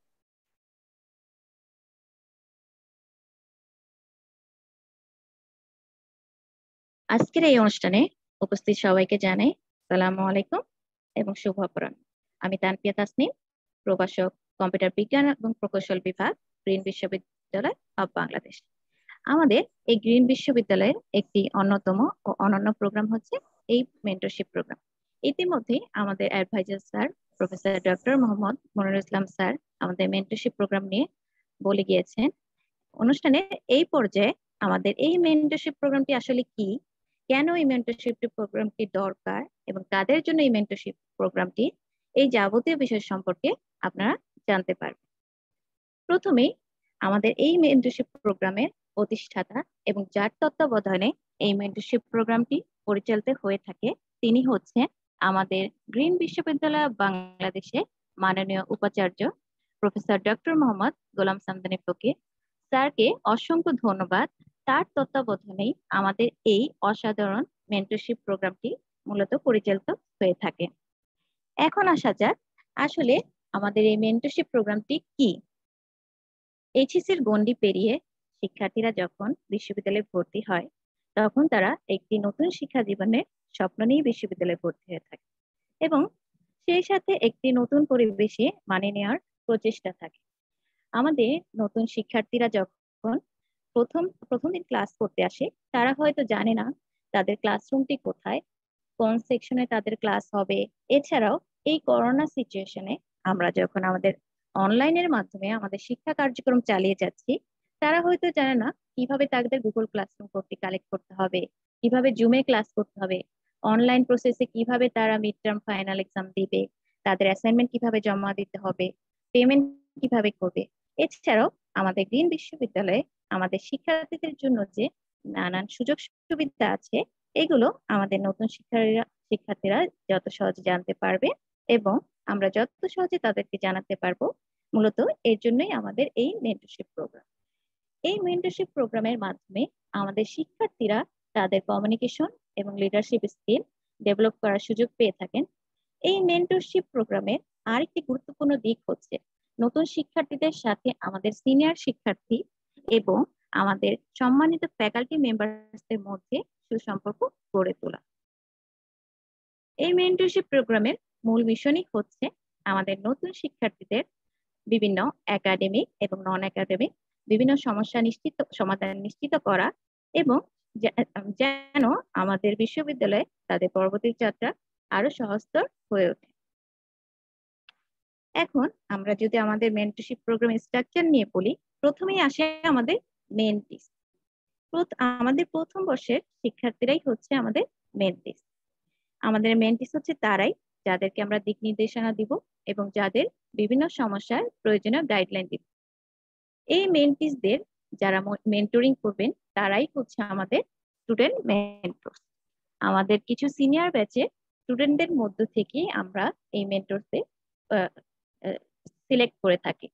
S7: আজকের এই অনুষ্ঠানে উপস্থিত সবাইকে জানাই আসসালামু আলাইকুম এবং শুভ অপরাহ্ন। আমি তানপিয়া তাসনিম, প্রভাষক, কম্পিউটার বিজ্ঞান এবং প্রকৌশল বিভাগ, গ্রিন বিশ্ববিদ্যালয় অব বাংলাদেশ। আমাদের এই গ্রিন বিশ্ববিদ্যালয়ের একটি অন্যতম ও অনন্য প্রোগ্রাম হচ্ছে এই মেন্টরশিপ প্রোগ্রাম। ইতিমধ্যে আমাদের adviser sir professor doctor Mohammad Monirul Islam sir আমাদের মেন্টরশিপ প্রোগ্রাম নিয়ে বলে গিয়েছেন। অনুষ্ঠানের এই পর্যায়ে আমাদের এই মেন্টরশিপ প্রোগ্রামটি আসলে কি, কেন এই মেন্টরশিপ প্রোগ্রামটি দরকার এবং কাদের জন্য এই মেন্টরশিপ প্রোগ্রামটি, এই যাবতীয় বিষয় সম্পর্কে আপনারা জানতে পারবেন। প্রথমেই আমাদের এই মেন্টরশিপ প্রোগ্রামের প্রতিষ্ঠাতা এবং যার তত্ত্বাবধানে এই মেন্টরশিপ প্রোগ্রামটি পরিচালিত হয়ে থাকে তিনি হচ্ছেন আমাদের গ্রিন বিশ্ববিদ্যালয় বাংলাদেশে মাননীয় উপাচার্য প্রফেসর ডক্টর মোহাম্মদ গোলাম সামদানি ফকির স্যারকে অসংখ্য ধন্যবাদ। তার তত্ত্বাবধানেই আমাদের এই অসাধারণ মেন্টরশিপ প্রোগ্রামটি মূলত পরিচালিত হয়ে থাকে। এখন আসা যাক আসলে আমাদের এই মেন্টরশিপ প্রোগ্রামটি কি। এইচএসসির গণ্ডি পেরিয়ে শিক্ষার্থীরা যখন বিশ্ববিদ্যালয়ে ভর্তি হয় তখন তারা একটি নতুন শিক্ষা জীবনের স্বপ্ন নিয়ে বিশ্ববিদ্যালয়ে ভর্তি হয়ে থাকে এবং সেই সাথে একটি নতুন পরিবেশে মানিয়ে নেওয়ার প্রচেষ্টা থাকে। আমাদের নতুন শিক্ষার্থীরা যখন প্রথম প্রথম দিন ক্লাস করতে আসে তারা হয়তো জানে না তাদের ক্লাসরুমটি কোথায়, কোন সেকশনে তাদের ক্লাস হবে। এছাড়াও এই করোনা সিচুয়েশনে আমরা যখন আমাদের অনলাইনের মাধ্যমে আমাদের শিক্ষা কার্যক্রম চালিয়ে যাচ্ছি তারা হয়তো জানে না কিভাবে তাদের গুগল ক্লাসরুম করতে কালেক্ট করতে হবে, কিভাবে জুমে ক্লাস করতে হবে, অনলাইন প্রসেসে কিভাবে তারা মিড টার্ম ফাইনাল এক্সাম দিবে, তাদের অ্যাসাইনমেন্ট কিভাবে জমা দিতে হবে, পেমেন্ট কিভাবে করবে। এছাড়াও আমাদের গ্রিন বিশ্ববিদ্যালয়ে আমাদের শিক্ষার্থীদের জন্য যে নানান সুযোগ সুবিধা আছে এগুলো আমাদের নতুন শিক্ষার্থীরা শিক্ষার্থীরা যত সহজে জানতে পারবে এবং আমরা যত সহজে তাদেরকে জানাতে পারবো। মূলত এর জন্যই আমাদের এই মেন্টরশিপ প্রোগ্রাম। এই মেন্টরশিপ প্রোগ্রামের মাধ্যমে আমাদের শিক্ষার্থীরা তাদের কমিউনিকেশন এবং লিডারশিপ স্কিল ডেভেলপ করার সুযোগ পেয়ে থাকেন। এই মেন্টরশিপ প্রোগ্রামের আরেকটি গুরুত্বপূর্ণ দিক হচ্ছে নতুন শিক্ষার্থীদের সাথে আমাদের সিনিয়র শিক্ষার্থী এবং আমাদের সম্মানিত ফ্যাকাল্টি মেম্বারদের মধ্যে সুসম্পর্ক গড়ে তোলা। এই মেন্টরশিপ প্রোগ্রামের মূল মিশনই হচ্ছে আমাদের নতুন শিক্ষার্থীদের বিভিন্ন একাডেমিক এবং নন একাডেমিক বিভিন্ন সমস্যা নিশ্চিত সমাধান নিশ্চিত করা এবং যেন আমাদের বিশ্ববিদ্যালয়ে তাদের পরবর্তী যাত্রা আরো সহজতর হয়ে ওঠে। এখন আমরা যদি আমাদের মেন্টরশিপ প্রোগ্রামের স্ট্রাকচার নিয়ে বলি, প্রথমেই আসে আমাদের মেন্টিস। আমাদের প্রথম বর্ষের শিক্ষার্থীরাই হচ্ছে আমাদের মেন্টিস। আমাদের মেন্টিস হচ্ছে তারাই যাদেরকে আমরা দিক নির্দেশনা দিব এবং যাদের বিভিন্ন সমস্যার প্রয়োজনীয় গাইডলাইন দিব। এই মেন্টিসদের যারা মেন্টরিং করবেন তারাই হচ্ছে আমাদের স্টুডেন্ট মেন্টর। আমাদের কিছু সিনিয়র ব্যাচের স্টুডেন্টদের মধ্য থেকে আমরা এই মেন্টরদের সিলেক্ট করে থাকি।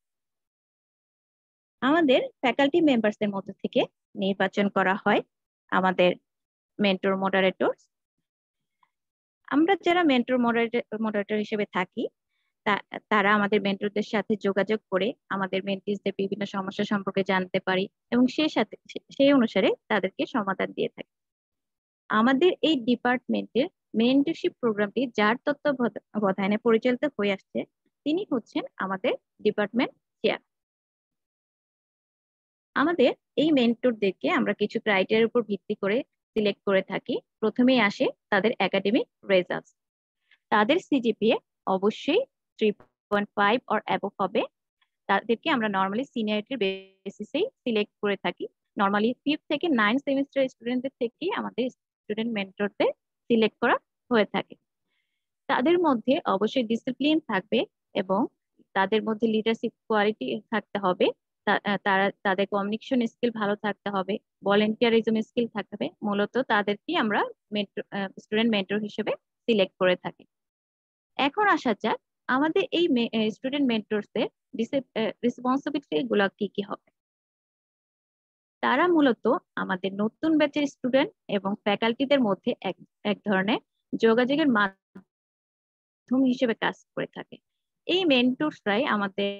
S7: আমাদের ফ্যাকাল্টি মেম্বারসদের মধ্য থেকে নির্বাচন করা হয় আমাদের মেন্টর মডারেটর। আমরা যারা মেন্টর মডারেটর হিসেবে থাকি তারা আমাদের মেন্টরদের সাথে যোগাযোগ করে আমাদের মেন্টিসদের বিভিন্ন সমস্যা সম্পর্কে জানতে পারি এবং সেই সাথে সেই অনুসারে তাদেরকে সমাধান দিয়ে থাকি। আমাদের এই ডিপার্টমেন্টের মেন্টরশিপ প্রোগ্রামটি যার তত্ত্বাবধানে পরিচালিত হয়ে আসছে তিনি হচ্ছেন আমাদের ডিপার্টমেন্ট চেয়ার। আমাদের এই মেন্টরদেরকে আমরা কিছু ক্রাইটেরিয়ার উপর ভিত্তি করে সিলেক্ট করে থাকি। প্রথমেই আসে তাদের একাডেমিক রেজাল্ট। তাদের সিজিপিএ অবশ্যই three point five or above হবে। তাদেরকে আমরা নর্মালি সিনিয়রিটির বেসিসেই সিলেক্ট করে থাকি। নর্মালি ফিফথ থেকে নাইন সেমিস্টার স্টুডেন্টদের থেকে আমাদের স্টুডেন্ট মেন্টরদের সিলেক্ট করা হয়ে থাকে। তাদের মধ্যে অবশ্যই ডিসিপ্লিন থাকবে এবং তাদের মধ্যে লিডারশিপ কোয়ালিটি থাকতে হবে, তারা তাদের কমিউনিকেশন স্কিল ভালো থাকতে হবে, ভলেন্টিয়ারিজম স্কিল থাকতে হবে। মূলত তাদেরকে আমরা স্টুডেন্ট মেন্টর হিসেবে সিলেক্ট করে থাকি। এখন আসা যাক আমাদের এই স্টুডেন্ট মেন্টরসদের রেসপন্সিবিলিটি গুলো কি কি হবে। তারা মূলত আমাদের নতুন ব্যাচের স্টুডেন্ট এবং ফ্যাকাল্টিদের মধ্যে এক এক ধরনের যোগাযোগের মাধ্যম হিসেবে কাজ করে থাকে। এই মেন্টরসরাই আমাদের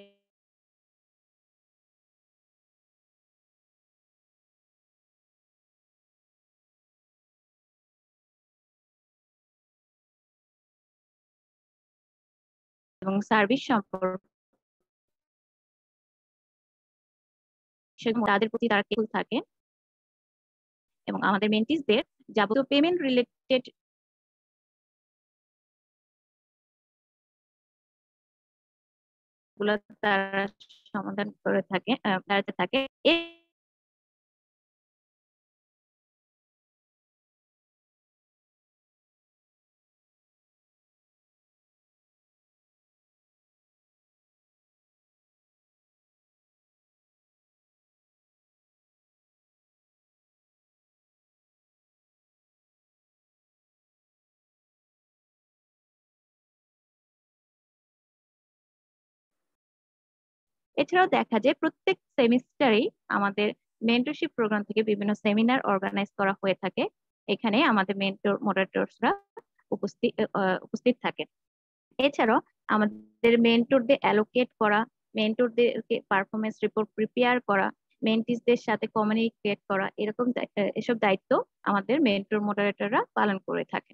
S7: এবং সার্ভিস সম্পর্কে তাদের প্রতি তারা কেয়ারফুল থাকে এবং আমাদের মেন্টিসদের যাবতীয় পেমেন্ট রিলেটেড গুলো তারা সমাধান করে থাকে তারা থাকে এছাড়াও দেখা যায় প্রত্যেক সেমিস্টারেই আমাদের মেন্টরশিপ প্রোগ্রাম থেকে বিভিন্ন সেমিনার অর্গানাইজ করা হয়ে থাকে। এখানে আমাদের মেন্টর মডারেটরসরা উপস্থিত উপস্থিত থাকে। এছাড়াও আমাদের মেন্টরদের অ্যালোকেট করা, মেন্টরদেরকে পারফরমেন্স রিপোর্ট প্রিপেয়ার করা, মেন্টিসদের সাথে কমিউনিকেট করা, এরকম এসব দায়িত্ব আমাদের মেন্টর মডারেটররা পালন করে থাকে।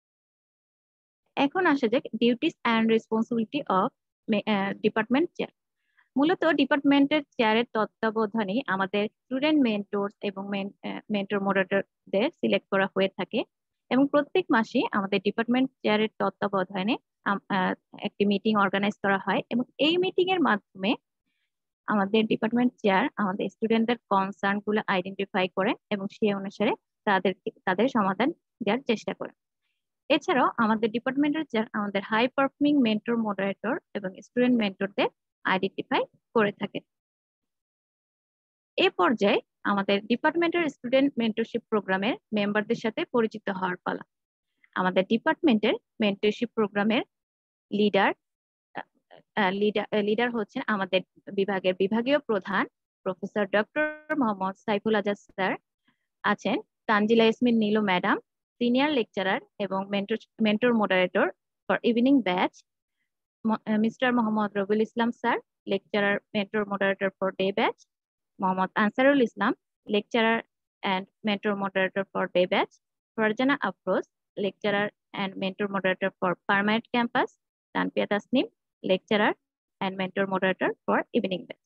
S7: এখন আসা যাক duties and responsibility of department chair. মূলত ডিপার্টমেন্টের চেয়ারের তত্ত্বাবধানে আমাদের স্টুডেন্ট মেন্টরস এবং মেন্টর মডারেটরদের সিলেক্ট করা হয়ে থাকে এবং প্রত্যেক মাসে আমাদের ডিপার্টমেন্ট চেয়ারের তত্ত্বাবধানে একটি মিটিং অর্গানাইজ করা হয় এবং এই মিটিং এর মাধ্যমে আমাদের ডিপার্টমেন্ট চেয়ার আমাদের স্টুডেন্টদের কনসার্ন গুলো আইডেন্টিফাই করে এবং সেই অনুসারে তাদের তাদের সমাধান দেওয়ার চেষ্টা করে। এছাড়াও আমাদের ডিপার্টমেন্টের চেয়ার আমাদের হাই পারফর্মিং মেন্টর মডারেটর এবং স্টুডেন্ট মেন্টরদের আইডেন্টিফাই করে থাকে। এ পর্যায়ে আমাদের ডিপার্টমেন্টের স্টুডেন্ট মেন্টরশিপ প্রোগ্রামের মেম্বারদের সাথে পরিচিত হওয়ার পালা। আমাদের ডিপার্টমেন্টের মেন্টরশিপ প্রোগ্রামের লিডার লিডার লিডার হচ্ছেন আমাদের বিভাগের বিভাগীয় প্রধান professor doctor Mohammad Saiful Azad sir, আছেন Tanzila Yasmin Nilu madam, senior lecturer এবং mentor mentor moderator for evening batch mister Mohammad Rabiul Islam sir, lecturer mentor moderator for day batch, Mohammad Ansarul Islam, lecturer and mentor moderator for day batch, Farjana Afroz, lecturer and mentor moderator for permanent campus, Tanpia Tasnim, lecturer and mentor moderator for evening batch.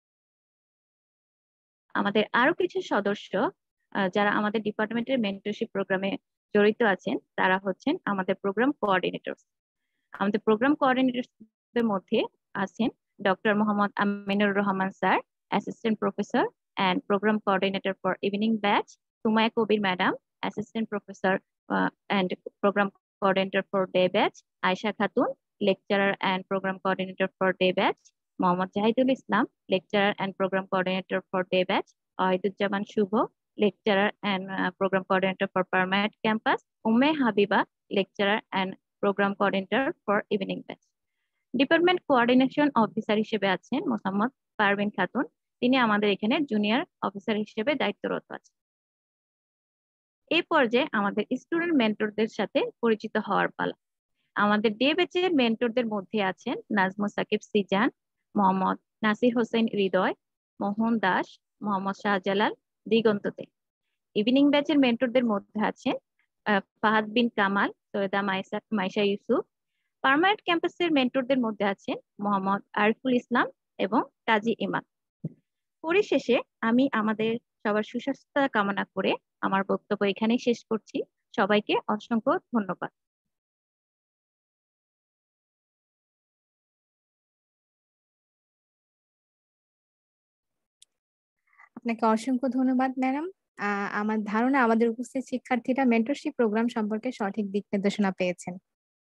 S7: আমাদের আরো কিছু সদস্য যারা আমাদের ডিপার্টমেন্টের mentorship প্রোগ্রামে জড়িত আছেন তারা হচ্ছেন আমাদের প্রোগ্রাম কোঅর্ডিনেটর। আমাদের প্রোগ্রাম কোঅর্ডিনেটরদের মধ্যে আছেন doctor Mohammad Aminur Rahman sir, assistant professor and program coordinator for evening batch, Sumaya Kobir madam, assistant professor uh, and program coordinator for day batch, Aisha Khatun, lecturer and program coordinator for day batch, Mohammad Jahidul Islam, lecturer and program coordinator for day batch, Ahiduzzaman Shubho, lecturer and uh, program coordinator for permanent campus, Umme Habiba, lecturer and program coordinator for evening batch. Department coordination officer হিসেবে আছেন মোহাম্মদ পারভিন খাতুন, তিনি আমাদের এখানে junior officer হিসেবে দায়িত্বরত আছেন। এই পর্যায়ে আমাদের স্টুডেন্ট মেন্টরদের সাথে পরিচিত হওয়ার পালা। আমাদের ডে ব্যাচের মেন্টরদের মধ্যে আছেন নাজমুস সাকিব সিজান, মোহাম্মদ নাসির হোসেন হৃদয়, মোহন দাস, মোহাম্মদ শাহজালাল, দিগন্ততে। ইভিনিং ব্যাচের মেন্টরদের মধ্যে আছেন ফাহাদ বিন কামাল, সৈয়দা মাইসা মাইশা ইউসুফ। পার্মানেন্ট ক্যাম্পাসের মেন্টরদের মধ্যে আছেন মোহাম্মদ আরিফুল ইসলাম এবং কাজী ইমাম। পরিশেষে আমি আমাদের সবার সুস্বাস্থ্য কামনা করে আমার বক্তব্য এখানেই শেষ করছি। সবাইকে অসংখ্য ধন্যবাদ।
S1: আপনাকে অসংখ্য ধন্যবাদ ম্যাডাম। আমার ধারণা আমাদের উপস্থিত শিক্ষার্থীরা মেন্টরশিপ প্রোগ্রাম সম্পর্কে সঠিক দিক নির্দেশনা পেয়েছেন।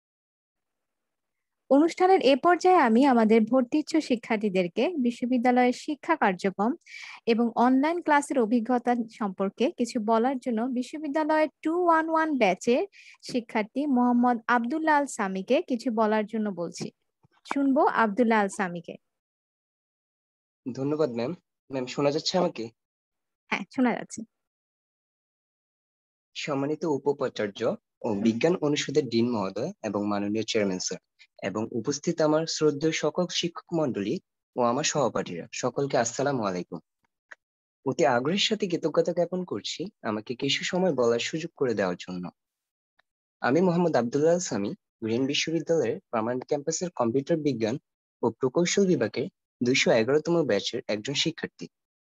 S1: অনুষ্ঠানের এ পর্যায়ে আমি আমাদের ভর্তি ইচ্ছুক শিক্ষার্থীদেরকে বিশ্ববিদ্যালয়ের শিক্ষা কার্যক্রম এবং অনলাইন ক্লাসের অভিজ্ঞতা সম্পর্কে কিছু বলার জন্য বিশ্ববিদ্যালয়ের টু ওয়ান ওয়ান ব্যাচের শিক্ষার্থী মোহাম্মদ আব্দুল্লাহ আল সামিকে কিছু বলার জন্য বলছি। শুনবো আব্দুল্লাহ আল সামিকে।
S8: ধন্যবাদ ম্যাম। ম্যাম শোনা যাচ্ছে আমাকে?
S1: হ্যাঁ, শোনা যাচ্ছে।
S8: সম্মানিত উপাচার্য ও বিজ্ঞান অনুষদের ডিন মহোদয় এবং মাননীয় চেয়ারম্যান স্যার এবং উপস্থিত আমার শ্রদ্ধেয় সকল শিক্ষক মন্ডলী ও আমার সহপাঠীরা, সকলকে আসসালামু আলাইকুম। অতি আগ্রহের সাথে কৃতজ্ঞতা জ্ঞাপন করছি আমাকে কিছু সময় বলার সুযোগ করে দেওয়ার জন্য। আমি মোহাম্মদ আব্দুল্লাহ আল সামি, গ্রিন বিশ্ববিদ্যালয়ের পার্মানেন্ট ক্যাম্পাসের কম্পিউটার বিজ্ঞান ও প্রকৌশল বিভাগের দুইশো এগারোতম ব্যাচের একজন শিক্ষার্থী।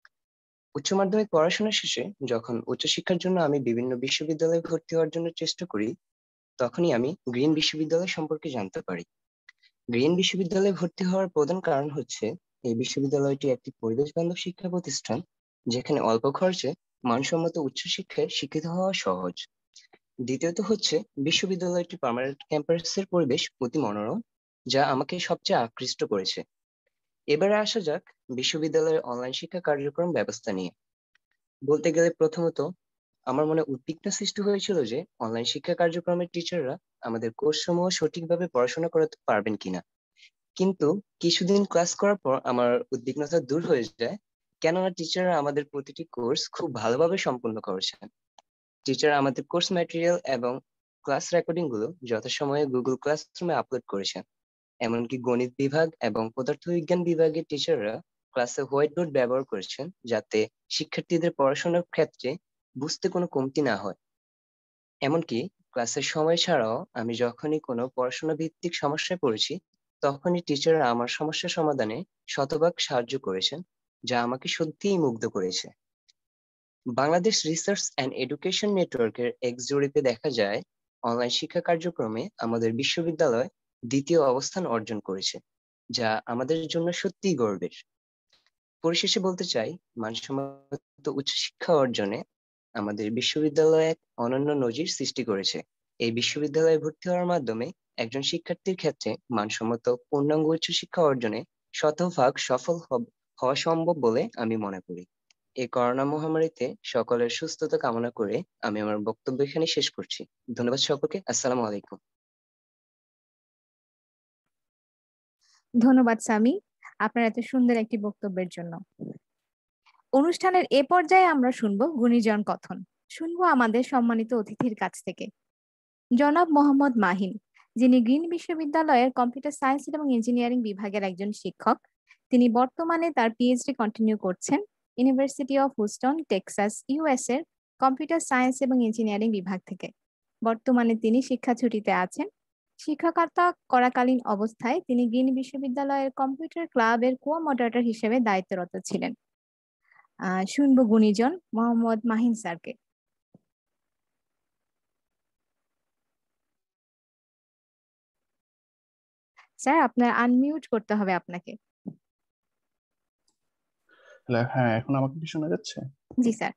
S8: উচ্চ মাধ্যমিক পড়াশোনা শেষে যখন উচ্চশিক্ষার জন্য আমি বিভিন্ন বিশ্ববিদ্যালয়ে ভর্তি হওয়ার জন্য চেষ্টা করি, তখনই আমি গ্রিন বিশ্ববিদ্যালয় সম্পর্কে জানতে পারি। গ্রিন বিশ্ববিদ্যালয়ে ভর্তি হওয়ার প্রধান কারণ হচ্ছে এই বিশ্ববিদ্যালয়টি একটি পরিবেশ বান্ধব শিক্ষা প্রতিষ্ঠান, যেখানে অল্প খরচে মানসম্মত উচ্চশিক্ষায় শিক্ষিত হওয়া সহজ। দ্বিতীয়ত হচ্ছে বিশ্ববিদ্যালয়টি পার্মানেন্ট ক্যাম্পাসের পরিবেশ অতি মনোরম, যা আমাকে সবচেয়ে আকৃষ্ট করেছে। এবারে আসা যাক বিশ্ববিদ্যালয়ের অনলাইন শিক্ষা কার্যক্রম ব্যবস্থা নিয়ে। বলতে গেলে প্রথমত আমার মনে উদ্বিগ্নতা সৃষ্টি হয়েছিল যে অনলাইন শিক্ষা কার্যক্রমের টিচাররা আমাদের কোর্স সমূহ সঠিকভাবে পড়াশোনা করাতে পারবেন কিনা, কিন্তু কিছুদিন ক্লাস করার পর আমার উদ্বিগ্নতা দূর হয়ে যায়, কেননা টিচাররা আমাদের প্রতিটি কোর্স খুব ভালোভাবে সম্পন্ন করেছেন। টিচার আমাদের কোর্স ম্যাটেরিয়াল এবং ক্লাস রেকর্ডিং গুলো যথাসময়ে গুগল ক্লাসরুমে আপলোড করেছেন। এমনকি গণিত বিভাগ এবং পদার্থবিজ্ঞান বিভাগের টিচাররা ক্লাসে হোয়াইট বোর্ড ব্যবহার করেছেন, যাতে শিক্ষার্থীদের পড়াশোনার ক্ষেত্রে বুঝতে কোনো কমতি না হয়। এমনকি ক্লাসের সময় ছাড়াও আমি যখনই কোনো পড়াশোনা ভিত্তিক সমস্যায় পড়েছি, তখনই টিচাররা আমার সমস্যা সমাধানে শতভাগ সাহায্য করেছেন, যা আমাকে সত্যিই মুগ্ধ করেছে। বাংলাদেশ রিসার্চ অ্যান্ড এডুকেশন নেটওয়ার্কের এক্স জরিপে দেখা যায় অনলাইন শিক্ষা কার্যক্রমে আমাদের বিশ্ববিদ্যালয় দ্বিতীয় অবস্থান অর্জন করেছে, যা আমাদের জন্য সত্যিই গর্বের। পরিশেষে বলতে চাই, মানসম্মত উচ্চশিক্ষা অর্জনে আমাদের বিশ্ববিদ্যালয় এক অনন্য নজির সৃষ্টি করেছে। এই বিশ্ববিদ্যালয়ে ভর্তি হওয়ার মাধ্যমে একজন শিক্ষার্থীর ক্ষেত্রে মানসম্মত পূর্ণাঙ্গ উচ্চশিক্ষা অর্জনে শতভাগ সফল হওয়া সম্ভব বলে আমি মনে করি। এই করোনা মহামারীতে সকলের সুস্থতা কামনা করে আমি আমার বক্তব্য এখানে শেষ করছি। ধন্যবাদ সকলকে। আসসালামু আলাইকুম।
S1: ধন্যবাদ সামি, আপনার এত সুন্দর একটি বক্তব্যের জন্য। অনুষ্ঠানের এ পর্যায়ে আমরা শুনবো গুণীজন কথন। শুনবো আমাদের সম্মানিত অতিথির কাছ থেকে জনাব মোহাম্মদ মাহিন, যিনি গ্রিন বিশ্ববিদ্যালয়ের কম্পিউটার সায়েন্স এবং ইঞ্জিনিয়ারিং বিভাগের একজন শিক্ষক। তিনি বর্তমানে তার পিএইচডি কন্টিনিউ করছেন university of Houston, Texas, US এর কম্পিউটার সায়েন্স এবং ইঞ্জিনিয়ারিং বিভাগ থেকে। বর্তমানে তিনি শিক্ষা ছুটিতে আছেন। শিক্ষকতা করাকালীন অবস্থায় তিনি গ্রিন বিশ্ববিদ্যালয়ের কম্পিউটার ক্লাবের কো-মডারেটর হিসেবে দায়িত্বরত ছিলেন। আহ শুনবো গুণীজন মোহাম্মদ মাহিন স্যারকে। স্যার, আপনার আনমিউট করতে হবে আপনাকে।
S9: হ্যাঁ, এখন আমাকে কি শোনা যাচ্ছে?
S1: জি স্যার।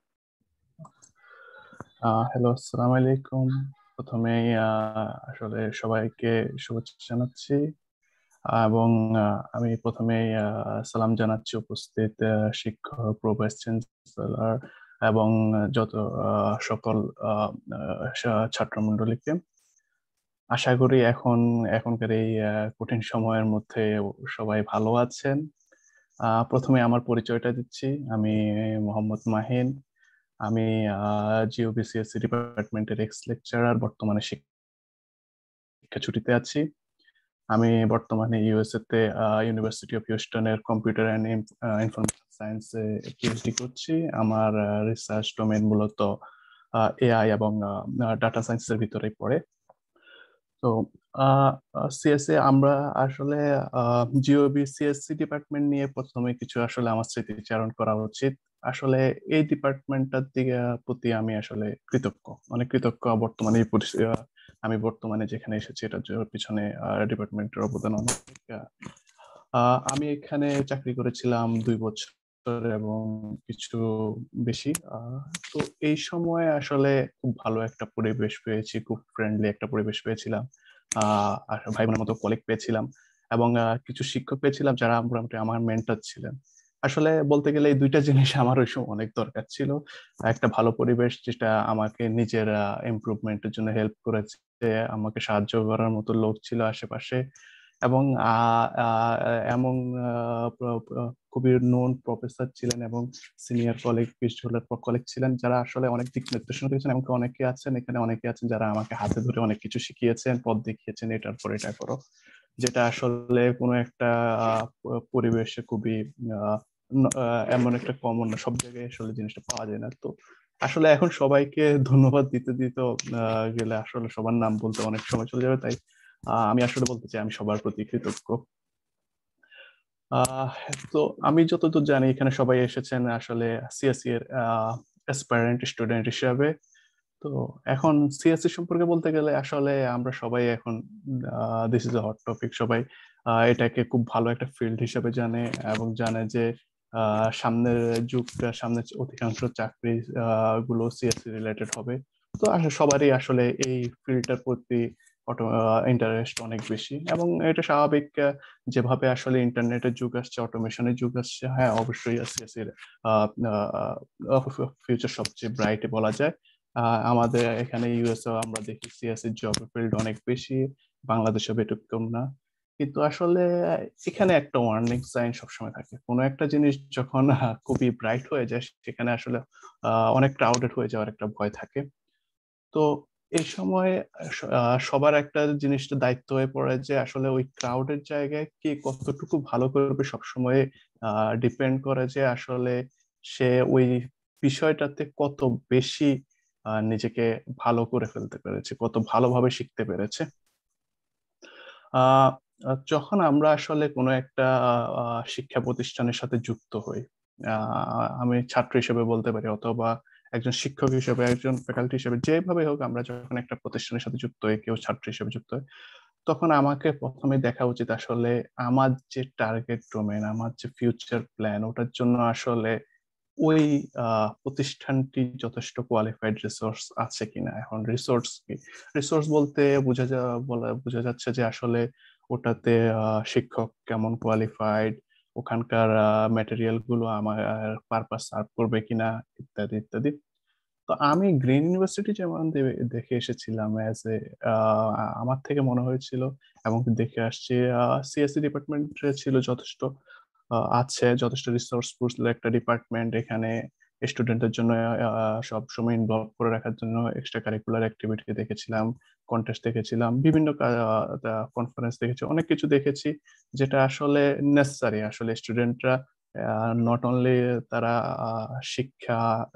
S9: হ্যালো, আসসালামু আলাইকুম। প্রথমে আসলে সবাইকে শুভেচ্ছা জানাচ্ছি এবং আমি প্রথমে সালাম জানাচ্ছি উপস্থিত শিক্ষক, প্রো ভাইস চ্যান্সেলর এবং যত সকল ছাত্রমণ্ডলীকে। আশা করি এখন এখনকার এই কঠিন সময়ের মধ্যে সবাই ভালো আছেন। প্রথমে আমার পরিচয়টা দিচ্ছি। আমি মোহাম্মদ মাহিন। আমি জিওবিসিএসসি ডিপার্টমেন্টের এক্স লেকচারার, বর্তমানে শিক্ষা ছুটিতে আছি। আমি বর্তমানে ইউএসএ তে ইউনিভার্সিটি অফ হিউস্টনের কম্পিউটার অ্যান্ড ইনফরমেশন সায়েন্সে পিএইচডি করছি। আমার রিসার্চ ডোমেন মূলত এআই এবং ডাটা সায়েন্সের ভিতরে পড়ে। তো সিএসএ আমরা আসলে জিওবি সিএসসি ডিপার্টমেন্ট নিয়ে প্রথমে কিছু আসলে আমার স্মৃতিচারণ করা উচিত। আসলে এই ডিপার্টমেন্টটার দিকে প্রতি আমি আসলে কৃতজ্ঞ, অনেক কৃতজ্ঞ। বর্তমানে আমি বর্তমানে যেখানে এসেছি এটার পিছনে ডিপার্টমেন্টের অবদান অনেক। আমি এখানে চাকরি করেছিলাম দুই বছর এবং কিছু বেশি। তো এই সময় আসলে খুব ভালো একটা পরিবেশ পেয়েছি, খুব ফ্রেন্ডলি একটা পরিবেশ পেয়েছিলাম, আহ ভাই বোনের মতো কলিগ পেয়েছিলাম এবং কিছু শিক্ষক পেয়েছিলাম যারা মোটামুটি আমার মেন্টর ছিলেন। আসলে বলতে গেলে এই দুইটা জিনিস আমার ওই সময় অনেক দরকার ছিল। একটা ভালো পরিবেশ যেটা আমাকে নিজের ইমপ্রুভমেন্টের জন্য হেল্প করেছে, আমাকে সাহায্য করার মতো লোক ছিল আশেপাশে, এবং এমন খুবই নোন প্রফেসর ছিলেন এবং সিনিয়র কলিগ পিএইচডি কলিগ ছিলেন যারা আসলে অনেক দিক নির্দেশনা দিয়েছেন। এমনকি অনেকে আছেন এখানে অনেকে আছেন যারা আমাকে হাতে ধরে অনেক কিছু শিখিয়েছেন, পথ দেখিয়েছেন, এটার পর এটা করো, যেটা আসলে কোনো একটা পরিবেশে খুবই এমন একটা কমন না, সব জায়গায় আসলে জিনিসটা পাওয়া যায় না। তো আসলে এখন সবাইকে ধন্যবাদ দিতে দিতে গেলে আসলে সবার নাম বলতে অনেক সময় চলে যাবে, তাই আমি আসলে বলতে চাই আমি সবার প্রতি কৃতজ্ঞ। আহ তো আমি যতদূর জানি এখানে সবাই এসেছেন আসলে সিএসসি এর অ্যাসপারেন্ট স্টুডেন্ট হিসাবে। তো এখন সিএসসি সম্পর্কে বলতে গেলে আসলে আমরা সবাই এখন this is a hot topic, সবাই এটাকে খুব ভালো একটা ফিল্ড হিসেবে জানে এবং জানে যে সামনের যুগটা, সামনের অধিকাংশ চাকরি গুলো সিএসসি রিলেটেড হবে। তো আসলে সবারই আসলে এই ফিল্ডটার প্রতি ইন্টারেস্ট অনেক বেশি এবং এটা স্বাভাবিক, যেভাবে আসলে ইন্টারনেটের যুগ আসছে, অটোমেশনের যুগ আসছে। হ্যাঁ অবশ্যই সিএসসির ফিউচার সবচেয়ে ব্রাইট বলা যায়। আমাদের এখানে ইউএসএ আমরা দেখি সিএসসি জব ফিল্ড অনেক বেশি, বাংলাদেশে ব্যতিক্রম না। কিন্তু আসলে এখানে একটা ওয়ার্নিং সাইন সবসময় থাকে, কোনো একটা জিনিস যখন খুবই ব্রাইট হয়ে যায় সেখানে আসলে অনেক ক্রাউডেড হয়ে যাওয়ার একটা ভয় থাকে। তো এই সময় সবার একটা জিনিসটা দায়িত্ব হয়ে পড়ে যে আসলে ওই ক্রাউডের জায়গায় কে কতটুকু ভালো করবে সবসময় ডিপেন্ড করে যে আসলে সে ওই বিষয়টাতে কত বেশি নিজেকে ভালো করে ফেলতে পেরেছে, কত ভালোভাবে শিখতে পেরেছে। আহ যখন আমরা আসলে কোনো একটা শিক্ষা প্রতিষ্ঠানের সাথে যুক্ত হই, আমি ছাত্র হিসেবে বলতে পারি অথবা একজন শিক্ষক হিসেবে, একজন ফ্যাকাল্টি হিসেবে, যেভাবে হোক আমরা যখন একটা প্রতিষ্ঠানের সাথে যুক্ত হই, কেউ ছাত্র হিসেবে যুক্ত হয়, তখন আমাকে প্রথমে দেখা উচিত আসলে আমার যে টার্গেট ডোমেন, আমার যে ফিউচার প্ল্যান, ওটার জন্য আসলে ওই প্রতিষ্ঠানটি যথেষ্ট কোয়ালিফাইড রিসোর্স আছে কিনা। এখন রিসোর্স কি, রিসোর্স বলতে বোঝা যা বলা বোঝা যাচ্ছে যে আসলে ওটাতে শিক্ষক কেমন কোয়ালিফাইড, ওখানকার ম্যাটেরিয়াল গুলো আমার পারপাস সার্ভ করবে কিনা, ইত্যাদি ইত্যাদি। তো আমি গ্রিন ইউনিভার্সিটি যেমন দেখে এসেছিলাম, অ্যাজ এ আমার থেকে মনে হয়েছিল এবং দেখে আসছি সিএসসি ডিপার্টমেন্ট ছিল যথেষ্ট আছে, যথেষ্ট রিসোর্সফুল একটা ডিপার্টমেন্ট। এখানে স্টুডেন্টদের জন্য সব সময় ইনভলভ করে রাখার জন্য এক্সট্রা কারিকুলার অ্যাক্টিভিটি দেখেছিলাম, কন্টেস্ট দেখেছিলাম, বিভিন্ন কনফারেন্স দেখেছি, অনেক কিছু দেখেছি যেটা আসলে নেসেসারি। আসলে স্টুডেন্টরা নট অনলি তারা শিক্ষা,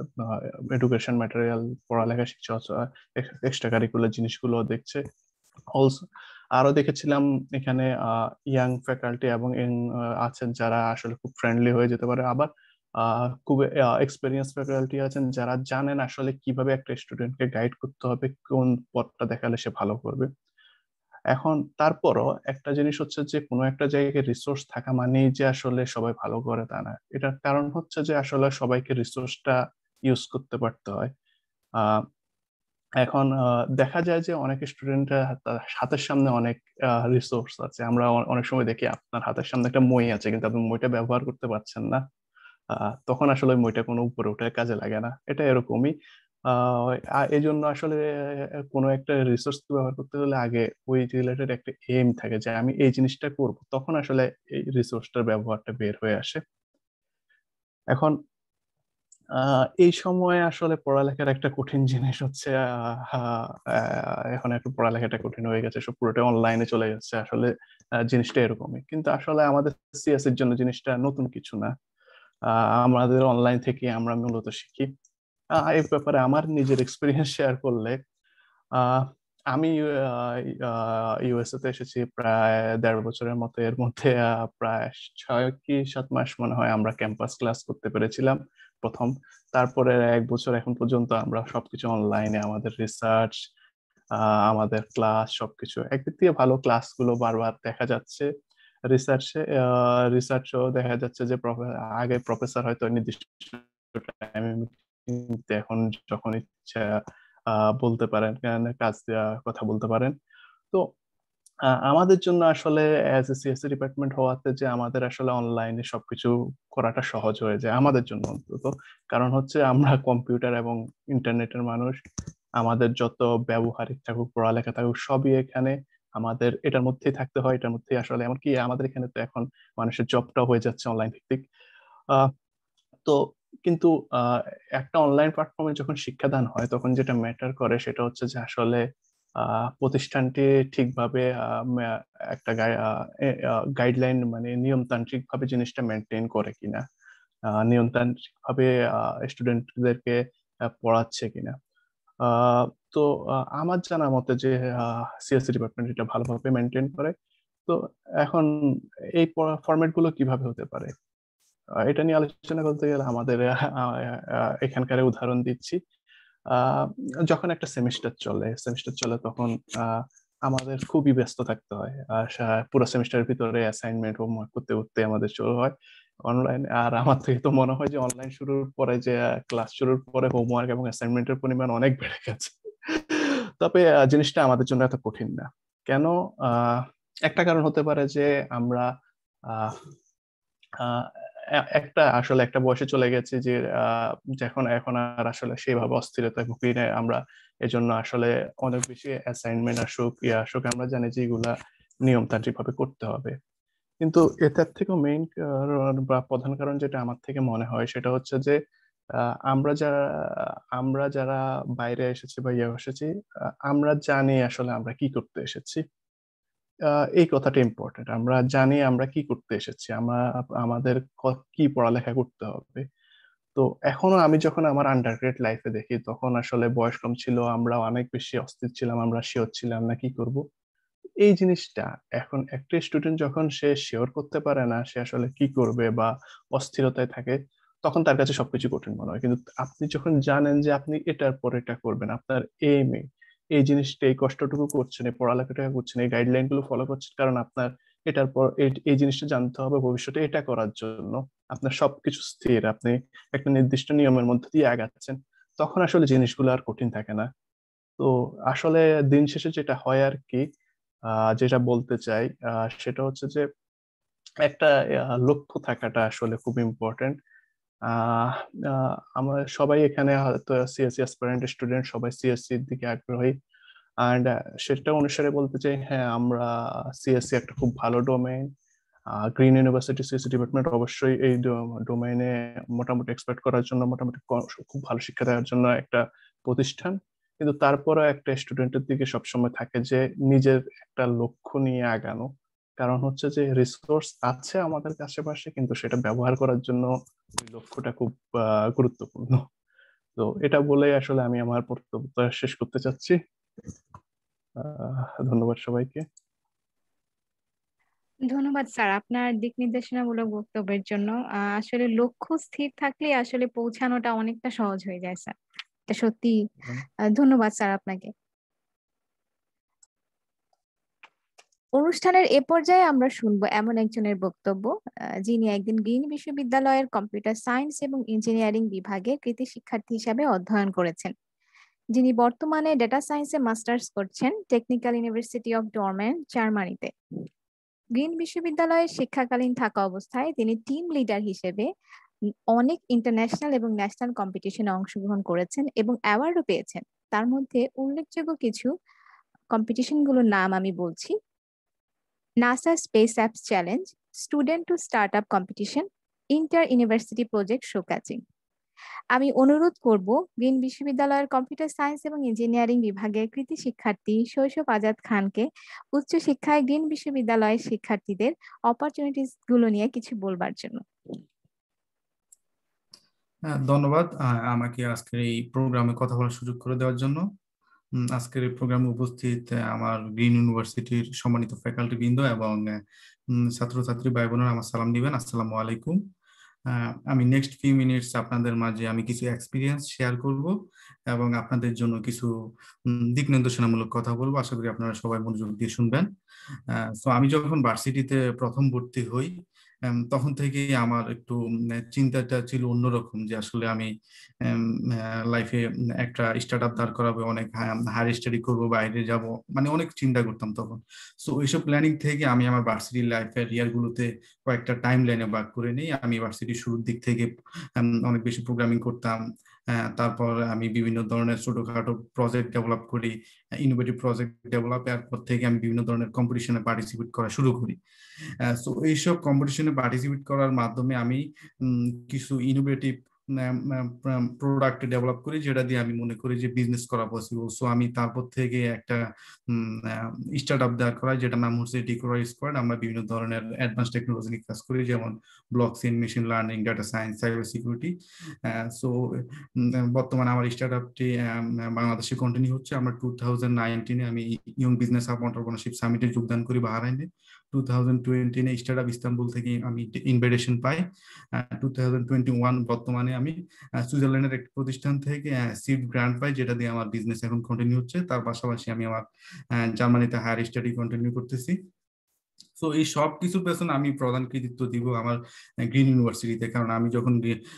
S9: এডুকেশন ম্যাটেরিয়াল, পড়ালেখা শিখছে, এক্সট্রা কারিকুলার জিনিসগুলো দেখছে। অলসো আরো দেখেছিলাম এখানে ইয়াং ফ্যাকাল্টি এবং আছেন যারা আসলে খুব ফ্রেন্ডলি হয়ে যেতে পারে, আবার খুব এক্সপেরিয়েন্স ফ্যাকাল্টি আছেন যারা জানেন আসলে কিভাবে একটা স্টুডেন্টকে গাইড করতে হবে, কোন পথটা দেখালে সে ভালো করবে। এখন তারপরও একটা জিনিস হচ্ছে যে কোনো একটা জায়গায় রিসোর্স থাকা মানেই যে আসলে সবাই ভালো করে তা না। এটার কারণ হচ্ছে যে আসলে সবাইকে রিসোর্সটা ইউজ করতে পারতে হয়। আহ এখন দেখা যায় যে অনেক স্টুডেন্টরা হাতের সামনে অনেক রিসোর্স আছে, আমরা অনেক সময় দেখি আপনার হাতের সামনে একটা মই আছে কিন্তু আপনি মইটা ব্যবহার করতে পারছেন না, তখন আসলে মইটা কোনো উপরে উঠে কাজে লাগে না। এটা এরকমই। আহ এই জন্য আসলে কোনো একটা রিসোর্স ব্যবহার করতে হলে আগে ওই রিলেটেড একটা এম থাকে যে আমি এই জিনিসটা করব, তখন আসলে এই রিসোর্সটার ব্যবহারটা বের হয়ে আসে। এখন এই সময় আসলে পড়ালেখার একটা কঠিন জিনিস হচ্ছে, এখন একটু পড়ালেখাটা কঠিন হয়ে গেছে, সব পুরোটা অনলাইনে চলে যাচ্ছে, আসলে জিনিসটা এরকমই। কিন্তু আসলে আমাদের সিএস এর জন্য জিনিসটা নতুন কিছু না, আমাদের অনলাইন থেকে আমরা মূলত শিখি। এই ব্যাপারে আমার নিজের এক্সপিরিয়েন্স শেয়ার করলে, আমি ইউএসএ তে এসেছি প্রায় দেড় বছরের মতো, এর মধ্যে প্রায় ছয় কি সাত মাস মনে হয় আমরা ক্যাম্পাস ক্লাস করতে পেরেছিলাম প্রথম। তারপরে এক বছর এখন পর্যন্ত আমরা সবকিছু অনলাইনে, আমাদের রিসার্চ, আমাদের ক্লাস সবকিছু একদিক থেকে ভালো, ক্লাসগুলো বারবার দেখা যাচ্ছে রিসার্চে রিসার্চও দেখা যাচ্ছে যে আগে প্রফেসর হয়তো নির্দিষ্ট টাইমে এখন যখন ইচ্ছা বলতে পারেন, কাজ কথা বলতে পারেন। তো আমাদের জন্য আসলে অ্যাজ এ সিএসসি ডিপার্টমেন্ট হওয়াতে যে আমাদের আসলে অনলাইনে সবকিছু করাটা সহজ হয়ে যায় আমাদের জন্য অন্তত, কারণ হচ্ছে আমরা কম্পিউটার এবং ইন্টারনেটের মানুষ। আমাদের যত ব্যবহারিক থাকুক, পড়ালেখা থাকুক, সবই এখানে আমাদের এটার মধ্যেই থাকতে হয়। এটার মধ্যেই আসলে এমনকি আমাদের এখানে তো এখন মানুষের জবটাও হয়ে যাচ্ছে অনলাইন ভিত্তিক। আহ তো কিন্তু একটা অনলাইন প্ল্যাটফর্মে যখন শিক্ষাদান হয় তখন যেটা ম্যাটার করে সেটা হচ্ছে যে আসলে প্রতিষ্ঠানটি ঠিকভাবে একটা গাইডলাইন মানে নিয়মতান্ত্রিক ভাবে জিনিসটা মেনটেন করে কিনা, নিয়মতান্ত্রিক ভাবে স্টুডেন্টদেরকে পড়াচ্ছে কিনা। তো আমার জানা মতে যে সিএসসি ডিপার্টমেন্ট এটা ভালোভাবে মেনটেন করে। তো এখন এই ফরম্যাট গুলো কিভাবে হতে পারে এটা নিয়ে আলোচনা করতে গেলে আমাদের এখানকার উদাহরণ দিচ্ছি। যখন একটা সেমিস্টার চলে সেমিস্টার চলে তখন আমাদের খুবই ব্যস্ত থাকতে হয়। পুরো সেমিস্টারের ভিতরে অ্যাসাইনমেন্ট হোমওয়ার্ক করতে করতে আমাদের শুরু হয় অনলাইন। আর আমার থেকে তো মনে হয় যে অনলাইন শুরুর পরে যে ক্লাস শুরুর পরে হোমওয়ার্ক এবং অ্যাসাইনমেন্টের পরিমাণ অনেক বেড়ে গেছে। তবে জিনিসটা আমাদের জন্য এত কঠিন না কেন? একটা কারণ হতে পারে যে আমরা একটা আসলে একটা বয়সে চলে গেছি যে যখন এখন আর আসলে সেভাবে অস্থিরতা ভুগি না আমরা। এজন্য আসলে অনেক বেশি অ্যাসাইনমেন্ট আসুক ইয়ে আসুক আমরা জানি যে এগুলা নিয়মতান্ত্রিক ভাবে করতে হবে। কিন্তু এটার থেকেও মেইন বা প্রধান কারণ যেটা আমার থেকে মনে হয় সেটা হচ্ছে যে আমরা যারা আমরা যারা বাইরে এসেছি বা ইয়ে এসেছি আমরা জানি আসলে আমরা কি করতে এসেছি। এই কথাটা ইম্পর্টেন্ট। আমরা জানি আমরা কি করতে এসেছি, আমরা আমাদের কি পড়ালেখা করতে হবে। তো এখনো আমি যখন আমার আন্ডারগ্রেড লাইফে দেখি তখন আসলে বয়স কম ছিল, আমরা অনেক বেশি অস্থির ছিলাম, আমরা শিওর ছিলাম না কি করব। এই জিনিসটা এখন একটা স্টুডেন্ট যখন সে শিওর করতে পারে না সে আসলে কি করবে বা অস্থিরতায় থাকে তখন তার কাছে সবকিছু কঠিন মনে হয়। কিন্তু আপনি যখন জানেন যে আপনি এটার পর এটা করবেন, আপনার এইম এই জিনিসটা এই কষ্টটুকু করছেন, এই পড়ালেখাটা করছেন, এই গাইডলাইন গুলো ফলো করছেন কারণ আপনার এটার পর এই জিনিসটা জানতে হবে ভবিষ্যতে এটা করার জন্য, আপনার সবকিছু স্থির, আপনি একটা নির্দিষ্ট নিয়মের মধ্যে দিয়ে আগাচ্ছেন, তখন আসলে জিনিসগুলো আর কঠিন থাকে না। তো আসলে দিন শেষে যেটা হয় আর কি, যেটা বলতে চাই সেটা হচ্ছে যে একটা লক্ষ্য থাকাটা আসলে খুব ইম্পর্টেন্ট। আহ আমরা সবাই এখানে হয়তো সিএসসি অ্যাসপিরেন্ট স্টুডেন্ট, সবাই সিএসসি এর দিকে আগ্রহী। অ্যান্ড সেটা অনুসারে বলতে চাই হ্যাঁ আমরা সিএসসি একটা খুব ভালো domain. Green university CSC department অবশ্যই এই ডোমেইনে মোটামুটি এক্সপার্ট করার জন্য, মোটামুটি খুব ভালো শিক্ষা দেওয়ার জন্য একটা প্রতিষ্ঠান। কিন্তু তারপরে একটা স্টুডেন্টের দিকে সবসময় থাকে যে নিজের একটা লক্ষ্য নিয়ে আগানো। কারণ হচ্ছে যে রিসোর্স আছে আমাদের আশেপাশে কিন্তু সেটা ব্যবহার করার জন্য ওই লক্ষ্যটা খুব গুরুত্বপূর্ণ। তো এটা বলে আসলে আমি আমার বক্তব্য শেষ করতে চাচ্ছি। ধন্যবাদ সবাইকে।
S1: ধন্যবাদ স্যার আপনার দিক নির্দেশনামূলক বক্তব্যের জন্য। আসলে লক্ষ্য স্থির থাকলে আসলে পৌঁছানোটা অনেকটা সহজ হয়ে যায় স্যার, এটা সত্যি। ধন্যবাদ স্যার আপনাকে। অনুষ্ঠানের এ পর্যায়ে আমরা শুনবো এমন একজনের বক্তব্য যিনি একদিন গ্রিন বিশ্ববিদ্যালয়ের কম্পিউটার সায়েন্স এবং ইঞ্জিনিয়ারিং বিভাগে কৃতি শিক্ষার্থী হিসাবে অধ্যয়ন করেছেন, যিনি বর্তমানে ডেটা সায়েন্সে মাস্টার্স করছেন টেকনিক্যাল ইউনিভার্সিটি অফ ডরম্যান্ট, জার্মানিতে। গ্রিন বিশ্ববিদ্যালয়ে শিক্ষাকালীন থাকা অবস্থায় তিনি টিম লিডার হিসেবে অনেক ইন্টারন্যাশনাল এবং ন্যাশনাল কম্পিটিশনে অংশগ্রহণ করেছেন এবং অ্যাওয়ার্ডও পেয়েছেন। তার মধ্যে উল্লেখযোগ্য কিছু কম্পিটিশনগুলোর নাম আমি বলছি: NASA space apps challenge, student to startup competition, inter university project showcasing. আমি অনুরোধ করব গ্রিন বিশ্ববিদ্যালয়ের কম্পিউটার সায়েন্স এবং ইঞ্জিনিয়ারিং বিভাগের কৃতি শিক্ষার্থী শৈশব আজাদ খানকে উচ্চশিক্ষায় গ্রিন বিশ্ববিদ্যালয়ের শিক্ষার্থীদের অপরচুনিটিস গুলো নিয়ে কিছু বলবার জন্য।
S10: ধন্যবাদ আমাকে আজকের এই প্রোগ্রামে কথা বলার সুযোগ করে দেওয়ার জন্য। আজকের এই প্রোগ্রামে উপস্থিত আমার গ্রিন ইউনিভার্সিটির সম্মানিত ফ্যাকাল্টি বৃন্দ এবং ছাত্রছাত্রী ভাই বোনেরা আমার সালাম দিবেন। আসসালামু আলাইকুম। আমি নেক্সট ফিউ মিনিটস আপনাদের মাঝে আমি কিছু এক্সপিরিয়েন্স শেয়ার করব এবং আপনাদের জন্য কিছু দিক নির্দেশনামূলক কথা বলবো। আশা করি আপনারা সবাই মনোযোগ দিয়ে শুনবেন। সো আমি যখন ভার্সিটিতে প্রথম ভর্তি হই তখন থেকেই আমার একটু চিন্তাটা ছিল অন্যরকম, যে আসলে আমি লাইফে একটা স্টার্ট আপ দাঁড় করাবো, অনেক হায়ার স্টাডি করবো, বাইরে যাব, মানে অনেক চিন্তা করতাম তখন। সো এইসব প্ল্যানিং থেকে আমি আমার ভার্সিটি লাইফের ইয়ারগুলোতে কয়েকটা টাইম লাইনে ভাগ করে নিই। আমি ভার্সিটির শুরুর দিক থেকে অনেক বেশি প্রোগ্রামিং করতাম, তারপর আমি বিভিন্ন ধরনের ছোটখাটো প্রজেক্ট ডেভেলপ করি, ইনোভেটিভ প্রজেক্ট ডেভেলপ, এরপর থেকে আমি বিভিন্ন ধরনের কম্পিটিশনে পার্টিসিপেট করা শুরু করি। সো এইসব কম্পিটিশনে পার্টিসিপেট করার মাধ্যমে আমি কিছু ইনোভেটিভ প্রোডাক্ট ডেভেলপ করি, যেটা দিয়ে আমি মনে করি যে বিজনেস করা পসিবল। সো আমি তারপর থেকে একটা স্টার্ট আপ দাঁড় করাই, যেটা নাম হচ্ছে ডিকোরা স্কোয়াড। আমরা বিভিন্ন ধরনের অ্যাডভান্স টেকনোলজি নিয়ে কাজ করি, যেমন blockchain, machine learning, data science, cyber security. So বর্তমানে আমার স্টার্ট আপটি বাংলাদেশে কন্টিনিউ হচ্ছে। আমরা টু থাউজেন্ড নাইনটিনে আমি ইয়ং বিজনেস হাব এন্টারপ্রেনারশিপ সামিটে যোগদান করি বাহরাইনে। টু থাউজেন্ড টোয়েন্টিনে স্টার্ট আপ ইস্তানবুল থেকে আমি ইনভাইটেশন পাই। টু থাউজেন্ড টোয়েন্টি ওয়ান বর্তমানে আমি সুইজারল্যান্ডের একটি প্রতিষ্ঠান থেকে সিড গ্রান্ট পাই, যেটা দিয়ে আমার বিজনেস এখন কন্টিনিউ হচ্ছে। তার পাশাপাশি আমি আমার জার্মানিতে হায়ার স্টাডি কন্টিনিউ করতেছি। সো এই সব কিছুর পেছনে আমি প্রধান কৃতিত্ব দিব আমার গ্রিন ইউনিভার্সিটিতে, কারণ আমি যখন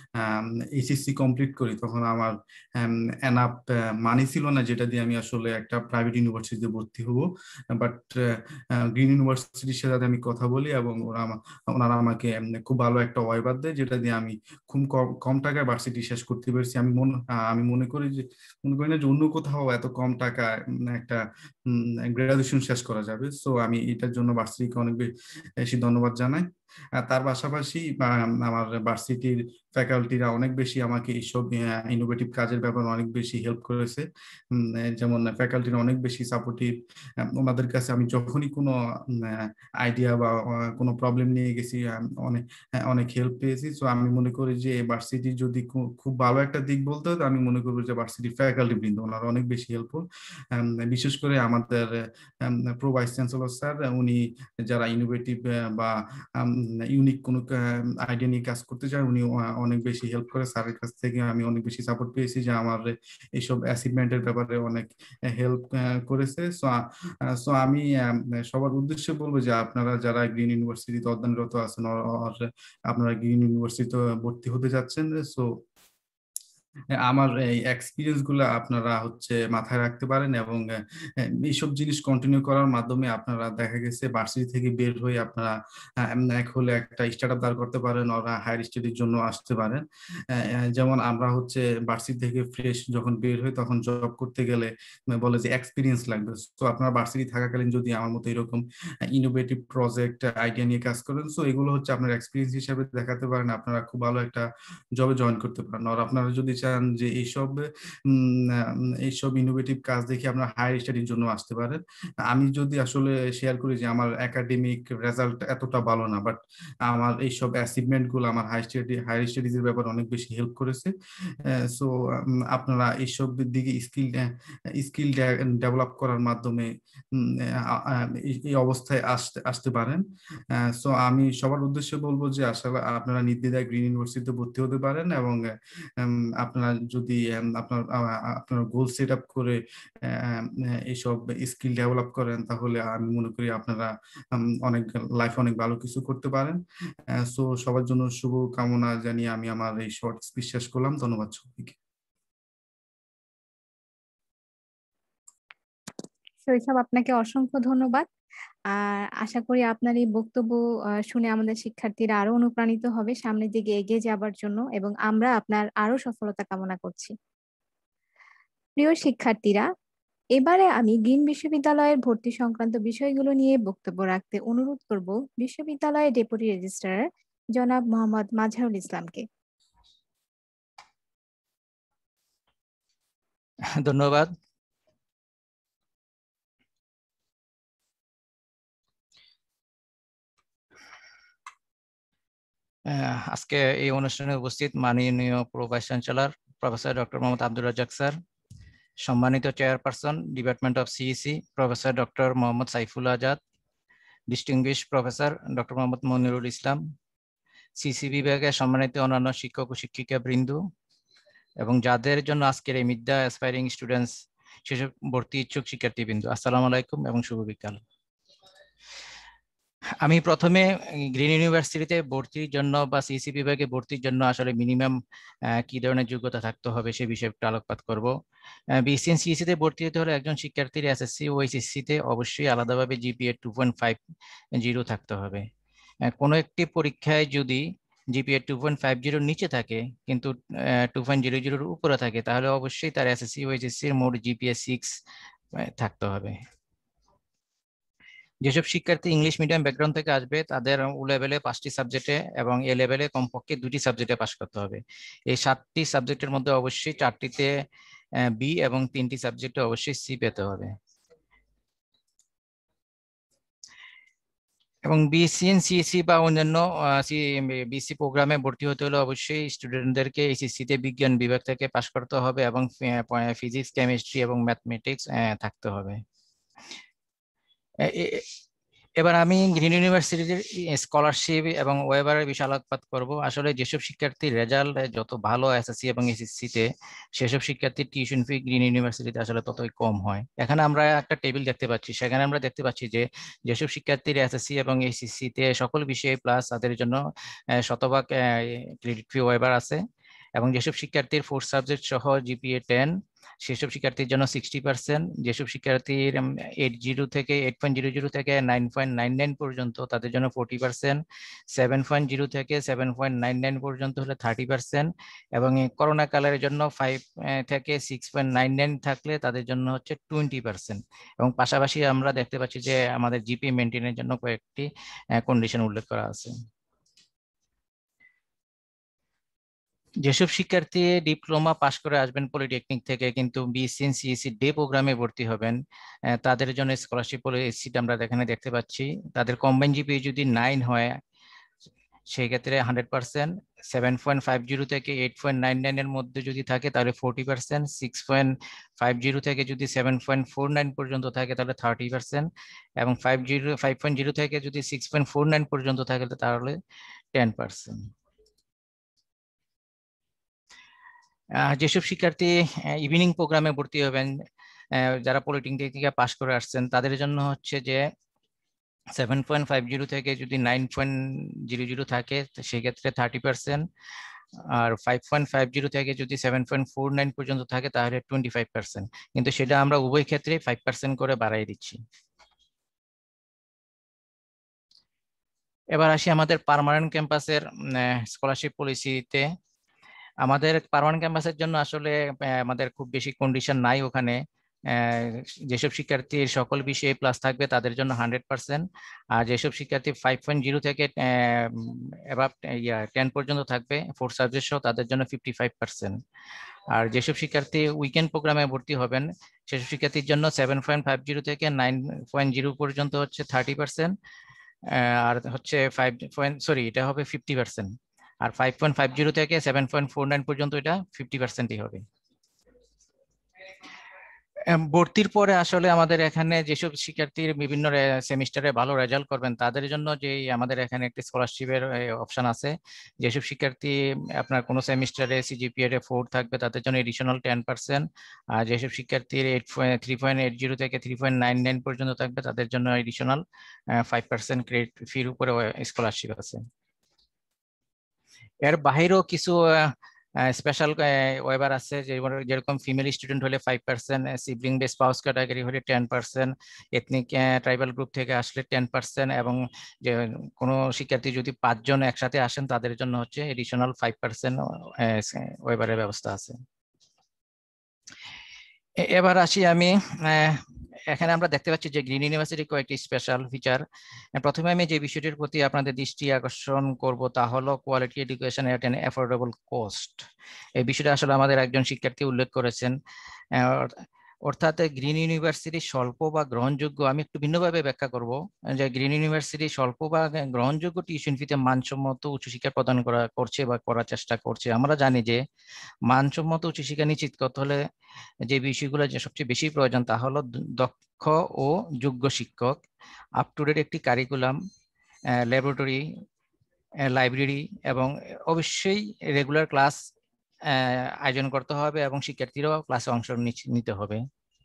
S10: এইচএসসি কমপ্লিট করি তখন আমার এনাফ মানি ছিল না, যেটা দিয়ে আমি আসলে একটা প্রাইভেট ইউনিভার্সিটিতে ভর্তি হব। বাট গ্রিন ইউনিভার্সিটির সাথে আমি কথা বলি এবং ওরা ওনারা আমাকে খুব ভালো একটা ওয়াইবার দেয়, যেটা দিয়ে আমি খুব কম কম টাকায় ভার্সিটি শেষ করতে পেরেছি। আমি মনে আমি মনে করি যে মনে করি না যে অন্য কোথাও এত কম টাকা একটা গ্রাজুয়েশন শেষ করা যাবে। সো আমি এটার জন্য ভার্সিটিকে অনেক বেশি ধন্যবাদ জানাই। তার পাশাপাশি আমার ভার্সিটির ফ্যাকাল্টিরা অনেক বেশি আমাকে এইসব ইনোভেটিভ কাজের ব্যাপারে অনেক বেশি হেল্প করেছে। যেমন ফ্যাকাল্টিরা অনেক বেশি সাপোর্টিভ। ওনাদের কাছে আমি যখনই কোনো আইডিয়া বা কোনো প্রবলেম নিয়ে গেছি অনেক অনেক হেল্প পেয়েছি। সো আমি মনে করি যে ভার্সিটি যদি খুব ভালো একটা দিক বলতে হয়, আমি মনে করবো যে ভার্সিটি ফ্যাকাল্টি বৃন্দ ওনারা অনেক বেশি হেল্পফুল। বিশেষ করে আমাদের প্রো ভাইস চ্যান্সেলর স্যার, উনি যারা ইনোভেটিভ বা ইউনিক কোনো আইডিয়া নিয়ে কাজ করতে চায় উনি অনেক বেশি হেল্প করে। স্যারের কাছ থেকে আমি অনেক বেশি সাপোর্ট পেয়েছি, যে আমার এইসব অ্যাচিভমেন্টের ব্যাপারে অনেক হেল্প করেছে। সো সো আমি সবার উদ্দেশ্যে বলবো যে আপনারা যারা গ্রিন ইউনিভার্সিটিতে অধ্যয়নরত আছেন, আপনারা গ্রিন ইউনিভার্সিটিতে ভর্তি হতে যাচ্ছেন, সো আমার এই এক্সপিরিয়েন্স গুলো আপনারা হচ্ছে মাথায় রাখতে পারেন এবং এইসব জিনিস কন্টিনিউ করার মাধ্যমে আপনারা দেখা গেছে ভার্সিটি থেকে বের হয়ে আপনারা এক হলে একটা স্টার্ট আপ দাঁড় করতে পারেন, ওরা হায়ার স্টাডির জন্য আসতে পারেন। যেমন আমরা হচ্ছে ভার্সিটি থেকে ফ্রেশ যখন বের হই তখন জব করতে গেলে বলে যে এক্সপিরিয়েন্স লাগবে। তো আপনারা ভার্সিটি থাকাকালীন যদি আমার মতো এরকম ইনোভেটিভ প্রজেক্ট আইডিয়া নিয়ে কাজ করেন, সো এগুলো হচ্ছে আপনার এক্সপিরিয়েন্স হিসেবে দেখাতে পারেন, আপনারা খুব ভালো একটা জবে জয়েন করতে পারেন। আর আপনারা যদি যে এইসব এইসব ইনোভেটিভ কাজ দেখে আপনারা হায়ার স্টাডির জন্য আসতে পারেন। আমি যদি আসলে শেয়ার করি যে আমার একাডেমিক রেজাল্ট এতটা ভালো না, বাট আমার এইসব অ্যাচিভমেন্ট গুলো আমার হাই স্টাডি হায়ার স্টাডিজ এর ব্যাপারে অনেক বেশি হেল্প করেছে। সো আপনারা এইসব দিকে স্কিল স্কিল ডেভেলপ করার মাধ্যমে এই অবস্থায় আসতে আসতে পারেন। সো আমি সবার উদ্দেশ্যে বলবো যে আসলে আপনারা নির্দ্বিধায় গ্রিন ইউনিভার্সিটিতে ভর্তি হতে পারেন এবং আপনারা যদি আপনার আপনার গোল সেট আপ করে এইসব স্কিল ডেভেলপ করেন, তাহলে আমি মনে করি আপনারা অনেক লাইফ অনেক ভালো কিছু করতে পারেন। সো সবার জন্য শুভ কামনা জানিয়ে আমি আমার এই শর্ট স্পিচ শেষ করলাম। ধন্যবাদ সবাইকে।
S1: শৈশব, আপনাকে অসংখ্য ধন্যবাদ। আর আশা করি আপনার এই বক্তব্য শুনে আমাদের শিক্ষার্থীরা আরো অনুপ্রাণিত হবে সামনের দিকে এগিয়ে যাবার জন্য, এবং আমরা আপনার আরো সফলতা কামনা করছি। প্রিয় শিক্ষার্থীরা, এবারে আমি গ্রিন বিশ্ববিদ্যালয়ের ভর্তি সংক্রান্ত বিষয়গুলো নিয়ে বক্তব্য রাখতে অনুরোধ করব বিশ্ববিদ্যালয়ের ডেপুটি রেজিস্ট্রার জনাব মোহাম্মদ মাজহারুল ইসলামকে।
S11: ধন্যবাদ। আজকে এই অনুষ্ঠানে উপস্থিত মাননীয় pro vice chancellor professor doctor Mohammad Abdur Razzak sir, সম্মানিত chairperson department of CEC professor doctor Mohammad Saiful Azad, distinguished professor doctor Mohammad Monirul Islam, CC বিভাগে সম্মানিত অন্যান্য শিক্ষক ও শিক্ষিকা বৃন্দ এবং যাদের জন্য আজকের এই মিড দ্য অ্যাসপায়ারিং স্টুডেন্টস সেসব ভর্তি ইচ্ছুক শিক্ষার্থীবৃন্দ, আসসালামু আলাইকুম এবং শুভ বিকাল। আমি প্রথমে গ্রিন ইউনিভার্সিটিতে ভর্তির জন্য বা সিসি বিভাগে ভর্তির জন্য আসলে মিনিমাম কি ধরনের যোগ্যতা থাকতে হবে সে বিষয়ে একটু আলোকপাত করব। বিসিএন সিইসিতে ভর্তি হতে হলে একজন শিক্ষার্থীর এসএসসি ও এইচএসসিতে অবশ্যই আলাদাভাবে GPA two point five zero থাকতে হবে। কোনো একটি পরীক্ষায় যদি জিপিএ টু পয়েন্ট ফাইভ জিরোর নিচে থাকে কিন্তু টু পয়েন্ট জিরো জিরোর উপরে থাকে তাহলে অবশ্যই তার এসএসসি ও এইচএসসির মোট জিপিএ সিক্স থাকতে হবে। যেসব শিক্ষার্থী ইংলিশ মিডিয়াম ব্যাকগ্রাউন্ড থেকে আসবে তাদের ও লেভেলে পাঁচটি সাবজেক্টে এবং এ লেভেলে কমপক্ষে দুটি সাবজেক্টে পাস করতে হবে। এই সাতটি সাবজেক্টের মধ্যে অবশ্যই চারটিতে বি এবং তিনটি সাবজেক্টে অবশ্যই সি পেতে হবে। এবং বিসিএন সিএসসি বা অন্যান্য বিসি প্রোগ্রামে ভর্তি হতে হলে অবশ্যই স্টুডেন্টদেরকে এইচএসসিতে বিজ্ঞান বিভাগ থেকে পাস করতে হবে এবং ফিজিক্স, কেমিস্ট্রি এবং ম্যাথমেটিক্স থাকতে হবে। এবার আমি গ্রিন ইউনিভার্সিটির স্কলারশিপ এবং ওয়েবারের বিষয়ে আলোকপাত করব। আসলে যেসব শিক্ষার্থীর রেজাল্ট যত ভালো এসএসসি এবং এইচএসসিতে সেসব শিক্ষার্থীর টিউশন ফি গ্রিন ইউনিভার্সিটিতে আসলে ততই কম হয়। এখানে আমরা একটা টেবিল দেখতে পাচ্ছি, সেখানে আমরা দেখতে পাচ্ছি যে যেসব শিক্ষার্থীর এসএসসি এবং এইচএসসিতে সকল বিষয়ে প্লাস তাদের জন্য শতভাগ ক্রেডিট ফি ওয়েবার আছে এবং যেসব শিক্ষার্থীর ফোর সাবজেক্ট সহ জিপিএ টেন সেসব শিক্ষার্থীর জন্য সিক্সটি পার্সেন্ট, যেসব শিক্ষার্থীর এইট জিরো থেকে এইট পয়েন্ট জিরো জিরো থেকে নাইন পয়েন্ট নাইন নাইন পর্যন্ত তাদের জন্য forty percent, seven point zero থেকে সেভেন পয়েন্ট নাইন নাইন পর্যন্ত হলে থার্টি পার্সেন্ট এবং করোনা কালের জন্য ফাইভ থেকে সিক্স পয়েন্ট নাইন নাইন থাকলে তাদের জন্য হচ্ছে টোয়েন্টি পার্সেন্ট। এবং পাশাপাশি আমরা দেখতে পাচ্ছি যে আমাদের জিপি মেনটেনের জন্য কয়েকটি কন্ডিশন উল্লেখ করা আছে। যেসব শিক্ষার্থী ডিপ্লোমা পাশ করে আসবেন পলিটেকনিক থেকে কিন্তু বিসিএন সিএসসি ডে প্রোগ্রামে ভর্তি হবেন তাদের জন্য স্কলারশিপ সিট আমরা এখানে দেখতে পাচ্ছি। তাদের কম্বাইন জিপিএ যদি নাইন হয় সেই ক্ষেত্রে hundred percent, seven point five zero থেকে এইট পয়েন্ট নাইন নাইন এর মধ্যে যদি থাকে তাহলে forty percent, six point five zero থেকে যদি সেভেন পয়েন্ট ফোর নাইন পর্যন্ত থাকে তাহলে থার্টি পার্সেন্ট এবং five zero five point zero থেকে যদি সিক্স পয়েন্ট ফোর নাইন পর্যন্ত থাকে তাহলে টেন পার্সেন্ট। যেসব শিক্ষার্থী ইভিনিং প্রোগ্রামে ভর্তি হবেন যারা পলিটেকনিক থেকে পাশ করে আসছেন তাদের জন্য হচ্ছে যে সেভেন পয়েন্ট ফাইভ জিরো থেকে যদি নাইন পয়েন্ট জিরো জিরো থাকে সেক্ষেত্রে থার্টি পার্সেন্ট আর ফাইভ পয়েন্ট ফাইভ জিরো থেকে যদি সেভেন পয়েন্ট ফোর নাইন পর্যন্ত থাকে তাহলে টোয়েন্টি ফাইভ পার্সেন্ট, কিন্তু সেটা আমরা উভয় ক্ষেত্রে ফাইভ পার্সেন্ট করে বাড়াই দিচ্ছি। এবার আসি আমাদের পার্মানেন্ট ক্যাম্পাসের স্কলারশিপ পলিসিতে। আমাদের পার্মানেন্ট ক্যাম্পাসের জন্য আসলে আমাদের খুব বেশি কন্ডিশন নাই। ওখানে যেসব শিক্ষার্থীর সকল বিষয়ে প্লাস থাকবে তাদের জন্য হান্ড্রেড পার্সেন্ট আর যেসব শিক্ষার্থী ফাইভ পয়েন্ট জিরো থেকে এবার ইয়া টেন পর্যন্ত থাকবে ফোর সাবজেক্ট সহ তাদের জন্য ফিফটি ফাইভ পার্সেন্ট। আর যেসব শিক্ষার্থী উইকেন্ড প্রোগ্রামে ভর্তি হবেন সেসব শিক্ষার্থীর জন্য সেভেন পয়েন্ট ফাইভ জিরো থেকে নাইন পয়েন্ট জিরো পর্যন্ত হচ্ছে থার্টি পার্সেন্ট আর হচ্ছে ফাইভ পয়েন্ট সরি এটা হবে ফিফটি পার্সেন্ট আর ফাইভ পয়েন্ট ফাইভ জিরো থেকে সেভেন পয়েন্ট ফোর নাইন পর্যন্ত এটা ফিফটি পার্সেন্টই হবে। ভর্তির পরে আসলে আমাদের এখানে যেসব শিক্ষার্থীর বিভিন্ন সেমিস্টারে ভালো রেজাল্ট করবেন তাদের জন্য যে আমাদের এখানে একটি স্কলারশিপের অপশন আছে। যেসব শিক্ষার্থী আপনার কোনো সেমিস্টারে সিজিপিএ ফোর থাকবে তাদের জন্য এডিশনাল টেন পার্সেন্ট আর যেসব শিক্ষার্থীর eight three point eight zero থেকে থ্রি পয়েন্ট নাইন নাইন পর্যন্ত থাকবে তাদের জন্য এডিশনাল ফাইভ পার্সেন্ট ক্রেডিট ফির উপরে স্কলারশিপ আছে। এর বাইরেও কিছু স্পেশাল ওয়েবার আছে যেরকম ফিমেল স্টুডেন্ট হলে five percent, sibling base spouse category হলে ten percent, ethnic tribal group থেকে আসলে টেন পার্সেন্ট এবং যে কোনো শিক্ষার্থী যদি পাঁচজন একসাথে আসেন তাদের জন্য হচ্ছে এডিশনাল ফাইভ পার্সেন্ট ওয়েবারের ব্যবস্থা আছে। এবার আসি আমি এখানে আমরা দেখতে পাচ্ছি যে গ্রিন ইউনিভার্সিটির কয়েকটি স্পেশাল ফিচার। প্রথমে আমি যে বিষয়টির প্রতি আপনাদের দৃষ্টি আকর্ষণ করব তা হলো quality education at an affordable cost. এই বিষয়টা আসলে আমাদের একজন শিক্ষার্থী উল্লেখ করেছেন, অর্থাৎ গ্রিন ইউনিভার্সিটি স্বল্প বা গ্রহণযোগ্য। আমি একটু ভিন্নভাবে ব্যাখ্যা করব যে গ্রিন ইউনিভার্সিটি স্বল্প বা গ্রহণযোগ্য টিউশন ফিতে মানসম্মত উচ্চশিক্ষা প্রদান করা করছে বা করার চেষ্টা করছে। আমরা জানি যে মানসম্মত উচ্চশিক্ষা নিশ্চিত করতে হলে যে বিষয়গুলো যে সবচেয়ে বেশি প্রয়োজন তা হলো দক্ষ ও যোগ্য শিক্ষক, আপ টু ডেট একটি কারিকুলাম, ল্যাবরেটরি, লাইব্রেরি এবং অবশ্যই রেগুলার ক্লাস আয়োজন করতে হবে এবং শিক্ষার্থীরাও ক্লাসে অংশ নিতে হবে।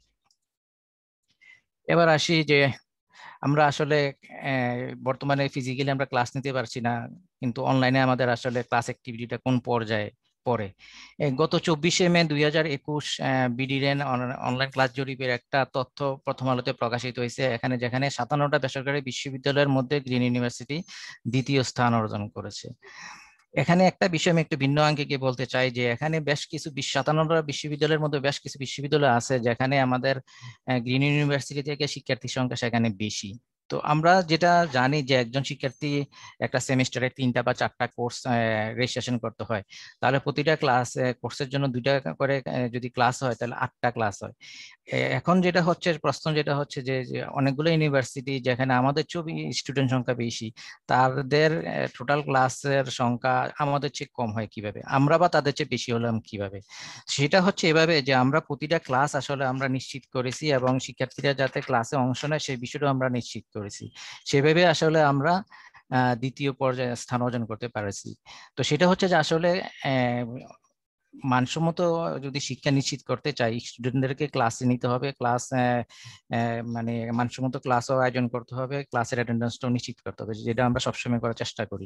S11: এবার আসি যে আমরা আসলে বর্তমানে ফিজিক্যালি আমরা ক্লাস নিতে পারছি না, কিন্তু অনলাইনে আমাদের আসলে ক্লাস অ্যাক্টিভিটিটা কোন পর্যায়ে পড়ে। গত চব্বিশে মে দুই হাজার একুশ বিডিরেন অনলাইন ক্লাস জরিপের একটা তথ্য প্রথম আলোতে প্রকাশিত হয়েছে, এখানে যেখানে সাতান্নটা বেসরকারি বিশ্ববিদ্যালয়ের মধ্যে গ্রিন ইউনিভার্সিটি দ্বিতীয় স্থান অর্জন করেছে। এখানে একটা বিষয় আমি একটু ভিন্ন আঙ্গিকে বলতে চাই যে এখানে বেশ কিছু সাতান্নটা বিশ্ববিদ্যালয়ের মধ্যে বেশ কিছু বিশ্ববিদ্যালয় আছে যেখানে আমাদের গ্রিন ইউনিভার্সিটি থেকে শিক্ষার্থীর সংখ্যা সেখানে বেশি। তো আমরা যেটা জানি যে একজন শিক্ষার্থী একটা সেমিস্টারে তিনটা বা চারটা কোর্স রেজিস্ট্রেশন করতে হয়, তাহলে প্রতিটা ক্লাস কোর্সের জন্য দুইটা করে যদি ক্লাস হয় তাহলে আটটা ক্লাস হয়। এখন যেটা হচ্ছে প্রশ্ন যেটা হচ্ছে যে অনেকগুলো ইউনিভার্সিটি যেখানে আমাদের ছবি স্টুডেন্ট সংখ্যা বেশি, তাদের টোটাল ক্লাসের সংখ্যা আমাদের চেয়ে কম হয় কিভাবে, আমরা বা তাদের চেয়ে বেশি হলাম কিভাবে? সেটা হচ্ছে এভাবে যে আমরা প্রতিটা ক্লাস আসলে আমরা নিশ্চিত করেছি এবং শিক্ষার্থীরা যাতে ক্লাসে অংশ নেয় সেই বিষয়টা আমরা নিশ্চিত করেছি, সেভাবে আসলে আমরা দ্বিতীয় পর্যায়ে স্থান অর্জন করতে পারছি। তো সেটা হচ্ছে যে আসলে মানসম্মত যদি শিক্ষা নিশ্চিত করতে চাই স্টুডেন্টদেরকে ক্লাসে নিতে হবে, ক্লাস মানে মানসম্মত ক্লাসও আয়োজন করতে হবে, ক্লাসের অ্যাটেন্ডেন্সটাও নিশ্চিত করতে হবে, যেটা আমরা সবসময় করার চেষ্টা করি।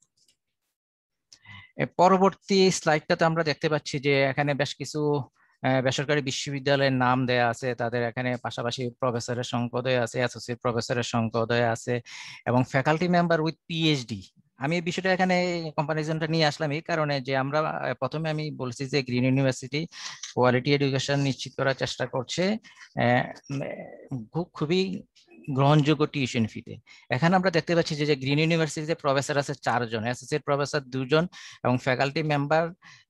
S11: পরবর্তী স্লাইডটাতে আমরা দেখতে পাচ্ছি যে এখানে বেশ কিছু বেসরকারি বিশ্ববিদ্যালয়ের নাম দেয়া আছে, তাদের এখানে পাশাপাশি প্রফেসরের সংখ্যা দেয়া আছে, অ্যাসোসিয়েট প্রফেসরের সংখ্যা দেয়া আছে এবং ফ্যাকাল্টি মেম্বার উইথ পিএইচডি। আমি এই বিষয়টা এখানে কম্পারিজনটা নিয়ে আসলাম এই কারণে যে আমরা প্রথমে আমি বলছি যে গ্রিন ইউনিভার্সিটি কোয়ালিটি এডুকেশন নিশ্চিত করার চেষ্টা করছে খুবই গ্রহণযোগ্য টিউশন ফিতে। এখানে আমরা দেখতে পাচ্ছি যে গ্রিন ইউনিভার্সিটিতে প্রফেসর আছে চারজন, অ্যাসোসিয়েট প্রফেসর দুজন এবং ফ্যাকাল্টি মেম্বার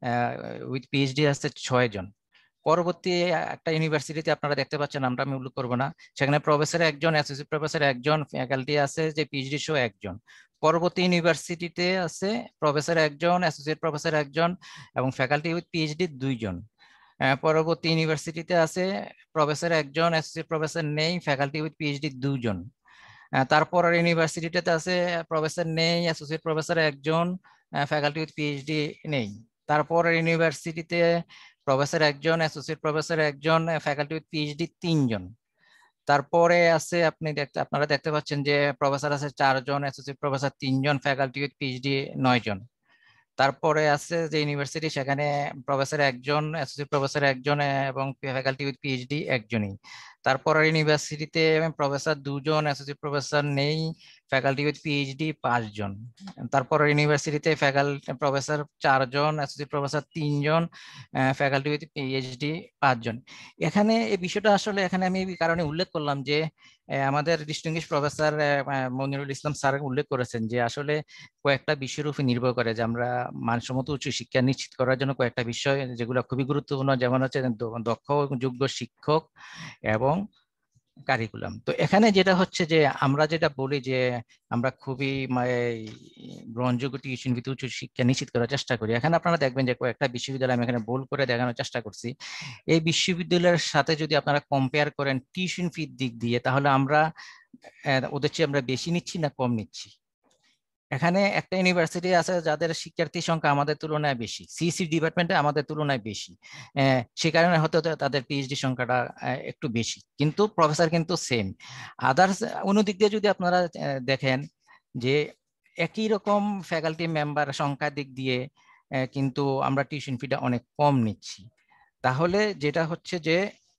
S11: উইথ পিএইচডি আছে ছয় জন। পরবর্তী একটা ইউনিভার্সিটিতে আপনারা দেখতে পাচ্ছেন, আমরা আমি উল্লেখ করবো না, সেখানে প্রফেসর একজন, অ্যাসোসিয়েট প্রফেসর একজন, ফ্যাকাল্টি আছে যে পিএইচডি সহ একজন। পরবর্তী ইউনিভার্সিটিতে আছে প্রফেসর একজন, অ্যাসোসিয়েট প্রফেসর একজন এবং ফ্যাকাল্টি উইথ পিএইচডি দুইজন। পরবর্তী ইউনিভার্সিটিতে আছে প্রফেসর একজন, অ্যাসোসিয়েট প্রফেসর নেই, ফ্যাকাল্টি উইথ পিএইচডি দুজন। তারপর ইউনিভার্সিটিতে আছে প্রফেসর নেই, অ্যাসোসিয়েট প্রফেসর একজন, ফ্যাকাল্টি উইথ পিএইচডি নেই। তারপর ইউনিভার্সিটিতে প্রফেসর একজন, অ্যাসোসিয়েট প্রফেসর একজন, ফ্যাকাল্টি উইথ পিএইচডি তিনজন। তারপরে আছে আপনি দেখতে আপনারা দেখতে পাচ্ছেন যে প্রফেসর আছে চারজন, অ্যাসোসিয়েট প্রফেসর তিনজন, ফ্যাকাল্টি উইথ পিএইচডি নয় জন। তারপরে আছে যে ইউনিভার্সিটি সেখানে প্রফেসর একজন, অ্যাসোসিয়েট প্রফেসর একজন এবং ফ্যাকাল্টি উইথ পিএইচডি একজনই। তারপর ইউনিভার্সিটিতে প্রফেসর দুজন, অ্যাসোসিয়েট প্রফেসর নেই, ফ্যাকাল্টি উইথ পিএইচডি পাঁচজন। তারপর ইউনিভার্সিটিতে ফ্যাকাল্টি প্রফেসর চারজন, অ্যাসোসিয়েট প্রফেসর তিনজন, ফ্যাকাল্টি উইথ পিএইচডি পাঁচজন। এখানে এই বিষয়টা আসলে এখানে আমি এই কারণে উল্লেখ করলাম যে আমাদের distinguish professor Monirul Islam sir উল্লেখ করেছেন যে আসলে কয়েকটা বিষয়ের উপর নির্ভর করে যে আমরা মানসম্মত উচ্চ শিক্ষা নিশ্চিত করার জন্য কয়েকটা বিষয় যেগুলো খুবই গুরুত্বপূর্ণ, যেমন হচ্ছে দক্ষ ও যোগ্য শিক্ষক এবং কারিকুলাম। তো এখানে যেটা হচ্ছে যে আমরা যেটা বলি যে আমরা খুবই গ্রহণযোগ্য টিউশন ভিত্তিক উচ্চ শিক্ষা নিশ্চিত করার চেষ্টা করি। এখানে আপনারা দেখবেন যে কয়েকটা বিশ্ববিদ্যালয় আমি এখানে বোল্ড করে দেখানোর চেষ্টা করছি। এই বিশ্ববিদ্যালয়ের সাথে যদি আপনারা কম্পেয়ার করেন টিউশন ফির দিক দিয়ে, তাহলে আমরা ওদের চেয়ে আমরা বেশি নিচ্ছি না কম নিচ্ছি। এখানে একটা ইউনিভার্সিটি আছে যাদের শিক্ষার্থী সংখ্যা আমাদের তুলনায় বেশি, সিসি ডিপার্টমেন্টে আমাদের তুলনায় বেশি, সে কারণে হয়তো তাদের পিএইচডি সংখ্যাটা একটু বেশি, কিন্তু প্রফেসর কিন্তু সেম। আদার্স অন্যদিক দিয়ে যদি আপনারা দেখেন যে একই রকম ফ্যাকাল্টি মেম্বার সংখ্যার দিক দিয়ে কিন্তু আমরা টিউশন ফিটা অনেক কম নিচ্ছি। তাহলে যেটা হচ্ছে যে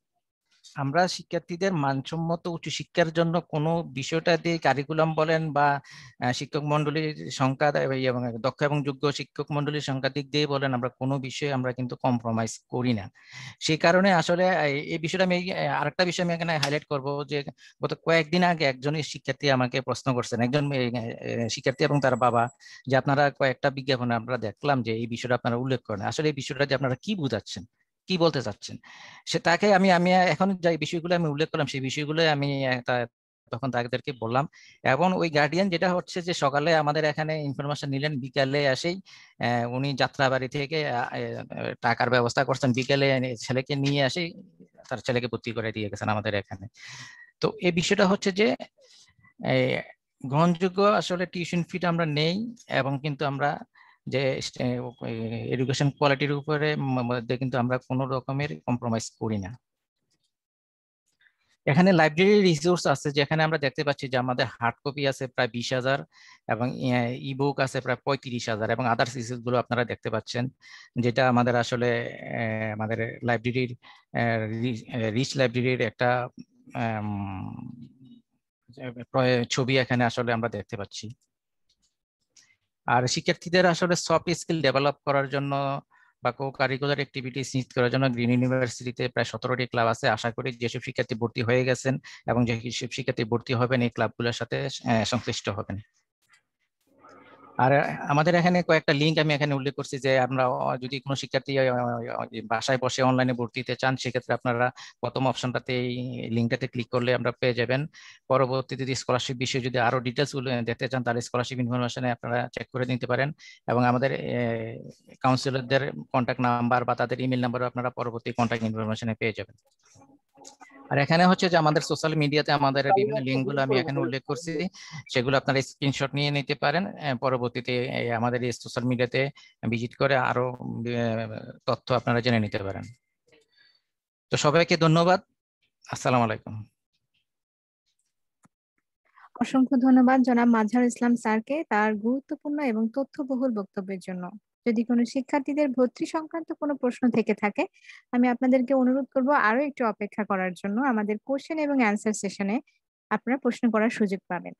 S11: আমরা শিক্ষার্থীদের মানসম্মত উচ্চশিক্ষার জন্য কোনো বিষয়টা দিয়ে কারিকুলাম বলেন বা শিক্ষক মন্ডলীর সংখ্যা এবং দক্ষ এবং যোগ্য শিক্ষক মন্ডলীর সংখ্যার দিক দিয়ে বলেন, আমরা কোনো বিষয়ে আমরা কিন্তু কম্প্রোমাইজ করি না। সেই কারণে আসলে এই বিষয়টা আমি আরেকটা বিষয় আমি এখানে হাইলাইট করব যে গত কয়েকদিন আগে একজন শিক্ষার্থী আমাকে প্রশ্ন করছেন, একজন শিক্ষার্থী এবং তার বাবা, যে আপনারা কয়েকটা বিজ্ঞাপনে আমরা দেখলাম যে এই বিষয়টা আপনারা উল্লেখ করেন, আসলে এই বিষয়টা যে আপনারা কি বুঝাচ্ছেন, কি বলতে চাচ্ছেন? সে তাকে আমি আমি এখন যে বিষয়গুলো আমি উল্লেখ করলাম সেই বিষয়গুলো আমি তখন তাদেরকে বললাম। এবং ওই গার্ডিয়ান যেটা হচ্ছে যে সকালে আমাদের এখানে ইনফরমেশন নিলেন, বিকালে আসেই উনি যাত্রাবাড়ি থেকে টাকার ব্যবস্থা করছেন, বিকালে ছেলেকে নিয়ে আসেই তার ছেলেকে ভর্তি করে দিয়ে গেছেন আমাদের এখানে। তো এই বিষয়টা হচ্ছে যে গ্রহণযোগ্য আসলে টিউশন ফিটা আমরা নেই, এবং কিন্তু আমরা যে এডুকেশন কোয়ালিটির উপরে মধ্যে কিন্তু আমরা কোনো রকমের কম্প্রোমাইজ করি না। এখানে লাইব্রেরি রিসোর্স আছে, যেখানে আমরা দেখতে পাচ্ছি যে আমাদের হার্ড কপি আছে প্রায় বিশ হাজার এবং ই বুক আছে প্রায় পঁয়ত্রিশ হাজার এবং আদার্স রিসোর্স গুলো আপনারা দেখতে পাচ্ছেন, যেটা আমাদের আসলে আমাদের লাইব্রেরির রিচ লাইব্রেরির একটা ছবি এখানে আসলে আমরা দেখতে পাচ্ছি। আর শিক্ষার্থীদের আসলে সফট স্কিল ডেভেলপ করার জন্য বা কো কারিকুলার অ্যাক্টিভিটিস নিশ্চিত করার জন্য গ্রিন ইউনিভার্সিটিতে প্রায় সতেরোটি ক্লাব আছে। আশা করি যেসব শিক্ষার্থী ভর্তি হয়ে গেছেন এবং যেসব শিক্ষার্থী ভর্তি হবেন এই ক্লাবগুলোর সাথে সংশ্লিষ্ট হবেন। আর আমাদের এখানে কয়েকটা লিঙ্ক আমি এখানে উল্লেখ করছি, যে আমরা যদি কোনো শিক্ষার্থী বাসায় বসে অনলাইনে ভর্তি হতে চান, সেক্ষেত্রে আপনারা প্রথম অপশনটাতে এই লিঙ্কটাতে ক্লিক করলে আমরা পেয়ে যাবেন। পরবর্তীতে যদি স্কলারশিপ বিষয়ে যদি আরো ডিটেলস দেখতে চান, তাহলে স্কলারশিপ ইনফরমেশনে আপনারা চেক করে নিতে পারেন এবং আমাদের কাউন্সিলরদের কন্ট্যাক্ট নাম্বার বা তাদের ইমেল নাম্বারও আপনারা পরবর্তী কন্ট্যাক্ট ইনফরমেশনে পেয়ে যাবেন। আর এখানে হচ্ছে যে আমাদের সোশ্যাল মিডিয়াতে আমাদের বিভিন্ন লিঙ্কগুলো আমি এখানে উল্লেখ করছি, সেগুলো আপনারা স্ক্রিনশট নিয়ে নিতে পারেন। পরবর্তীতে আমাদের এই সোশ্যাল মিডিয়াতে ভিজিট করে আরো তথ্য আপনারা জেনে নিতে পারেন। তো সবাইকে ধন্যবাদ। আসসালামু আলাইকুম।
S1: অসংখ্য ধন্যবাদ জনাব মাজহারুল ইসলাম স্যারকে তার গুরুত্বপূর্ণ এবং তথ্যবহুল বক্তব্যের জন্য। যদি কোনো শিক্ষার্থীদের ভর্তি সংক্রান্ত কোনো প্রশ্ন থেকে থাকে, আমি আপনাদেরকে অনুরোধ করব আরো একটু অপেক্ষা করার জন্য। আমাদের কোশ্চেন এবং অ্যান্সার সেশনে আপনারা প্রশ্ন করার সুযোগ পাবেন।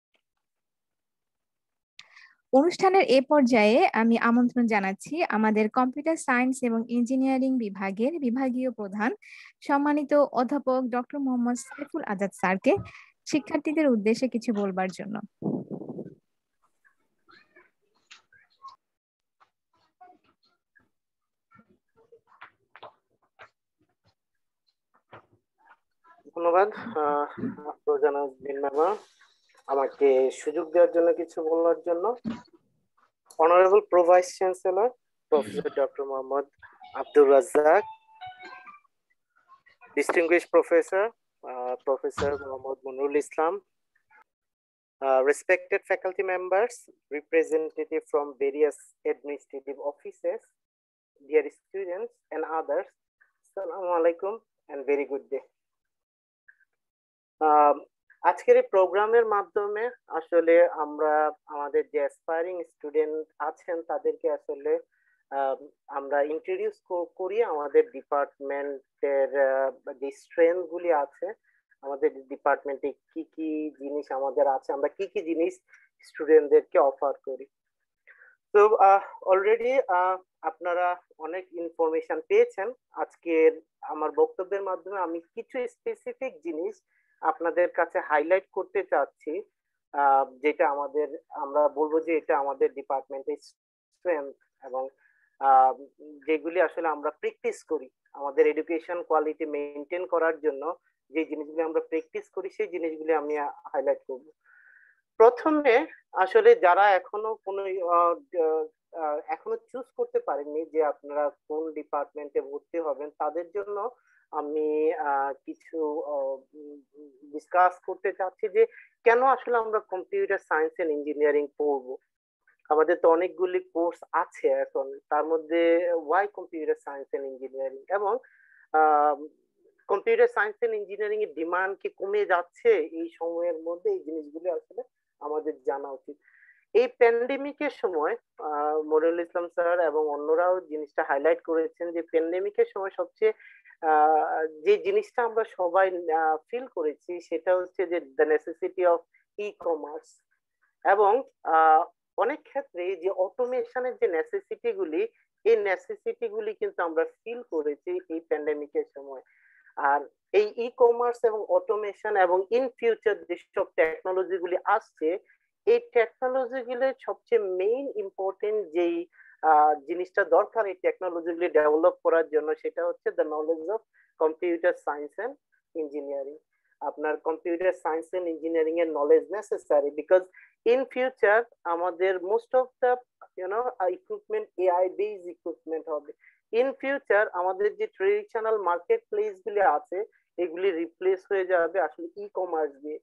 S1: অনুষ্ঠানের এ পর্যায়ে আমি আমন্ত্রণ জানাচ্ছি আমাদের কম্পিউটার সায়েন্স এবং ইঞ্জিনিয়ারিং বিভাগের বিভাগীয় প্রধান সম্মানিত অধ্যাপক ডক্টর মোহাম্মদ সাইফুল আজাদ স্যারকে শিক্ষার্থীদের উদ্দেশ্যে কিছু বলবার জন্য।
S12: ধন্যবাদ জানাব ম্যাডাম আমাকে সুযোগ দেওয়ার জন্য কিছু বলার জন্য। Honourable pro vice chancellor professor doctor Mohammad Abdur Razzak, distinguished professor uh, Professor Mohammad Munirul Islam, uh, respected faculty members, representative from various administrative offices, dear students and others, Assalamu alaikum and very good day. আজকের এই প্রোগ্রামের মাধ্যমে আসলে আমরা আমাদের যে aspiring student আছেন তাদেরকে আসলে আমরা ইন্ট্রোডিউস করি আমাদের ডিপার্টমেন্টের যে স্ট্রেংথ গুলি আছে, আমাদের ডিপার্টমেন্টে কি কি জিনিস আমাদের আছে, আমরা কি কি জিনিস স্টুডেন্টদেরকে অফার করি। তো অলরেডি আপনারা অনেক ইনফরমেশন পেয়েছেন। আজকের আমার বক্তব্যের মাধ্যমে আমি কিছু স্পেসিফিক জিনিস আপনাদের কাছে হাইলাইট করতে চাচ্ছি, যেটা আমাদের আমরা বলবো যে এটা আমাদের ডিপার্টমেন্টের স্ট্রেংথ এবং যেগুলি আসলে আমরা প্র্যাকটিস করি আমাদের এডুকেশন কোয়ালিটি মেনটেন করার জন্য। যে জিনিসগুলি আমরা প্র্যাকটিস করি সেই জিনিসগুলি আমি হাইলাইট করব। প্রথমে আসলে যারা এখনো কোনো এখনো চুজ করতে পারেননি যে আপনারা কোন ডিপার্টমেন্টে ভর্তি হবেন, তাদের জন্য আমি কিছু ডিসকাস করতে চাচ্ছি যে কেন আসলে আমরা কম্পিউটার সায়েন্স এন্ড ইঞ্জিনিয়ারিং পড়বো। আমাদের তো অনেকগুলি কোর্স আছে এখন, তার মধ্যে why computer science and engineering, এবং কম্পিউটার সায়েন্স এন্ড ইঞ্জিনিয়ারিং এর ডিমান্ড কি কমে যাচ্ছে এই সময়ের মধ্যে, এই জিনিসগুলো আসলে আমাদের জানা উচিত। এই প্যান্ডেমিকের সময় মনিরুল ইসলাম স্যার এবং অন্যরাও জিনিসটা হাইলাইট করেছেন যে প্যান্ডেমিকের সময় সবচেয়ে যে জিনিসটা আমরা সবাই ফিল করেছি সেটা হচ্ছে যে the necessity of e-commerce, এবং অনেক ক্ষেত্রে যে অটোমেশনের যে নেসেসিটি গুলি, এই নেসেসিটি গুলি কিন্তু আমরা ফিল করেছি এই প্যান্ডেমিকের সময়। আর এই ই কমার্স এবং অটোমেশন এবং ইন ফিউচার যেসব টেকনোলজি গুলি আসছে, এই টেকনোলজি গুলির সবচেয়ে মেইন ইম্পর্টেন্ট যেই জিনিসটা দরকার এই টেকনোলজি গুলি ডেভেলপ করার জন্য, সেটা হচ্ছে the knowledge of computer science and engineering. আপনার কম্পিউটার সায়েন্স এন্ড ইঞ্জিনিয়ারিং এর knowledge necessary, because in future আমাদের most of the you know equipment AI base equipment হবে। ইন ফিউচার আমাদের যে ট্রেডিশনাল মার্কেট প্লেস গুলি আছে এগুলি রিপ্লেস হয়ে যাবে আসলে ই কমার্স দিয়ে।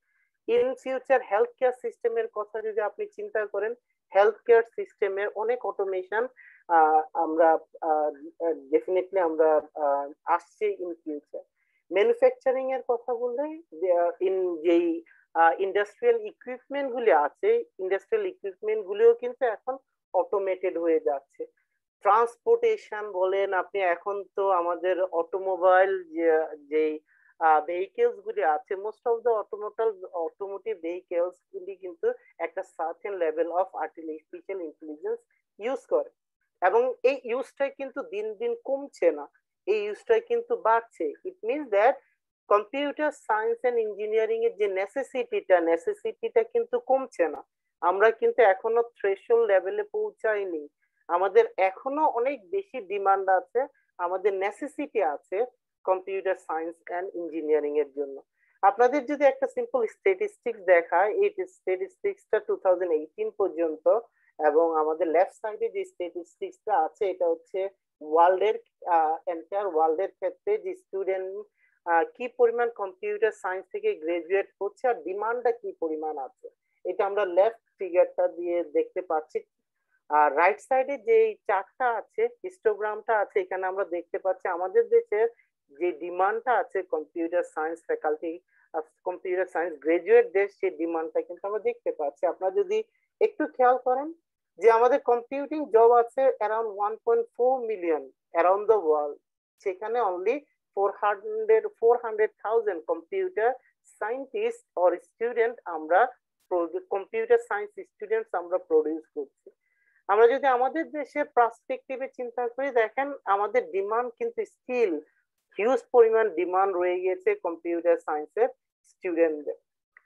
S12: In future health care system কথা যদি আপনি চিন্তা করেন, হেলথ কেয়ার সিস্টেমের অনেক অটোমেশন আমরা ডেফিনেটলি আমরা আসছে ইন ফিউচার। ম্যানুফ্যাকচারিং এর কথা বললে ইন যেই ইন্ডাস্ট্রিয়াল ইকুইপমেন্ট গুলি আছে, ইন্ডাস্ট্রিয়াল ইকুইপমেন্ট গুলিও কিন্তু এখন অটোমেটেড হয়ে যাচ্ছে। ট্রান্সপোর্টেশন বলেন আপনি, এখন তো আমাদের অটোমোবাইল যে ভেহিকেলস গুলি আছে, মোস্ট অফ দ্য অটোমোটাল অটোমোটিভ ভেহিকেলস গুলি কিন্তু একটা certain level of artificial intelligence use করে, এবং এই ইউজটাই কিন্তু দিন দিন কমছে না, এই ইউজটাই কিন্তু বাড়ছে। It means that computer science and engineering এর যে নেসেসিটিটা নেসেসিটিটা কিন্তু কমছে না। আমরা কিন্তু এখনো থ্রেশহোল্ড লেভেলে পৌঁছাইনি, আমাদের এখনো অনেক বেশি ডিমান্ড আছে, আমাদের নেসেসিটি আছে কম্পিউটার সায়েন্স এন্ড ইঞ্জিনিয়ারিং এর জন্য। আপনাদের যদি একটা সিম্পল স্ট্যাটিস্টিক্স দেখায়, এই স্ট্যাটিস্টিক্সটা টু থাউজেন্ড এইটিন পর্যন্ত, এবং আমাদের লেফট সাইডে যে স্ট্যাটিস্টিক্সটা আছে এটা হচ্ছে ওয়ার্ল্ডের এন্টায়ার ওয়ার্ল্ডের ক্ষেত্রে যে স্টুডেন্ট কি পরিমাণ কম্পিউটার সায়েন্স থেকে গ্রাজুয়েট হচ্ছে আর ডিমান্ডটা কি পরিমাণ আছে, এটা আমরা লেফট ফিগারটা দিয়ে দেখতে পাচ্ছি। আর রাইট সাইডে যে চার্টটা আছে, হিস্টোগ্রামটা আছে, এখানে আমরা দেখতে পাচ্ছি আমাদের দেশের যে ডিমান্ডটা আছে computer science faculty computer science graduate দেশ, সেই ডিমান্ডটা কিন্তু আমরা দেখতে পাচ্ছি। আপনারা যদি একটু খেয়াল করেন যে আমাদের কম্পিউটিং জব আছে around one point four million around the world, সেখানে only four hundred four hundred thousand computer scientist or student আমরা কম্পিউটার সায়েন্স স্টুডেন্টস আমরা প্রডিউস করছি। আমরা যদি আমাদের দেশের পার্সপেক্টিভে চিন্তা করি, দেখেন আমাদের ডিমান্ড কিন্তু স্টিল হিউজ পরিমাণ ডিমান্ড রয়ে গেছে কম্পিউটার সায়েন্সের স্টুডেন্টদের।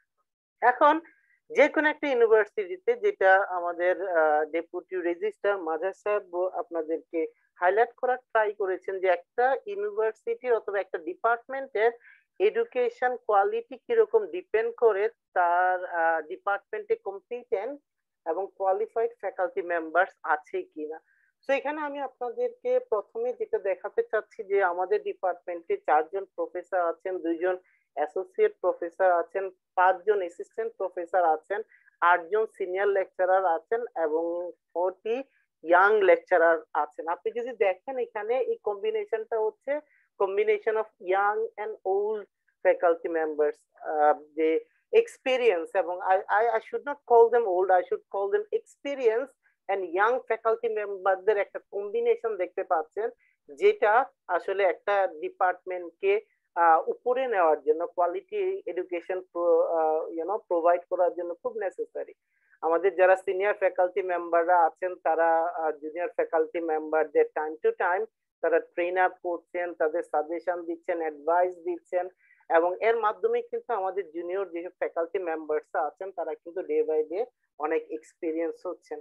S12: এখন যে কোনো একটা ইউনিভার্সিটিতে, যেটা আমাদের ডেপুটি রেজিস্ট্রার মাজার সাহেব আপনাদেরকে হাইলাইট করার ট্রাই করেছেন, যে একটা ইউনিভার্সিটির অথবা একটা ডিপার্টমেন্টের এডুকেশন কোয়ালিটি কিরকম ডিপেন্ড করে তার ডিপার্টমেন্টে কম্পিটেন্ট এবং কোয়ালিফাইড ফ্যাকাল্টি মেম্বার্স আছে কিনা। তো এখানে আমি আপনাদেরকে প্রথমে যেটা দেখাতে চাচ্ছি যে আমাদের ডিপার্টমেন্টে চারজন প্রফেসর আছেন, দুইজন অ্যাসোসিয়েট প্রফেসর আছেন, পাঁচজন অ্যাসিস্ট্যান্ট প্রফেসর আছেন, আটজন সিনিয়র লেকচারার আছেন এবং ফোরটি ইয়াং লেকচারার আছেন। আপনি যদি দেখেন এখানে এই কম্বিনেশনটা হচ্ছে combination of young and old faculty members, যে এক্সপিরিয়েন্স, এবং I I should not call them old, I should call them experience and young faculty মেম্বারদের একটা কম্বিনেশন দেখতে পাচ্ছেন, যেটা আসলে একটা ডিপার্টমেন্টকে উপরে নেওয়ার জন্য, কোয়ালিটি এডুকেশন ইউনো প্রোভাইড করার জন্য খুব নেসেসারি। আমাদের যারা সিনিয়র ফ্যাকাল্টি মেম্বাররা আছেন তারা জুনিয়র ফ্যাকাল্টি মেম্বারদের টাইম টু টাইম তারা ট্রেন আপ করছেন, তাদের সাজেশন দিচ্ছেন, অ্যাডভাইস দিচ্ছেন, এবং এর মাধ্যমে কিন্তু আমাদের জুনিয়র যে ফ্যাকাল্টি মেম্বারস আছেন তারা কিন্তু ডে বাই ডে অনেক এক্সপিরিয়েন্স হচ্ছেন।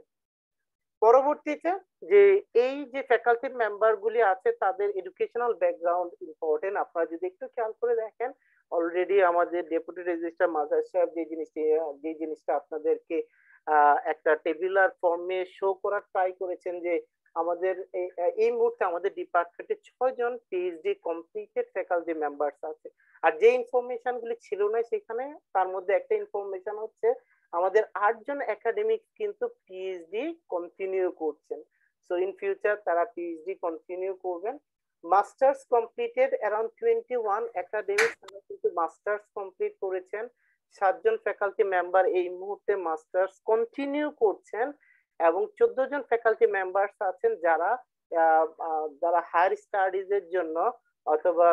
S12: পরবর্তীতে যে এই যে ফ্যাকাল্টি মেম্বার গুলি আছে তাদের এডুকেশনাল ব্যাকগ্রাউন্ড ইম্পর্টেন্ট। আপনারা যদি একটু খেয়াল করে দেখেন, অলরেডি আমাদের ডেপুটি রেজিস্ট্রার মাজার সাহেব যে জিনিসটি যে জিনিসটা আপনাদেরকে একটা টেবিলার ফর্মে শো করার ট্রাই করেছেন, যে আমাদের এই মুহূর্তে আমাদের ডিপার্টমেন্টে ছয় জন পিএইচডি কমপ্লিটেড ফ্যাকাল্টি মেম্বার্স আছে। আর যে ইনফরমেশন গুলি ছিল না সেখানে, তার মধ্যে একটা ইনফরমেশন হচ্ছে আমাদের আটজন একাডেমিক কিন্তু পিএইচডি কন্টিনিউ করছেন। সো ইন ফিউচার তারা পিএইচডি কন্টিনিউ করবেন। Masters completed around twenty one academic তারা কিন্তু মাস্টার্স কমপ্লিট করেছেন। সাতজন ফ্যাকাল্টি মেম্বার এই মুহূর্তে মাস্টার্স কন্টিনিউ করছেন এবং চোদ্দ জন ফ্যাকাল্টি মেম্বার্স আছেন যারা যারা হায়ার স্টাডিজ এর জন্য অথবা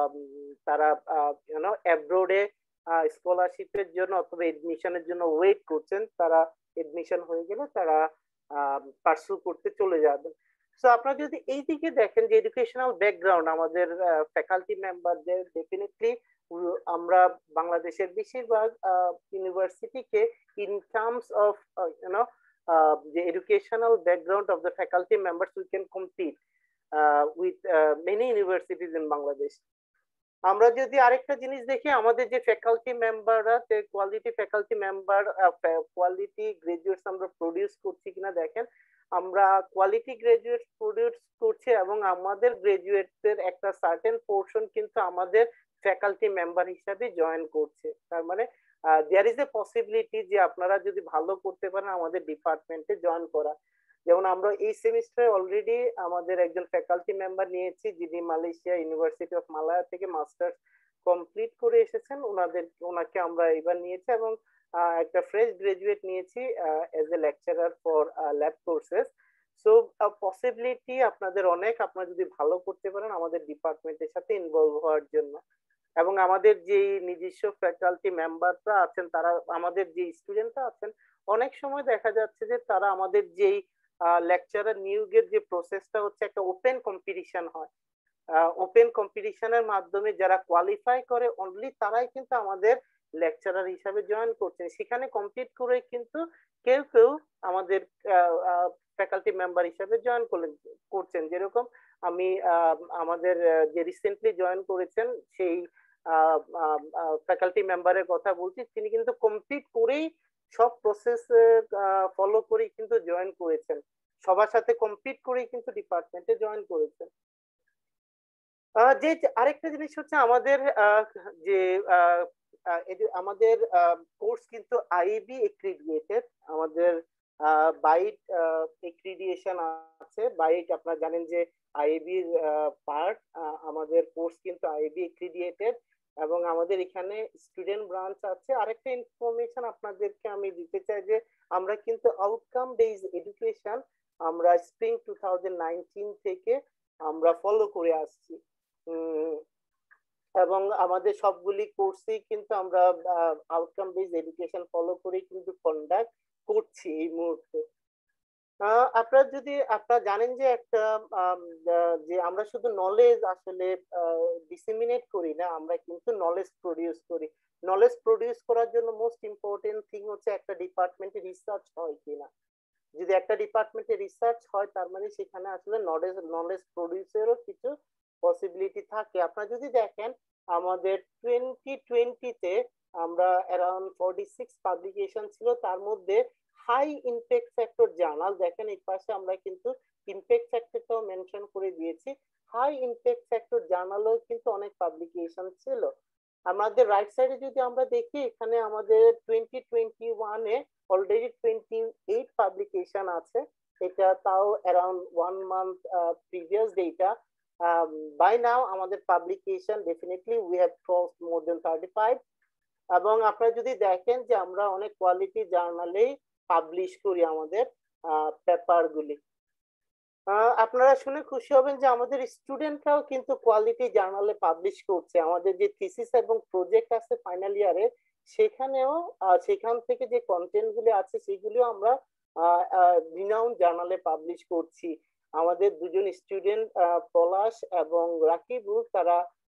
S12: তারা ইউনো অ্যাব্রোডে স্কলারশিপের জন্য অথবা এডমিশনের জন্য ওয়েট করছেন। তারা এডমিশন হয়ে গেলে তারা পার্সু করতে চলে যাবেন। সো আপনারা যদি এই দিকে দেখেন যে এডুকেশনাল ব্যাকগ্রাউন্ড আমাদের ফ্যাকাল্টি মেম্বারদের, ডেফিনেটলি আমরা বাংলাদেশের বেশিরভাগ ইউনিভার্সিটিকে in terms of you know the educational background of the faculty members, we can compete uh, with uh, many universities in Bangladesh. আমরা যদি আরেকটা জিনিস দেখি, আমাদের যে ফ্যাকাল্টি মেম্বাররা যে quality faculty member quality graduates আমরা প্রডিউস করছি কিনা দেখেন, আমরা কোয়ালিটি গ্রাজুয়েট প্রডিউস করছি এবং আমাদের গ্রাজুয়েটদের একটা সার্টেন পোর্শন কিন্তু আমাদের ফ্যাকাল্টি মেম্বার হিসাবে জয়েন করছে। তার মানে দেয়ার ইজ এ পসিবিলিটি যে আপনারা যদি ভালো করতে পারেন আমাদের ডিপার্টমেন্টে জয়েন করা। যেমন আমরা এই সেমিস্টারে অলরেডি আমাদের একজন ফ্যাকাল্টি মেম্বার নিয়েছি যিনি মালয়েশিয়া ইউনিভার্সিটি অফ মালায়া থেকে মাস্টার্স কমপ্লিট করে এসেছেন, ওনাদের ওনাকে আমরা এবার নিয়েছি, এবং একটা ফ্রেশ গ্রাজুয়েট নিয়েছি as a lecturer for lab courses. So possibility আপনাদের অনেক, আপনারা যদি ভালো করতে পারেন আমাদের ডিপার্টমেন্টের সাথে ইনভলভ হওয়ার জন্য। এবং আমাদের যে নিজস্ব ফ্যাকাল্টি মেম্বাররা আছেন, তারা আমাদের যে স্টুডেন্টরা আছেন, অনেক সময় দেখা যাচ্ছে যে তারা আমাদের যেই লেকচারার নিয়োগের যে প্রসেসটা হচ্ছে একটা ওপেন কম্পিটিশন হয়। ওপেন কম্পিটিশনের মাধ্যমে যারা কোয়ালিফাই করে অনলি তারাই কিন্তু আমাদের লেকচারার হিসাবে জয়েন করছেন। সেখানে কমপ্লিট করে কিন্তু কেউ কেউ আমাদের ফ্যাকাল্টি মেম্বার হিসাবে জয়েন করছেন। যেরকম আমি আমাদের যে রিসেন্টলি জয়েন করেছেন সেই ফ্যাকাল্টি মেম্বারের কথা বলছি, তিনি কিন্তু কমপ্লিট করেই সব প্রসেস ফলো করেই কিন্তু জয়েন করেছেন, সবার সাথে কমপ্লিট করেই কিন্তু ডিপার্টমেন্টে জয়েন করেছেন। যে আরেকটা জিনিস হচ্ছে আমাদের যে আমাদের কোর্স কিন্তু আইবি এক্রিডিয়েটেড, আমাদের বাইট এক্রিডিয়েশন আছে। বাইট আপনারা জানেন যে আইবির পার্ট, আমাদের কোর্স কিন্তু আইবি এক্রিডিয়েটেড, এবং আমাদের এখানে স্টুডেন্ট ব্রাঞ্চ আছে। আরেকটা ইনফরমেশন আপনাদেরকে আমি দিতে চাই যে আমরা কিন্তু আউটকাম বেসড এডুকেশন আমরা স্প্রিং টু থাউজেন্ড নাইনটিন থেকে আমরা ফলো করে আসছি, এবং আমাদের সবগুলি কোর্সেই কিন্তু আমরা আউটকাম বেসড এডুকেশন ফলো করে কিন্তু কন্ডাক্ট করছি এই মুহূর্তে। আপনারা যদি আপনারা জানেন যে একটা যে আমরা শুধু নলেজ আসলে ডিসেমিনেট করি না, আমরা কিন্তু নলেজ প্রডিউস করি। নলেজ প্রডিউস করার জন্য মোস্ট ইম্পর্টেন্ট থিং হচ্ছে একটা ডিপার্টমেন্টে রিসার্চ হয় কিনা। যদি একটা ডিপার্টমেন্টে রিসার্চ হয় তার মানে সেখানে আসলে নলেজ নলেজ প্রডিউসেরও কিছু পসিবিলিটি থাকে। আপনারা যদি দেখেন আমাদের টোয়েন্টি টোয়েন্টিতে আমরা অ্যারাউন্ড ফর্টি সিক্স পাবলিকেশন ছিল, তার মধ্যে হাই ইমপ্যাক্ট ফ্যাক্টর জার্নাল, দেখেন এই পাশে আমরা কিন্তু ইমপ্যাক্ট ফ্যাক্টরটাও মেনশন করে দিয়েছি, হাই ইমপ্যাক্ট ফ্যাক্টর জার্নালও কিন্তু অনেক পাবলিকেশন ছিল। আমাদের রাইট সাইডে যদি আমরা দেখি এখানে আমাদের টোয়েন্টি টোয়েন্টি ওয়ানে অলরেডি টোয়েন্টি এইট পাবলিকেশন আছে, এটা তাও around one month previous data. By now আমাদের publication definitely we have crossed more than thirty five, এবং আপনারা যদি দেখেন যে আমরা অনেক কোয়ালিটি জার্নালেই পাবলিশ করি আমাদের পেপার গুলি। আপনারা শুনে খুশি হবেন যে আমাদের স্টুডেন্টরাও কিন্তু কোয়ালিটি জার্নালে পাবলিশ করছে। আমাদের যে থিসিস এবং প্রজেক্ট আছে ফাইনাল ইয়ারে, সেখানেও সেখান থেকে যে কন্টেন্ট গুলি আছে সেগুলিও আমরা রিনাউন্ড জার্নালে পাবলিশ করছি। আমাদের দুজন স্টুডেন্ট পলাশ এবং রাকিবুল, তারা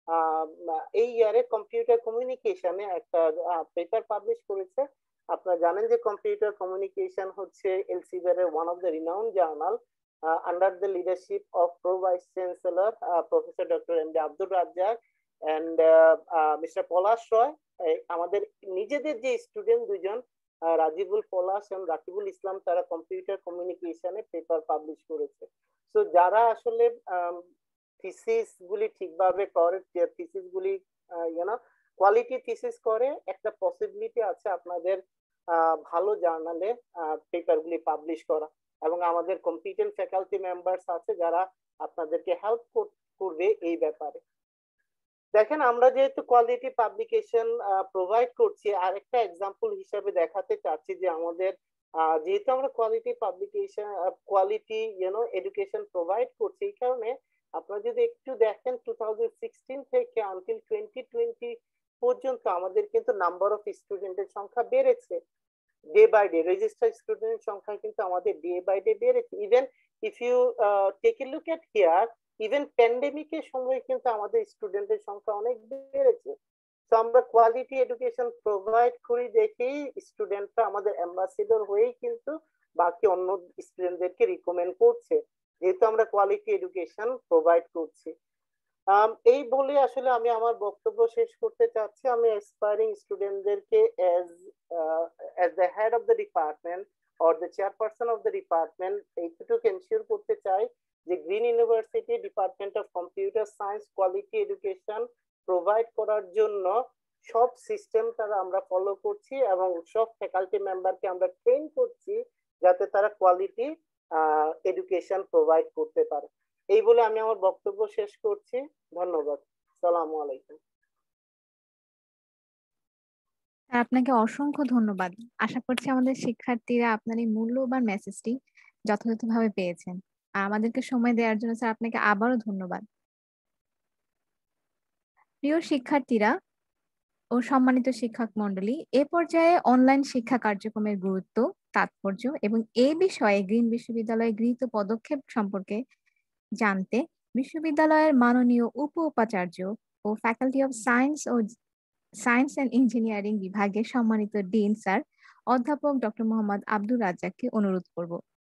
S12: এই ইয়ারে কম্পিউটার কমিউনিকেশনে একটা পেপার পাবলিশ করেছে। আপনারা জানেন যে কম্পিউটার কমিউনিকেশন হচ্ছে Elsevier one of the renowned journal under the leadership of pro vice chancellor professor doctor M D Abdur Razzaq and mister Palash Roy. আমাদের নিজেদের যে স্টুডেন্ট দুজন রাজিবুল পলাশ এবং রাকিবুল ইসলাম, তারা কম্পিউটার কমিউনিকেশনে পেপার পাবলিশ করেছে। সো যারা আসলে থিসিস গুলি ঠিকভাবে করে, থিসিস গুলি ইউনো কোয়ালিটি থিসিস করে, একটা পসিবিলিটি আছে আপনাদের ভালো জার্নালে পেপার গুলি পাবলিশ করা, এবং আমাদের কম্পিটেন্ট ফ্যাকাল্টি মেম্বার্স আছে যারা আপনাদেরকে হেল্প করবে এই ব্যাপারে। দেখেন আমরা যেহেতু কোয়ালিটি পাবলিকেশন প্রোভাইড করছি, আরেকটা এক্সাম্পল হিসেবে দেখাতে চাচ্ছি যে আমাদের যেহেতু আমরা quality publication quality you know education provide করছি, এই কারণে আপনারা যদি একটু দেখেন টু থাউজেন্ড সিক্সটিন থেকে আনটিল টোয়েন্টি টোয়েন্টি পর্যন্ত আমাদের কিন্তু নাম্বার অফ স্টুডেন্টের সংখ্যা বেড়েছে ডে বাই ডে। রেজিস্টার্ড স্টুডেন্টের সংখ্যা কিন্তু আমাদের ডে বাই ডে বেড়েছে। Even if you take a look at here, even প্যান্ডেমিকের সময় কিন্তু আমাদের স্টুডেন্টের সংখ্যা অনেক বেড়েছে। তো আমরা কোয়ালিটি এডুকেশন প্রোভাইড করি দেখেই স্টুডেন্টরা আমাদের অ্যাম্বাসেডর হয়েই কিন্তু বাকি অন্য স্টুডেন্টদেরকে রিকমেন্ড করছে, যেহেতু আমরা কোয়ালিটি এডুকেশন প্রোভাইড করছি। এই বলে আসলে আমি আমার বক্তব্য শেষ করতে চাচ্ছি। আমি অ্যাসপায়ারিং স্টুডেন্টদেরকে as as the head of the department or the chairperson of the department এইটুকু এনশিওর করতে চাই যে Green University department of computer science quality education provide করার জন্য সব সিস্টেম তারা আমরা ফলো করছি এবং সব ফ্যাকাল্টি মেম্বারকে আমরা ট্রেন করছি যাতে তারা কোয়ালিটি এডুকেশন প্রোভাইড করতে পারে। এই বলে আমি আমার বক্তব্য শেষ করছি। ধন্যবাদ। আসসালামু আলাইকুম।
S1: আপনাকে অসংখ্য ধন্যবাদ। আশা করছি আমাদের শিক্ষার্থীরা আপনার এই মূল্যবান মেসেজটি যথাযথভাবে পেয়েছেন। আর আমাদেরকে সময় দেওয়ার জন্য স্যার আপনাকে আবারও ধন্যবাদ। প্রিয় শিক্ষার্থীরা ও সম্মানিত শিক্ষক মণ্ডলী, এ পর্যায়ে অনলাইন শিক্ষা কার্যক্রমের গুরুত্ব, তাৎপর্য এবং এ বিষয়ে গ্রিন বিশ্ববিদ্যালয়ে গৃহীত পদক্ষেপ সম্পর্কে জানতে বিশ্ববিদ্যালয়ের মাননীয় উপ উপাচার্য ও ফ্যাকাল্টি অফ সায়েন্স ও সায়েন্স অ্যান্ড ইঞ্জিনিয়ারিং বিভাগের সম্মানিত ডিন স্যার অধ্যাপক ডক্টর মোহাম্মদ আব্দুর রাজ্জাককে অনুরোধ করব।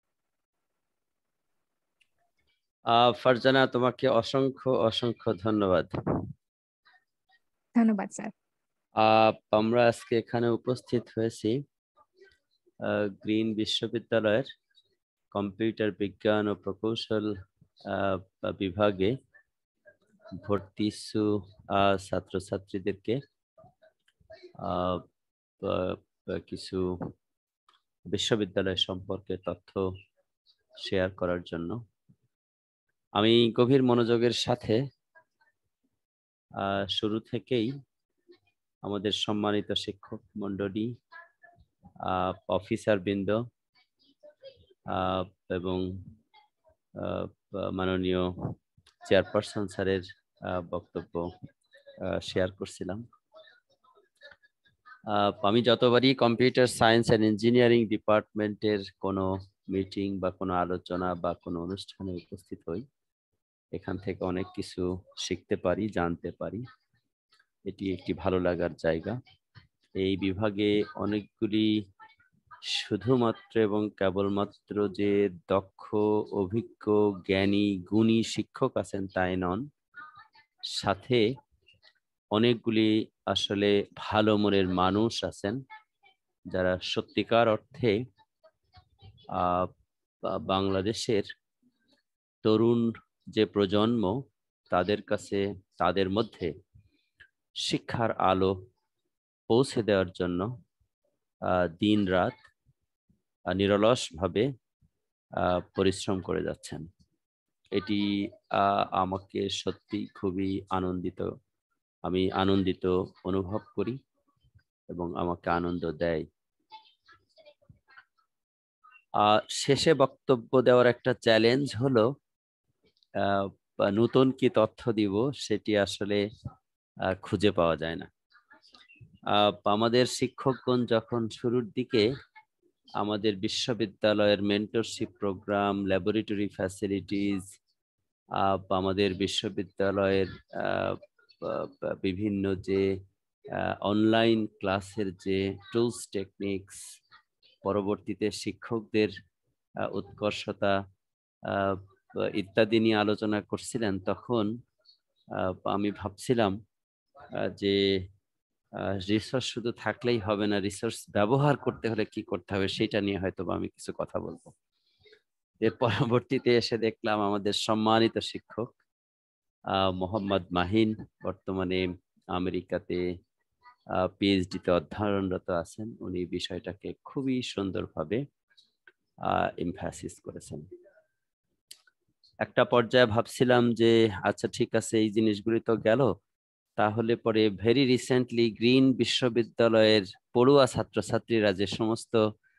S3: ফারজানা, তোমাকে অসংখ্য অসংখ্য ধন্যবাদ।
S1: ধন্যবাদ স্যার।
S3: আমরা আজকে এখানে উপস্থিত হয়েছি গ্রিন বিশ্ববিদ্যালয়ের কম্পিউটার বিজ্ঞান ও প্রকৌশল বিভাগে ভর্তি ইচ্ছু ছাত্রছাত্রীদেরকে কিছু বিশ্ববিদ্যালয় সম্পর্কে তথ্য শেয়ার করার জন্য। আমি গভীর মনোযোগের সাথে শুরু থেকেই আমাদের সম্মানিত শিক্ষক মণ্ডলী, অফিসার বৃন্দ এবং মাননীয় চেয়ারপারসন স্যারের বক্তব্য শেয়ার করছিলাম। আমি যতবারই কম্পিউটার সায়েন্স অ্যান্ড ইঞ্জিনিয়ারিং ডিপার্টমেন্টের কোনো মিটিং বা কোনো আলোচনা বা কোনো অনুষ্ঠানে উপস্থিত হই, এখান থেকে অনেক কিছু শিখতে পারি, জানতে পারি। এটি একটি ভালো লাগার জায়গা। এই বিভাগে অনেকগুলি শুধুমাত্র এবং কেবলমাত্র যে দক্ষ, অভিজ্ঞ, জ্ঞানী, গুণী শিক্ষক আছেন তাই নন, সাথে অনেকগুলি আসলে ভালো মনের মানুষ আছেন যারা সত্যিকার অর্থে আহ বাংলাদেশের তরুণ যে প্রজন্ম, তাদের কাছে, তাদের মধ্যে শিক্ষার আলো পৌঁছে দেওয়ার জন্য দিন রাত নিরলসভাবে পরিশ্রম করে যাচ্ছেন। এটি আমাকে সত্যি খুবই আনন্দিত, আমি আনন্দিত অনুভব করি এবং আমাকে আনন্দ দেয়। শেষে বক্তব্য দেওয়ার একটা চ্যালেঞ্জ হলো নতুন কি তথ্য দিব সেটি আসলে খুঁজে পাওয়া যায় না। আমাদের শিক্ষকগণ যখন শুরুর দিকে আমাদের বিশ্ববিদ্যালয়ের মেন্টরশিপ প্রোগ্রাম, ল্যাবরেটরি ফ্যাসিলিটিস, আমাদের বিশ্ববিদ্যালয়ের বিভিন্ন যে অনলাইন ক্লাসের যে টুলস, টেকনিক্স, পরবর্তীতে শিক্ষকদের উৎকর্ষতা ইত্যাদি নিয়ে আলোচনা করছিলেন, তখন আমি ভাবছিলাম যে রিসোর্স শুধু থাকলেই হবে না, রিসোর্স ব্যবহার করতে হলে কি করতে হবে সেটা নিয়ে হয়তো আমি কিছু কথা বলবো। এর পরবর্তীতে এসে দেখলাম আমাদের সম্মানিত শিক্ষক মোহাম্মদ মাহিন বর্তমানে আমেরিকাতে পিএইচডিতে অধ্যয়নরত আছেন। উনি বিষয়টাকে খুবই সুন্দরভাবে এমফাসিস করেছেন। একটা পর্যায়ে ভাবছিলাম যে আচ্ছা ঠিক আছে, এই জিনিসগুলি তো গেল, তাহলে পরে ভেরি রিসেন্টলি গ্রিন বিশ্ববিদ্যালয়ের পড়ুয়া ছাত্রছাত্রীরা যে সমস্ত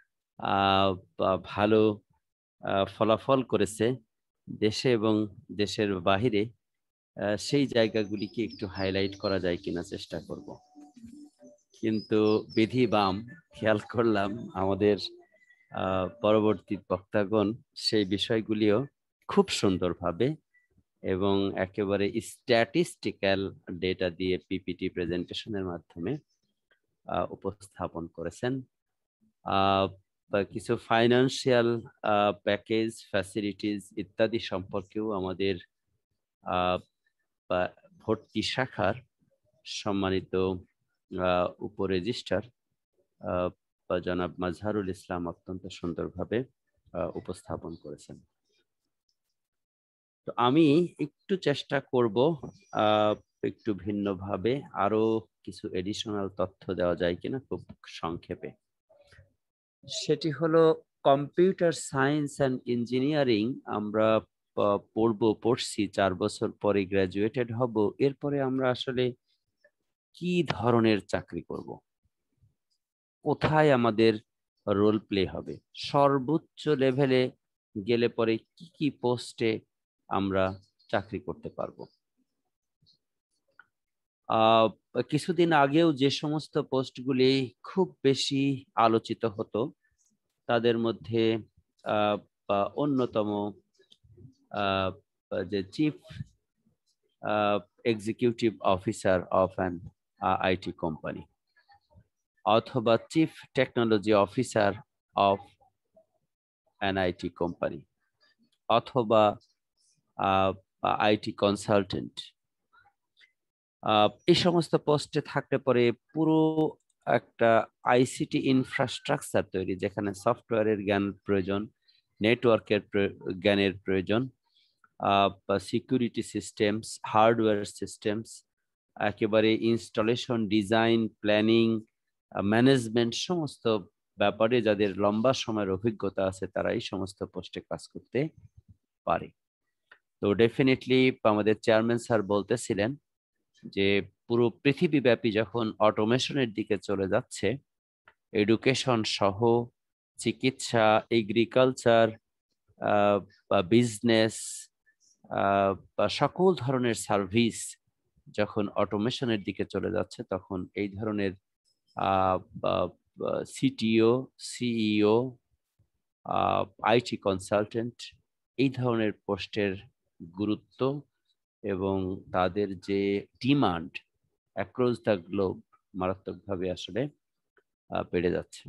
S3: ভালো ফলাফল করেছে দেশে এবং দেশের বাহিরে, সেই জায়গাগুলিকে একটু হাইলাইট করা যায় কিনা চেষ্টা করব। কিন্তু বিধি বাম খেয়াল করলাম আমাদের পরবর্তী বক্তাগণ সেই বিষয়গুলিও খুব সুন্দরভাবে এবং একেবারে স্ট্যাটিস্টিক্যাল ডেটা দিয়ে পিপিটি প্রেজেন্টেশনের মাধ্যমে উপস্থাপন করেছেন। কিছু ফাইন্যান্সিয়াল প্যাকেজ, ফ্যাসিলিটিস ইত্যাদি সম্পর্কেও আমাদের ভর্তি শাখার সম্মানিত উপরেজিস্ট্রার জনাব মাজহারুল ইসলাম অত্যন্ত সুন্দরভাবে উপস্থাপন করেছেন। তো আমি একটু চেষ্টা করব একটু ভিন্নভাবে আরো কিছু এডিশনাল তথ্য দেওয়া যায় কিনা খুব সংক্ষেপে। সেটি হলো কম্পিউটার সায়েন্স অ্যান্ড ইঞ্জিনিয়ারিং আমরা পড়বো পড়ছি চার বছর পরে গ্রাজুয়েটেড হব, এরপরে আমরা আসলে কি ধরনের চাকরি করব, কোথায় আমাদের রোল প্লে হবে, সর্বোচ্চ লেভেলে গেলে পরে কি কি পোস্টে আমরা চাকরি করতে পারবো। আহ কিছুদিন আগেও যে সমস্ত পোস্টগুলি খুব বেশি আলোচিত হতো তাদের মধ্যে আহ অন্যতম আহ যে chief executive officer of an IT company অথবা chief technology officer of an IT company অথবা আইটি কনসালটেন্ট। এই সমস্ত পোস্টে থাকলে পরে পুরো একটা আইসিটি ইনফ্রাস্ট্রাকচার তৈরি, যেখানে সফটওয়্যারের জ্ঞান প্রয়োজন, নেটওয়ার্কের জ্ঞানের প্রয়োজন, সিকিউরিটি সিস্টেমস, হার্ডওয়্যার সিস্টেমস, একেবারে ইনস্টলেশন, ডিজাইন, প্ল্যানিং, ম্যানেজমেন্ট সমস্ত ব্যাপারে যাদের লম্বা সময়ের অভিজ্ঞতা আছে তারা এই সমস্ত পোস্টে কাজ করতে পারে। তো ডেফিনেটলি আমাদের চেয়ারম্যান স্যার বলতেছিলেন যে পুরো পৃথিবীব্যাপী যখন অটোমেশনের দিকে চলে যাচ্ছে, এডুকেশন সহ চিকিৎসা, এগ্রিকালচার, বা বিজনেস বা সকল ধরনের সার্ভিস যখন অটোমেশনের দিকে চলে যাচ্ছে, তখন এই ধরনের সিটিও, সিইও, আইটি কনসালটেন্ট এই ধরনের পোস্টের গুরুত্ব এবং তাদের যে ডিমান্ড অ্যাক্রস দ্য গ্লোব মারাত্মকভাবে আসলে বেড়ে যাচ্ছে।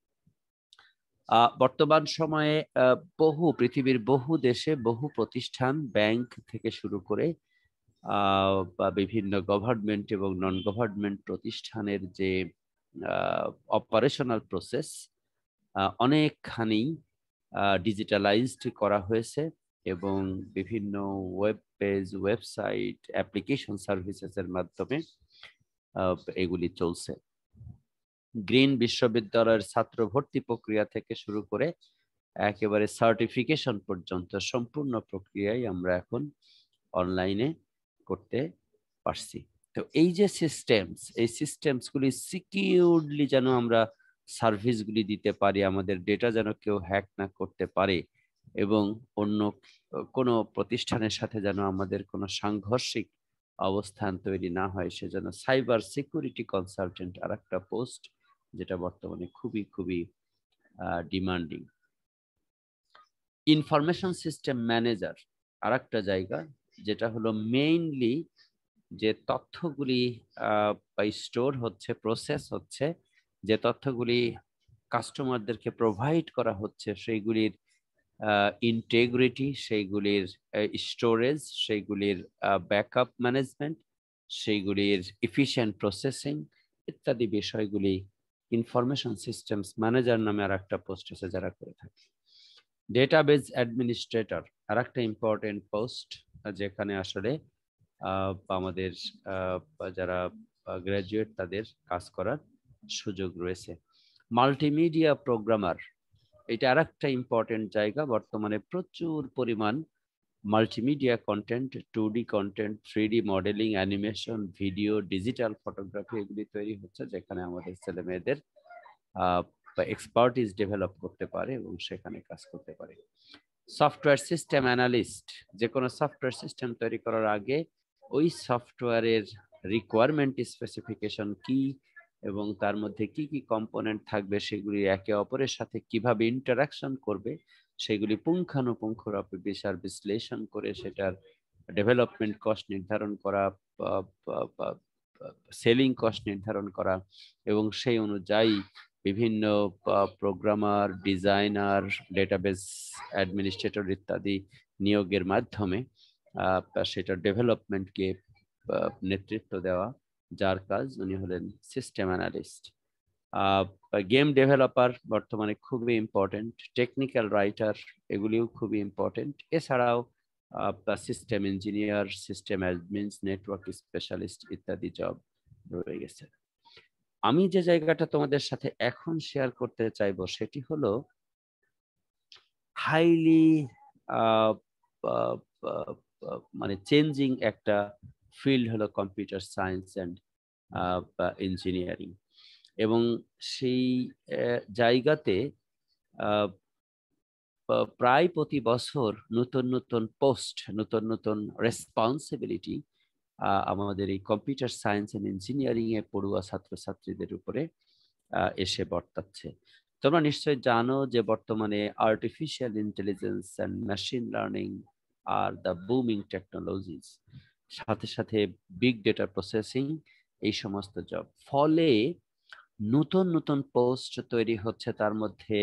S3: বর্তমান সময়ে বহু পৃথিবীর বহু দেশে বহু প্রতিষ্ঠান, ব্যাংক থেকে শুরু করে বা বিভিন্ন গভর্নমেন্ট এবং নন গভর্নমেন্ট প্রতিষ্ঠানের যে অপারেশনাল প্রসেস অনেকখানি ডিজিটালাইজড করা হয়েছে এবং বিভিন্ন ওয়েব পেজ, ওয়েবসাইট, অ্যাপ্লিকেশন সার্ভিসেসের মাধ্যমে এগুলি চলছে। গ্রিন বিশ্ববিদ্যালয়ের ছাত্র ভর্তি প্রক্রিয়া থেকে শুরু করে একেবারে সার্টিফিকেশন পর্যন্ত সম্পূর্ণ প্রক্রিয়াই আমরা এখন অনলাইনে করতে পারছি। তো এই যে সিস্টেমস, এই সিস্টেমসগুলি সিকিউরলি যেন আমরা সার্ভিসগুলি দিতে পারি, আমাদের ডেটা যেন কেউ হ্যাক না করতে পারে এবং অন্য কোনো প্রতিষ্ঠানের সাথে যেন আমাদের কোনো সাংঘর্ষিক অবস্থান তৈরি না হয়, সেজন্য সাইবার সিকিউরিটি কনসালটেন্ট আর একটা পোস্ট যেটা বর্তমানে খুবই খুবই ডিমান্ডিং। ইনফরমেশন সিস্টেম ম্যানেজার আর একটা জায়গা, যেটা হলো মেইনলি যে তথ্যগুলি স্টোর হচ্ছে, প্রসেস হচ্ছে, যে তথ্যগুলি কাস্টমারদেরকে প্রোভাইড করা হচ্ছে সেইগুলির ইন্টেগ্রিটি, সেইগুলির স্টোরেজ, সেইগুলির ব্যাকআপ ম্যানেজমেন্ট, সেইগুলির এফিশিয়েন্ট প্রসেসিং ইত্যাদি বিষয়গুলি ইনফরমেশন সিস্টেমস ম্যানেজার নামে আর একটা পোস্ট আছে যারা করে থাকে। ডেটাবেজ অ্যাডমিনিস্ট্রেটর আর একটা ইম্পর্টেন্ট পোস্ট, যেখানে আসলে আমাদের যারা গ্রাজুয়েট তাদের কাজ করার সুযোগ রয়েছে। মাল্টিমিডিয়া প্রোগ্রামার, এটা আর একটা ইম্পর্টেন্ট জায়গা। বর্তমানে প্রচুর পরিমাণ multimedia content, two D content, three D modelling, animation, video, digital photography এগুলি তৈরি হচ্ছে, যেখানে আমাদের ছেলে মেয়েদের এক্সপার্টিস ডেভেলপ করতে পারে এবং সেখানে কাজ করতে পারে। সফটওয়্যার সিস্টেম অ্যানালিস্ট, যে কোনো সফটওয়্যার সিস্টেম তৈরি করার আগে ওই সফটওয়্যারের রিকোয়ারমেন্ট স্পেসিফিকেশন কি এবং তার মধ্যে কি কি কম্পোনেন্ট থাকবে, সেগুলি একে অপরের সাথে কিভাবে ইন্টারাকশন করবে, সেগুলি পুঙ্খানুপুঙ্খভাবে বিচার বিশ্লেষণ করে সেটার ডেভেলপমেন্ট কস্ট নির্ধারণ করা, সেলিং কস্ট নির্ধারণ করা এবং সেই অনুযায়ী বিভিন্ন প্রোগ্রামার, ডিজাইনার, ডেটাবেস অ্যাডমিনিস্ট্রেটর ইত্যাদি নিয়োগের মাধ্যমে সেটা ডেভেলপমেন্টকে নেতৃত্ব দেওয়া, যার কাজ উনি হলেন সিস্টেম অ্যানালিস্ট। গেম ডেভেলপার বর্তমানে খুবই ইম্পর্টেন্ট, টেকনিক্যাল রাইটার এগুলিও খুবই ইম্পর্টেন্ট। এছাড়াও system engineer, system admins, network specialist ইত্যাদি জব রয়ে গেছে। আমি যে জায়গাটা তোমাদের সাথে এখন শেয়ার করতে চাইবো সেটি হলো হাইলি মানে চেঞ্জিং একটা ফিল্ড হলো কম্পিউটার সায়েন্স অ্যান্ড ইঞ্জিনিয়ারিং, এবং সেই জায়গাতে প্রায় প্রতি বছর নতুন নতুন পোস্ট, নতুন নতুন রেসপন্সিবিলিটি আমাদের এই কম্পিউটার সায়েন্স অ্যান্ড ইঞ্জিনিয়ারিং এ পড়ুয়া ছাত্রছাত্রীদের উপরে এসে বর্তাচ্ছে। তোমরা নিশ্চয়ই জানো যে বর্তমানে artificial intelligence and machine learning আর দ্য বুমিং টেকনোলজিস, সাথে সাথে বিগ ডেটা প্রসেসিং, এই সমস্ত জব। ফলে নতুন নতুন পোস্ট তৈরি হচ্ছে। তার মধ্যে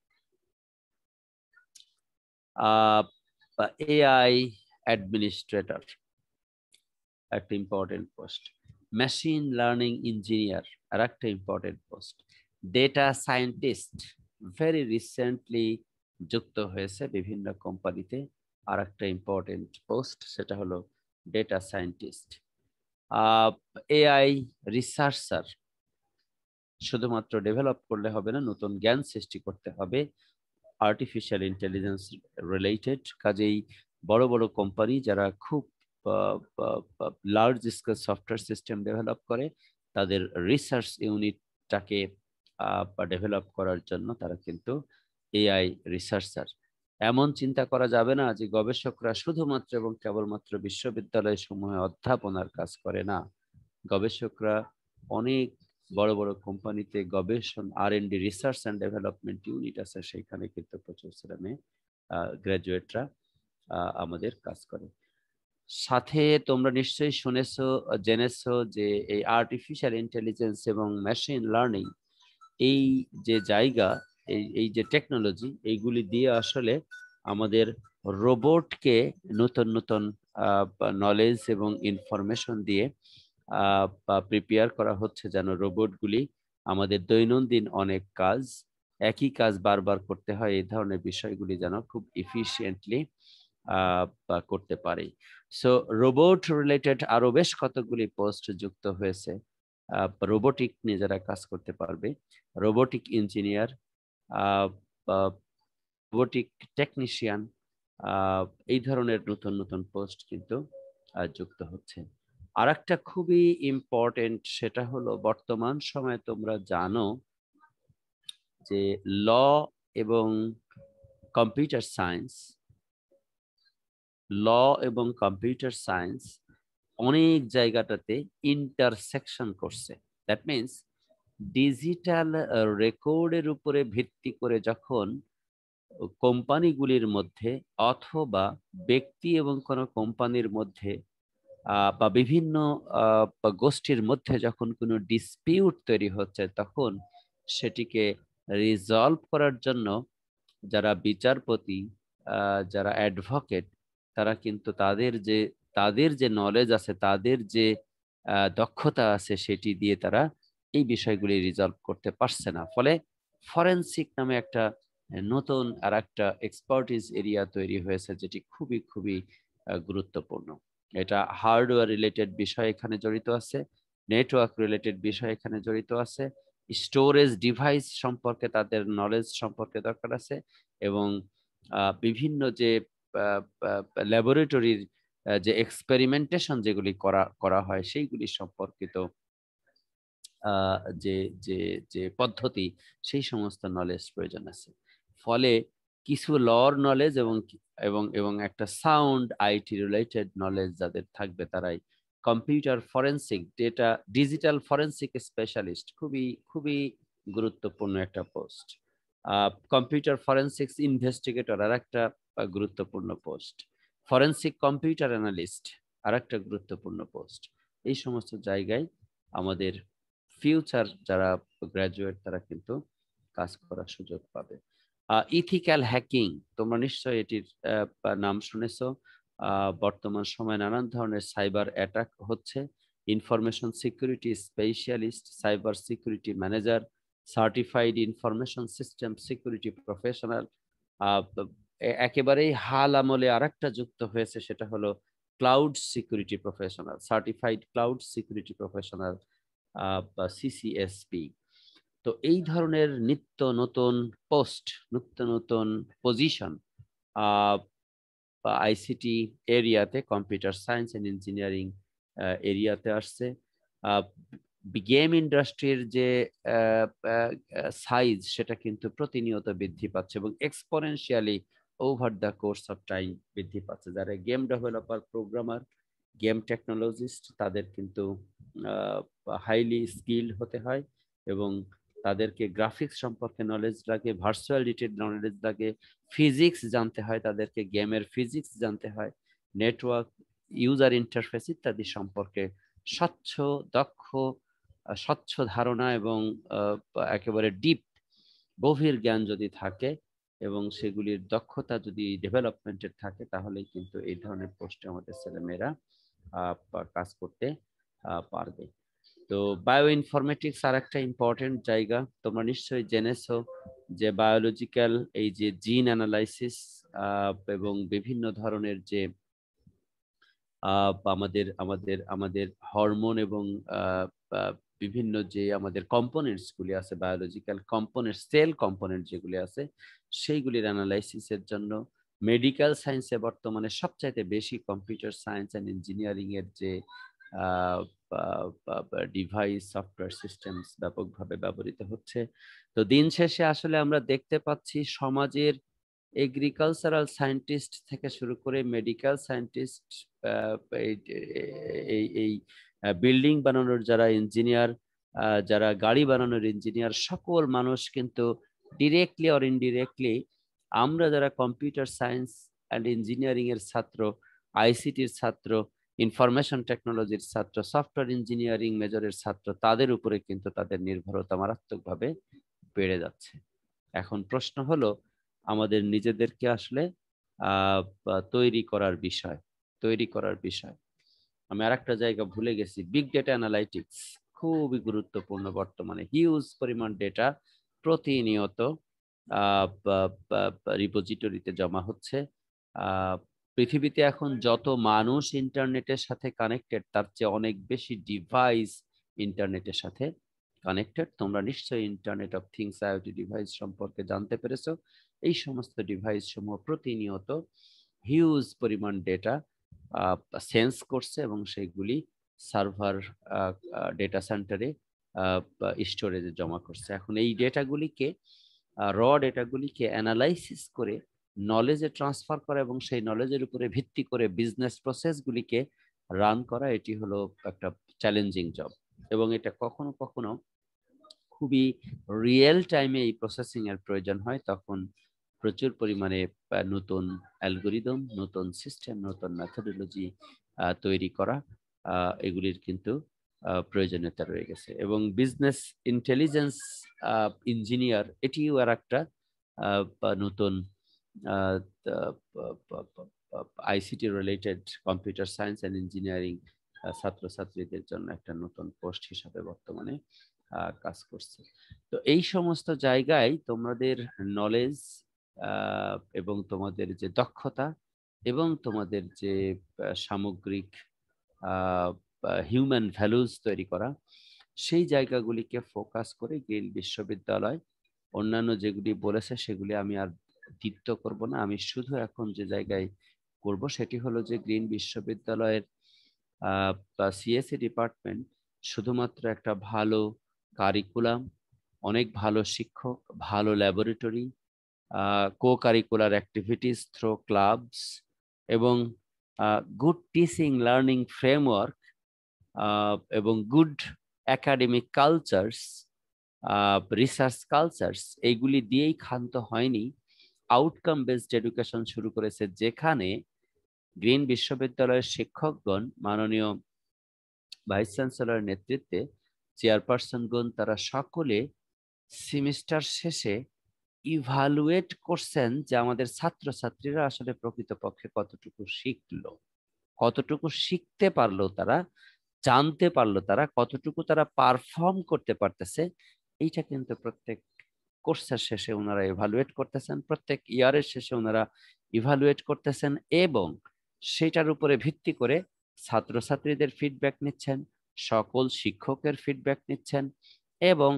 S3: এআই অ্যাডমিনিস্ট্রেটর একটা important post, machine learning engineer আর একটা important post, data scientist very recently যুক্ত হয়েছে বিভিন্ন কোম্পানিতে আর একটা ইম্পর্টেন্ট পোস্ট, সেটা হলো ডেটা সায়েন্টিস্ট। এআই রিসার্চার, শুধুমাত্র ডেভেলপ করলে হবে না, নতুন জ্ঞান সৃষ্টি করতে হবে আর্টিফিশিয়াল ইন্টেলিজেন্স রিলেটেড। কাজেই বড় বড় কোম্পানি যারা খুব large scale software system develop করে, তাদের রিসার্চ ইউনিটটাকে ডেভেলপ করার জন্য তারা কিন্তু এআই রিসার্চার। এমন চিন্তা করা যাবে না যে গবেষকরা শুধুমাত্র এবং কেবলমাত্র বিশ্ববিদ্যালয় সমূহে অধ্যাপনার কাজ করে না। গবেষকরা অনেক বড় বড় কোম্পানিতে গবেষণা R and D research and development unit আছে, সেখানে কিন্তু প্রচুর ছেলেমে গ্রাজুয়েটরা আমাদের কাজ করে। সাথে তোমরা নিশ্চয়ই শুনেছো, জেনেছো যে এই আর্টিফিশিয়াল ইন্টেলিজেন্স এবং মেশিন লার্নিং, এই যে জায়গা, এই এই যে টেকনোলজি, এইগুলি দিয়ে আসলে আমাদের রোবটকে নতুন নতুন নলেজ এবং ইনফরমেশন দিয়ে প্রিপেয়ার করা হচ্ছে, যেন রোবটগুলি আমাদের দৈনন্দিন অনেক কাজ, একই কাজ বারবার করতে হয়, এই ধরনের বিষয়গুলি যেন খুব এফিশিয়েন্টলি করতে পারে। সো রোবট রিলেটেড আরো বেশ কতগুলি পোস্ট যুক্ত হয়েছে। রোবোটিক নিয়ে যারা কাজ করতে পারবে, রোবোটিক ইঞ্জিনিয়ার, রোবোটিক টেকনিশিয়ান, এই ধরনের নতুন নতুন পোস্ট কিন্তু যুক্ত হচ্ছে। আর একটা খুবই ইম্পর্টেন্ট, সেটা হলো বর্তমান সময়ে তোমরা জানো যে ল এবং কম্পিউটার সায়েন্স, ল এবং কম্পিউটার সায়েন্স অনেক জায়গাটাতে ইন্টারসেকশন করছে। দ্যাট মিনস ডিজিটাল রেকর্ডের উপরে ভিত্তি করে যখন কোম্পানিগুলির মধ্যে অথবা ব্যক্তি এবং কোনো কোম্পানির মধ্যে বা বিভিন্ন গোষ্ঠীর মধ্যে যখন কোনো ডিসপিউট তৈরি হচ্ছে, তখন সেটিকে রিজলভ করার জন্য যারা বিচারপতি, যারা অ্যাডভোকেট, তারা কিন্তু তাদের যে তাদের যে নলেজ আছে, তাদের যে দক্ষতা আছে, সেটি দিয়ে তারা এই বিষয়গুলি রিজলভ করতে পারছে না। ফলে ফরেনসিক নামে একটা নতুন আর একটা এক্সপার্টিস এরিয়া তৈরি হয়েছে, যেটি খুবই খুবই গুরুত্বপূর্ণ। এটা হার্ডওয়্যার রিলেটেড বিষয় এখানে জড়িত আছে, নেটওয়ার্ক রিলেটেড বিষয় এখানে জড়িত আছে, স্টোরেজ ডিভাইস সম্পর্কে তাদের নলেজ সম্পর্কে দরকার আছে, এবং বিভিন্ন যে ল্যাবরেটরির যে এক্সপেরিমেন্টেশন যেগুলি করা করা হয়, সেইগুলি সম্পর্কিত যে যে যে পদ্ধতি, সেই সমস্ত নলেজ প্রয়োজন আছে। ফলে কিছু লর নলেজ এবং এবং এবং একটা সাউন্ড আইটি রিলেটেড নলেজ যাদের থাকবে, তারাই computer forensic, data digital forensic specialist, খুবই খুবই গুরুত্বপূর্ণ একটা পোস্ট। কম্পিউটার ফরেনসিক্স ইনভেস্টিগেটর আর একটা গুরুত্বপূর্ণ পোস্ট। ফরেনসিক কম্পিউটার অ্যানালিস্ট আর একটা গুরুত্বপূর্ণ পোস্ট। এই সমস্ত জায়গায় আমাদের ফিউচার যারা গ্রাজুয়েট, তারা কিন্তু কাজ করার সুযোগ পাবে। ইথিক্যাল হ্যাকিং, তোমরা নিশ্চয়ই এটির নাম শুনেছো। বর্তমান সময়ে নানান ধরনের সাইবার অ্যাটাক হচ্ছে। Information security specialist, cyber security manager, certified information system security professional, একেবারেই হাল আমলে আরেকটা যুক্ত হয়েছে, সেটা হলো cloud security professional, certified cloud security professional বা সিসিএসপি। তো এই ধরনের নিত্য নতুন পোস্ট, নিত্য নতুন পজিশন আইসিটি এরিয়াতে, কম্পিউটার সায়েন্স এন্ড ইঞ্জিনিয়ারিং এরিয়াতে আসছে। গেম ইন্ডাস্ট্রির যে সাইজ সেটা কিন্তু প্রতিনিয়ত বৃদ্ধি পাচ্ছে এবং exponentially over the course of time বৃদ্ধি পাচ্ছে। যারা game developer, programmer, game technologist, তাদের কিন্তু হাইলি স্কিল্ড হতে হয় এবং তাদেরকে গ্রাফিক্স সম্পর্কে নলেজ লাগে, ভার্চুয়াল রিলেটেড নলেজ লাগে, ফিজিক্স জানতে হয়, তাদেরকে গেমের ফিজিক্স জানতে হয়, নেটওয়ার্ক, ইউজার ইন্টারফেস ইত্যাদি সম্পর্কে স্বচ্ছ, দক্ষ, স্বচ্ছ ধারণা এবং একেবারে ডিপ গভীর জ্ঞান যদি থাকে এবং সেগুলির দক্ষতা যদি ডেভেলপমেন্টের থাকে, তাহলেই কিন্তু এই ধরনের পোস্টে আমাদের ছেলেমেয়েরা কাজ করতে পারবে। তো বায়ো ইনফরমেটিক্স আর একটা ইম্পর্টেন্ট জায়গা। তোমরা নিশ্চয়ই জেনেছো যে বায়োলজিক্যাল এই যে জিন অ্যানালাইসিস এবং বিভিন্ন ধরনের যে আমাদের আমাদের আমাদের হরমোন এবং বিভিন্ন যে আমাদের কম্পোনেন্টস গুলি আছে, বায়োলজিক্যাল কম্পোনেন্ট, সেল কম্পোনেন্ট যেগুলি আছে, সেইগুলির অ্যানালাইসিসের জন্য মেডিকেল সায়েন্সে বর্তমানে সবচাইতে বেশি কম্পিউটার সায়েন্স অ্যান্ড ইঞ্জিনিয়ারিং এর যে ডিভাইস, সফটওয়্যার সিস্টেমস ব্যাপকভাবে ব্যবহৃত হচ্ছে। তো দিন শেষে আসলে আমরা দেখতে পাচ্ছি সমাজের এগ্রিকালচারাল সায়েন্টিস্ট থেকে শুরু করে মেডিকেল সায়েন্টিস্ট, এই এই বিল্ডিং বানানোর যারা ইঞ্জিনিয়ার, যারা গাড়ি বানানোর ইঞ্জিনিয়ার, সকল মানুষ কিন্তু ডিরেক্টলি অর ইনডিরেক্টলি আমরা যারা কম্পিউটার সায়েন্স অ্যান্ড ইঞ্জিনিয়ারিং এর ছাত্র, আইসিটির ছাত্র, ইনফরমেশন টেকনোলজির ছাত্র, সফটওয়্যার ইঞ্জিনিয়ারিং মেজরের ছাত্র, তাদের উপরে কিন্তু তাদের নির্ভরতা মারাত্মকভাবে বেড়ে যাচ্ছে। এখন প্রশ্ন হলো আমাদের নিজেদেরকে আসলে আহ তৈরি করার বিষয়, তৈরি করার বিষয়। আমি আর একটা জায়গা ভুলে গেছি, বিগ ডেটা অ্যানালাইটিক্স খুবই গুরুত্বপূর্ণ। বর্তমানে হিউজ পরিমাণ ডেটা প্রতিনিয়ত আহ রিপোজিটরিতে জমা হচ্ছে। আহ পৃথিবীতে এখন যত মানুষ ইন্টারনেটের সাথে কানেক্টেড, তার চেয়ে অনেক বেশি ডিভাইস ইন্টারনেটের সাথে কানেক্টেড। তোমরা নিশ্চয়ই internet of things, IoT device সম্পর্কে জানতে পেরেছো। এই সমস্ত ডিভাইস সমূহ প্রতিনিয়ত হিউজ পরিমাণ ডেটা সেন্স করছে এবং সেইগুলি সার্ভার ডেটা সেন্টারে স্টোরেজে জমা করছে। এখন এই ডেটাগুলিকে, র ডেটাগুলিকে অ্যানালাইসিস করে নলেজে ট্রান্সফার করা এবং সেই নলেজের উপরে ভিত্তি করে বিজনেস প্রসেসগুলিকে রান করা, এটি হলো একটা চ্যালেঞ্জিং জব এবং এটা কখনো কখনো খুবই রিয়েল টাইমে এই প্রসেসিং এর প্রয়োজন হয়। তখন প্রচুর পরিমাণে নতুন অ্যালগোরিদম, নতুন সিস্টেম, নতুন মেথোডোলজি তৈরি করা, এগুলির কিন্তু প্রয়োজনীয়তা রয়ে গেছে। এবং বিজনেস ইন্টেলিজেন্স ইঞ্জিনিয়ার, এটিও আর একটা নতুন ICT related computer science and engineering ছাত্রছাত্রীদের জন্য একটা নতুন পোস্ট হিসাবে বর্তমানে কাজ করছে। তো এই সমস্ত জায়গায় তোমাদের নলেজ এবং তোমাদের যে দক্ষতা এবং তোমাদের যে সামগ্রিক হিউম্যান ভ্যালুজ তৈরি করা, সেই জায়গাগুলিকে ফোকাস করে গ্রিন বিশ্ববিদ্যালয় অন্যান্য যেগুলি বলেছে সেগুলি আমি আর দ্বিত্ব করব না। আমি শুধু এখন যে জায়গায় করব সেটি হলো যে গ্রিন বিশ্ববিদ্যালয়ের সিএসসি ডিপার্টমেন্ট শুধুমাত্র একটা ভালো কারিকুলাম, অনেক ভালো শিক্ষক, ভালো laboratory, co curricular activities through clubs এবং গুড টিচিং লার্নিং ফ্রেমওয়ার্ক এবং good academic cultures, research cultures, এইগুলি দিয়েই ক্ষান্ত হয়নি। আউটকাম বেসড এডুকেশন শুরু করেছে, যেখানে গ্রিন বিশ্ববিদ্যালয়ের শিক্ষকগণ মাননীয় ভাইস চ্যান্সেলরের নেতৃত্বে চেয়ারপারসনগণ তারা সকলে সেমিস্টার শেষে ইভালুয়েট করছেন যে আমাদের ছাত্রছাত্রীরা আসলে প্রকৃতপক্ষে কতটুকু শিখলো, কতটুকু শিখতে পারলো, তারা জানতে পারলো, তারা কতটুকু তারা পারফর্ম করতে পারতেছে। এইটা কিন্তু প্রত্যেক কোর্সের শেষে ওনারা ইভালুয়েট করতেছেন, প্রত্যেক ইয়ারের শেষে ওনারা ইভালুয়েট করতেছেন এবং সেটার উপরে ভিত্তি করে ছাত্রছাত্রীদের ফিডব্যাক নিচ্ছেন, সকল শিক্ষকের ফিডব্যাক নিচ্ছেন এবং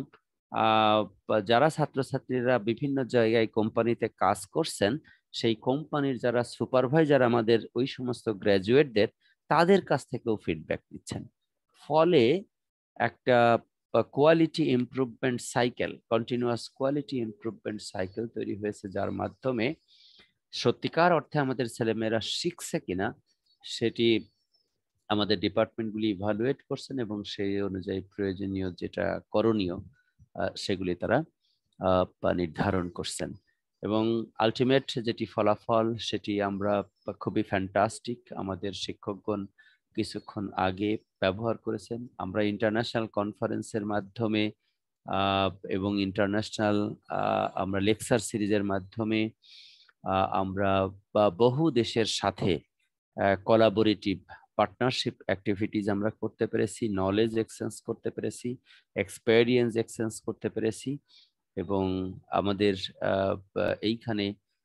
S3: যারা ছাত্রছাত্রীরা বিভিন্ন জায়গায় কোম্পানিতে কাজ করছেন সেই কোম্পানির যারা সুপারভাইজার আমাদের ওই সমস্ত গ্র্যাজুয়েটদের তাদের কাছ থেকেও ফিডব্যাক নিচ্ছেন। ফলে একটা quality improvement cycle, continuous quality improvement cycle তৈরি হয়েছে, যার মাধ্যমে সত্যিকার অর্থে আমাদের ছেলেমেয়েরা শিখছে কিনা সেটি আমাদের ডিপার্টমেন্টগুলি ইভালুয়েট করছেন এবং সেই অনুযায়ী প্রয়োজনীয় যেটা করণীয় সেগুলি তারা নির্ধারণ করছেন এবং আলটিমেট যেটি ফলাফল সেটি আমরা খুবই ফ্যান্টাস্টিক আমাদের শিক্ষকগণ কিছুক্ষণ আগে ব্যবহার করেছেন। আমরা ইন্টারন্যাশনাল কনফারেন্সের মাধ্যমে এবং ইন্টারন্যাশনাল আমরা লেকচার সিরিজের মাধ্যমে আমরা বহু দেশের সাথে কোলাবোরেটিভ পার্টনারশিপ অ্যাক্টিভিটিজ আমরা করতে পেরেছি, নলেজ এক্সচেঞ্জ করতে পেরেছি, এক্সপেরিয়েন্স এক্সচেঞ্জ করতে পেরেছি এবং আমাদের এইখানে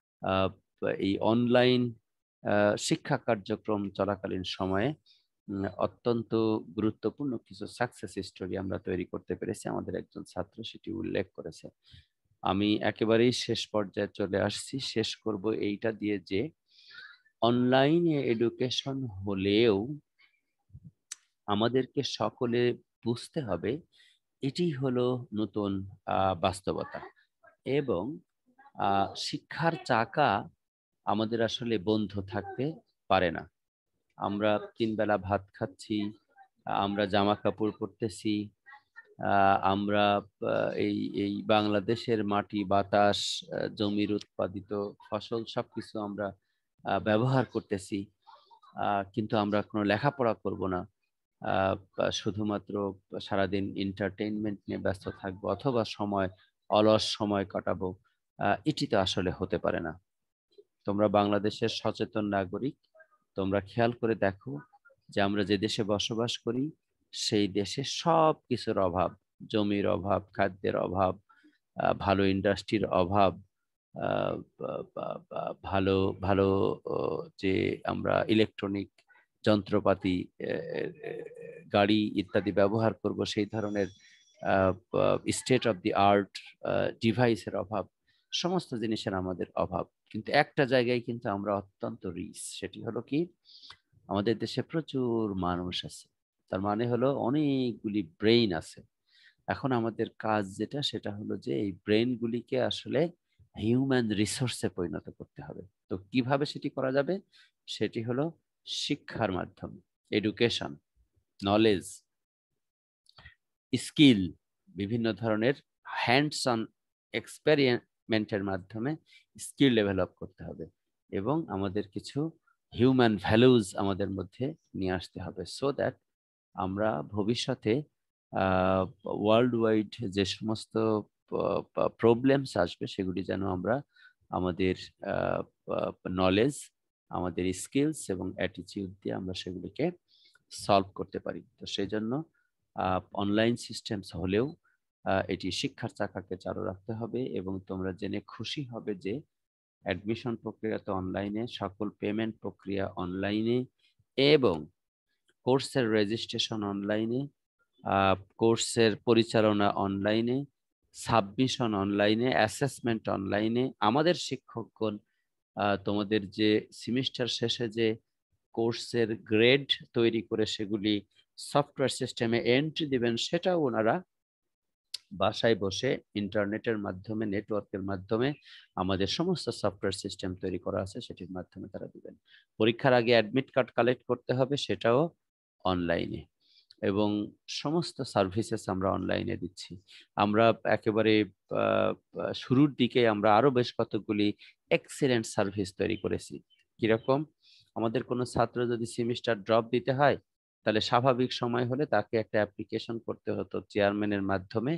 S3: এই অনলাইন শিক্ষা কার্যক্রম চলাকালীন সময়ে অত্যন্ত গুরুত্বপূর্ণ কিছু সাকসেস স্টোরি আমরা তৈরি করতে পেরেছি। আমাদের একজন ছাত্র সেটি উল্লেখ করেছে। আমি একেবারেই শেষ পর্যায়ে চলে আসছি, শেষ করব এইটা দিয়ে যে অনলাইনে এডুকেশন হলেও আমাদেরকে সকলে বুঝতে হবে এটি হলো নতুন বাস্তবতা এবং শিক্ষার চাকা আমাদের আসলে বন্ধ থাকতে পারে না। আমরা তিন বেলা ভাত খাচ্ছি, আমরা জামা কাপড় পরতেছি, আমরা এই এই বাংলাদেশের মাটি, বাতাস, জমির উৎপাদিত ফসল সবকিছু আমরা ব্যবহার করতেছি, কিন্তু আমরা কোনো লেখাপড়া করব না, শুধুমাত্র সারাদিন এন্টারটেইনমেন্ট নিয়ে ব্যস্ত থাকবো অথবা সময় অলস সময় কাটাবো। এটি তো আসলে হতে পারে না। তোমরা বাংলাদেশের সচেতন নাগরিক, তোমরা খেয়াল করে দেখো যে আমরা যে দেশে বসবাস করি সেই দেশে সব কিছুর অভাব, জমির অভাব, খাদ্যের অভাব, ভালো ইন্ডাস্ট্রির অভাব, ভালো ভালো যে আমরা ইলেকট্রনিক যন্ত্রপাতি, গাড়ি ইত্যাদি ব্যবহার করব সেই ধরনের স্টেট অফ দি আর্ট ডিভাইসের অভাব, সমস্ত জিনিসের আমাদের অভাব। কিন্তু একটা জায়গায় কিন্তু আমরা অত্যন্ত রিচ, সেটি হলো কি আমাদের দেশে প্রচুর মানুষ আছে, তার মানে হলো অনেকগুলি ব্রেইন আছে। এখন আমাদের কাজ যেটা সেটা হলো যে এই ব্রেইনগুলিকে আসলে হিউম্যান রিসোর্সে পরিণত করতে হবে। তো কিভাবে সেটি করা যাবে? সেটি হলো শিক্ষার মাধ্যমে, এডুকেশন, নলেজ, স্কিল, বিভিন্ন ধরনের হ্যান্ডস অন এক্সপেরিমেন্টের মাধ্যমে স্কিল ডেভেলপ করতে হবে এবং আমাদের কিছু হিউম্যান ভ্যালুজ আমাদের মধ্যে নিয়ে আসতে হবে, সো দ্যাট আমরা ভবিষ্যতে ওয়ার্ল্ড ওয়াইড যে সমস্ত প্রবলেমস আসবে সেগুলি যেন আমরা আমাদের নলেজ, আমাদের স্কিলস এবং অ্যাটিটিউড দিয়ে আমরা সেগুলিকে সলভ করতে পারি। তো সেই জন্য অনলাইন সিস্টেমস হলেও এটি শিক্ষার চাকাকে চালু রাখতে হবে এবং তোমরা জেনে খুশি হবে যে অ্যাডমিশন প্রক্রিয়া তো অনলাইনে, সকল পেমেন্ট প্রক্রিয়া অনলাইনে এবং কোর্সের রেজিস্ট্রেশন অনলাইনে, কোর্সের পরিচালনা অনলাইনে, সাবমিশন অনলাইনে, অ্যাসেসমেন্ট অনলাইনে। আমাদের শিক্ষকগণ তোমাদের যে সেমিস্টার শেষে যে কোর্সের গ্রেড তৈরি করে সেগুলি সফটওয়্যার সিস্টেমে এন্ট্রি দিবেন, সেটাও ওনারা বাসায় বসে ইন্টারনেটের মাধ্যমে, নেটওয়ার্কের মাধ্যমে আমাদের সমস্ত সফটওয়্যার সিস্টেম তৈরি করা আছে সেটির মাধ্যমে তারা দিবেন। পরীক্ষার আগে অ্যাডমিট কার্ড কালেক্ট করতে হবে, সেটাও অনলাইনে এবং সমস্ত সার্ভিসেস আমরা অনলাইনে দিচ্ছি। আমরা একেবারে শুরুর দিকে আমরা আরো বেশ কতগুলি এক্সিলেন্ট সার্ভিস তৈরি করেছি। কিরকম? আমাদের কোনো ছাত্র যদি সেমিস্টার ড্রপ দিতে হয় তাহলে স্বাভাবিক সময় হলে তাকে একটা অ্যাপ্লিকেশন করতে হতো চেয়ারম্যানের মাধ্যমে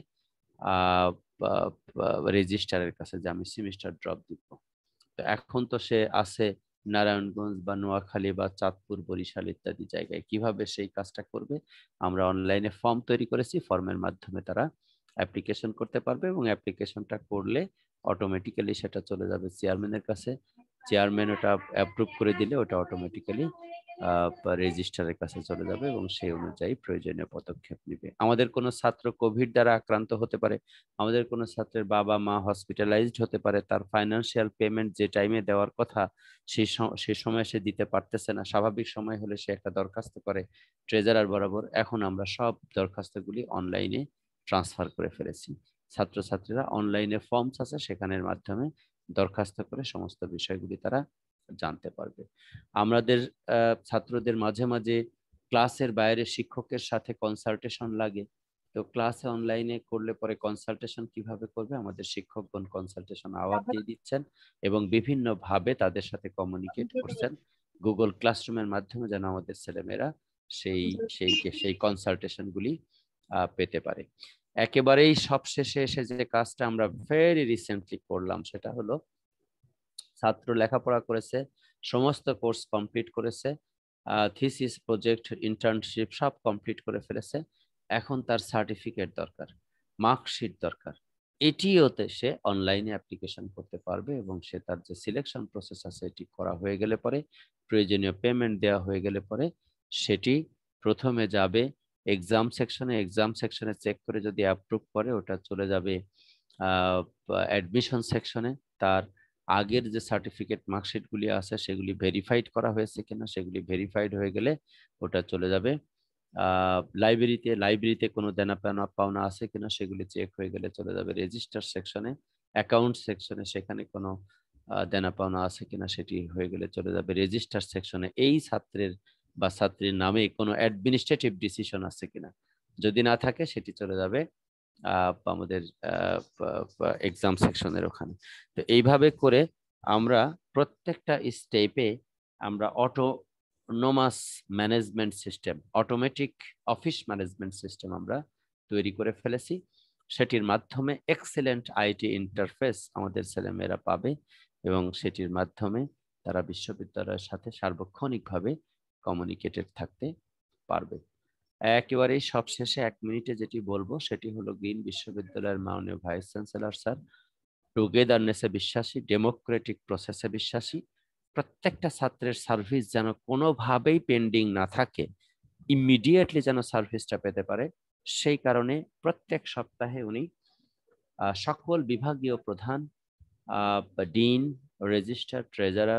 S3: রেজিস্ট্রারের কাছে যে আমি সেমিস্টার ড্রপ দিব। তো এখন তো সে আছে নারায়ণগঞ্জ বা নোয়াখালী বা চাঁদপুর, বরিশাল ইত্যাদি জায়গায়। কিভাবে সেই কাজটা করবে? আমরা অনলাইনে ফর্ম তৈরি করেছি, ফর্মের মাধ্যমে তারা অ্যাপ্লিকেশন করতে পারবে এবং অ্যাপ্লিকেশনটা করলে অটোমেটিক্যালি সেটা চলে যাবে চেয়ারম্যানের কাছে। চেয়ারম্যান ওটা অ্যাপ্রুভ করে দিলে ওটা অটোমেটিক্যালি রেজিস্ট্রারের কাছে চলে যাবে এবং সেই অনুযায়ী প্রয়োজনীয় পদক্ষেপ নেবে। আমাদের কোনো ছাত্র কোভিড দ্বারা আক্রান্ত হতে পারে, আমাদের কোনো ছাত্রের বাবা মা হসপিটালাইজড হতে পারে, তার ফাইন্যান্সিয়াল পেমেন্ট যে টাইমে দেওয়ার কথা সেই সেই সময় সে দিতে পারতেছে না, স্বাভাবিক সময় হলে সে একটা দরখাস্ত করে ট্রেজারার বরাবর। এখন আমরা সব দরখাস্তগুলি অনলাইনে ট্রান্সফার করে ফেলেছি। ছাত্রছাত্রীরা অনলাইনে ফর্মস আছে, সেখানের মাধ্যমে দরখাস্ত করে সমস্ত বিষয়গুলি তারা জানতে পারবে। আমাদের ছাত্রদের মাঝে মাঝে ক্লাসের বাইরে শিক্ষকের সাথে কনসালটেশন লাগে, তো ক্লাসে অনলাইনে করলে পরে কনসালটেশন কিভাবে করবে, আমাদের শিক্ষকগণ কনসালটেশন আওয়ার দিয়ে দিচ্ছেন এবং বিভিন্ন ভাবে তাদের সাথে কমিউনিকেট করছেন গুগল ক্লাসরুমের মাধ্যমে, যেন আমাদের ছেলেমেয়েরা সেই সেই সেই কনসালটেশন গুলি পেতে পারে। একেবারেই সবশেষে এসে যে কাজটা আমরা ভেরি রিসেন্টলি করলাম সেটা হলো ছাত্র লেখাপড়া করেছে, সমস্ত কোর্স কমপ্লিট করেছে, থিসিস প্রজেক্ট ইন্টার্নশিপ সব কমপ্লিট করে ফেলেছে, এখন তার সার্টিফিকেট দরকার, মার্কশিট দরকার। এটিওতে সে অনলাইনে অ্যাপ্লিকেশন করতে পারবে এবং সে তার যে সিলেকশন প্রসেস আছে এটি করা হয়ে গেলে পরে, প্রয়োজনীয় পেমেন্ট দেওয়া হয়ে গেলে পরে সেটি প্রথমে যাবে এক্সাম সেকশনে, এক্সাম সেকশনে চেক করে যদি অ্যাপ্রুভ করে ওটা চলে যাবে অ্যাডমিশন সেকশনে। তার আগের যে সার্টিফিকেট মার্কশিটগুলি আছে সেগুলি ভেরিফাইড করা হয়েছে কিনা, সেগুলি ভেরিফাইড হয়ে গেলে ওটা চলে যাবে লাইব্রেরিতে, লাইব্রেরিতে কোনো দেনা পাওনা আছে কিনা সেগুলি চেক হয়ে গেলে চলে যাবে রেজিস্টার সেকশনে, অ্যাকাউন্ট সেকশনে সেখানে কোনো দেনা পাওনা আছে কিনা সেটি হয়ে গেলে চলে যাবে রেজিস্টার সেকশনে। এই ছাত্রের বা ছাত্রীর নামে কোনো অ্যাডমিনিস্ট্রেটিভ ডিসিশন আছে কিনা, যদি না থাকে সেটি চলে যাবে আমাদের এক্সাম সেকশনের ওখানে। তো এইভাবে করে আমরা প্রত্যেকটা স্টেপে আমরা autonomous management system, automatic office management system আমরা তৈরি করে ফেলেছি। সেটির মাধ্যমে এক্সেলেন্ট আইটি ইন্টারফেস আমাদের ছেলেমেয়েরা পাবে এবং সেটির মাধ্যমে তারা বিশ্ববিদ্যালয়ের সাথে সার্বক্ষণিকভাবে কমিউনিকেটেড থাকতে পারবে। একেবারেই সবশেষে এক মিনিটে যেটি বলবো সেটি হলো গ্রিন বিশ্ববিদ্যালয়ের মাননীয় ভাইস চ্যান্সেলর স্যার টুগেদারনেসে বিশ্বাসী, ডেমোক্রেটিক প্রসেসে বিশ্বাসী, প্রত্যেকটা ছাত্রের সার্ভিস যেন কোনোভাবেই পেন্ডিং না থাকে, ইমিডিয়েটলি যেন সার্ভিসটা পেতে পারে, সেই কারণে প্রত্যেক সপ্তাহে উনি সকল বিভাগীয় প্রধান, dean, registrar, treasurer,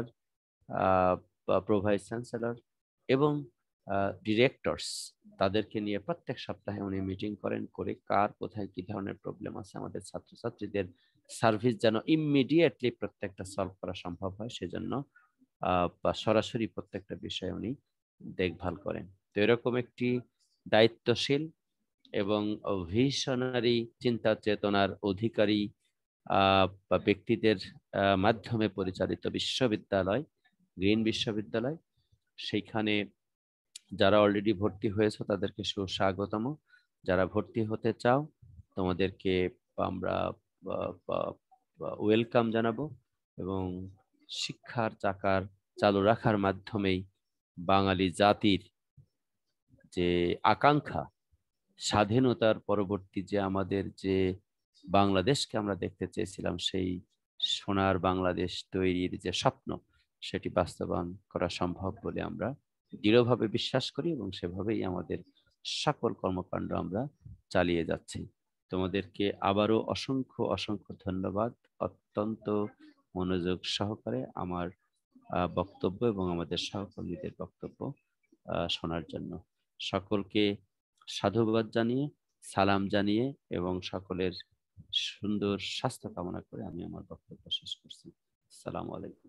S3: pro vice chancellor এবং ডিরেক্টরস তাদেরকে নিয়ে প্রত্যেক সপ্তাহে উনি মিটিং করেন, করে কার কোথায় কি ধরনের প্রবলেম আছে আমাদের ছাত্রছাত্রীদের সার্ভিস যেন ইমিডিয়েটলি প্রত্যেকটা সলভ করা সম্ভব হয় সেজন্য বা সরাসরি প্রত্যেকটা বিষয়ে উনি দেখভাল করেন। তো এরকম একটি দায়িত্বশীল এবং ভিশনারি চিন্তা চেতনার অধিকারী বা ব্যক্তিদের মাধ্যমে পরিচালিত বিশ্ববিদ্যালয় গ্রিন বিশ্ববিদ্যালয়। সেইখানে যারা অলরেডি ভর্তি হয়েছে তাদেরকে সুস্বাগতম, যারা ভর্তি হতে চাও তোমাদেরকে আমরা ওয়েলকাম জানাবো এবং শিক্ষার চাকার চালু রাখার মাধ্যমেই বাঙালি জাতির যে আকাঙ্ক্ষা, স্বাধীনতার পরবর্তী যে আমাদের যে বাংলাদেশকে আমরা দেখতে চেয়েছিলাম, সেই সোনার বাংলাদেশ তৈরির যে স্বপ্ন সেটি বাস্তবায়ন করা সম্ভব বলে আমরা দৃঢ়ভাবে বিশ্বাস করি এবং সেভাবেই আমাদের সকল কর্মকাণ্ড আমরা চালিয়ে যাচ্ছি। তোমাদেরকে আবারও অসংখ্য অসংখ্য ধন্যবাদ অত্যন্ত মনোযোগ সহকারে আমার বক্তব্য এবং আমাদের সহকর্মীদের বক্তব্য শোনার জন্য। সকলকে সাধুবাদ জানিয়ে, সালাম জানিয়ে এবং সকলের সুন্দর স্বাস্থ্য কামনা করে আমি আমার বক্তব্য শেষ করছি। আসসালামু আলাইকুম।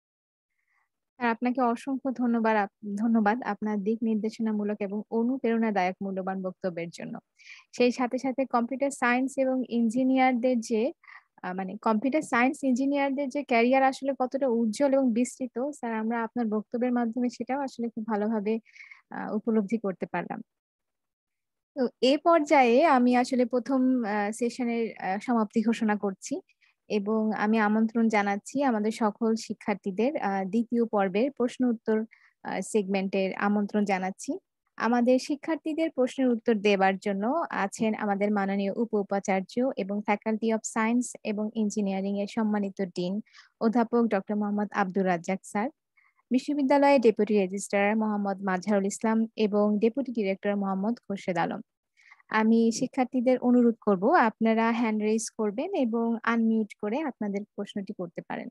S1: আপনাকে অসংখ্য ধন্যবাদ ধন্যবাদ আপনার দিক নির্দেশনামূলক এবং অনুপ্রেরণাদায়ক মূল্যবান বক্তব্যের জন্য। সেই সাথে সাথে কম্পিউটার সায়েন্স এবং ইঞ্জিনিয়ারদের যে মানে কম্পিউটার সায়েন্স ইঞ্জিনিয়ারদের যে ক্যারিয়ার আসলে কতটা উজ্জ্বল এবং বিস্তৃত, স্যার আমরা আপনার বক্তব্যের মাধ্যমে সেটাও আসলে খুব ভালোভাবে উপলব্ধি করতে পারলাম। তো এ পর্যায়ে আমি আসলে প্রথম সেশনের সমাপ্তি ঘোষণা করছি এবং আমি আমন্ত্রণ জানাচ্ছি আমাদের সকল শিক্ষার্থীদের দ্বিতীয় পর্বের প্রশ্ন উত্তর সেগমেন্টের আমন্ত্রণ জানাচ্ছি। আমাদের শিক্ষার্থীদের প্রশ্নের উত্তর দেওয়ার জন্য আছেন আমাদের মাননীয় উপ উপাচার্য এবং ফ্যাকাল্টি অফ সায়েন্স এবং ইঞ্জিনিয়ারিং এর সম্মানিত ডিন অধ্যাপক ডক্টর মোহাম্মদ আব্দুর রাজ্জাক স্যার, বিশ্ববিদ্যালয়ের ডেপুটি রেজিস্ট্রার মোহাম্মদ মাজহারুল ইসলাম এবং ডেপুটি ডিরেক্টর মোহাম্মদ খোরশেদ আলম। আমি শিক্ষার্থীদের অনুরোধ করব আপনারা হ্যান্ড রেজ করবেন এবং আনমিউট করে আপনাদের প্রশ্নটি করতে পারেন।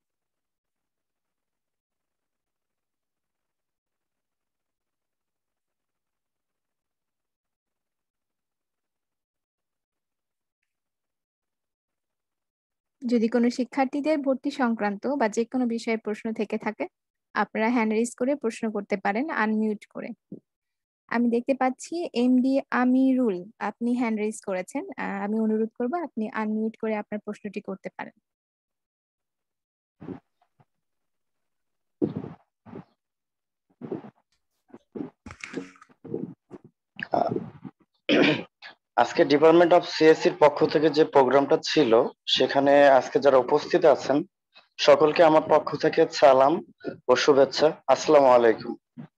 S1: যদি কোনো শিক্ষার্থীদের ভর্তি সংক্রান্ত বা যে কোনো বিষয়ে প্রশ্ন থেকে থাকে আপনারা হ্যান্ড রেজ করে প্রশ্ন করতে পারেন আনমিউট করে। আমি দেখতে পাচ্ছি এমডি আমিরুল, আপনি হ্যান্ড রেজ করেছেন। আমি অনুরোধ করব আপনি আনমিউট করে আপনার প্রশ্নটি করতে পারেন।
S13: আজকে ডিপার্টমেন্ট অফ সিএসসির পক্ষ থেকে যে প্রোগ্রামটা ছিল সেখানে আজকে যারা উপস্থিত আছেন সকলকে আমার পক্ষ থেকে সালাম ও শুভেচ্ছা। আসসালামু আলাইকুম।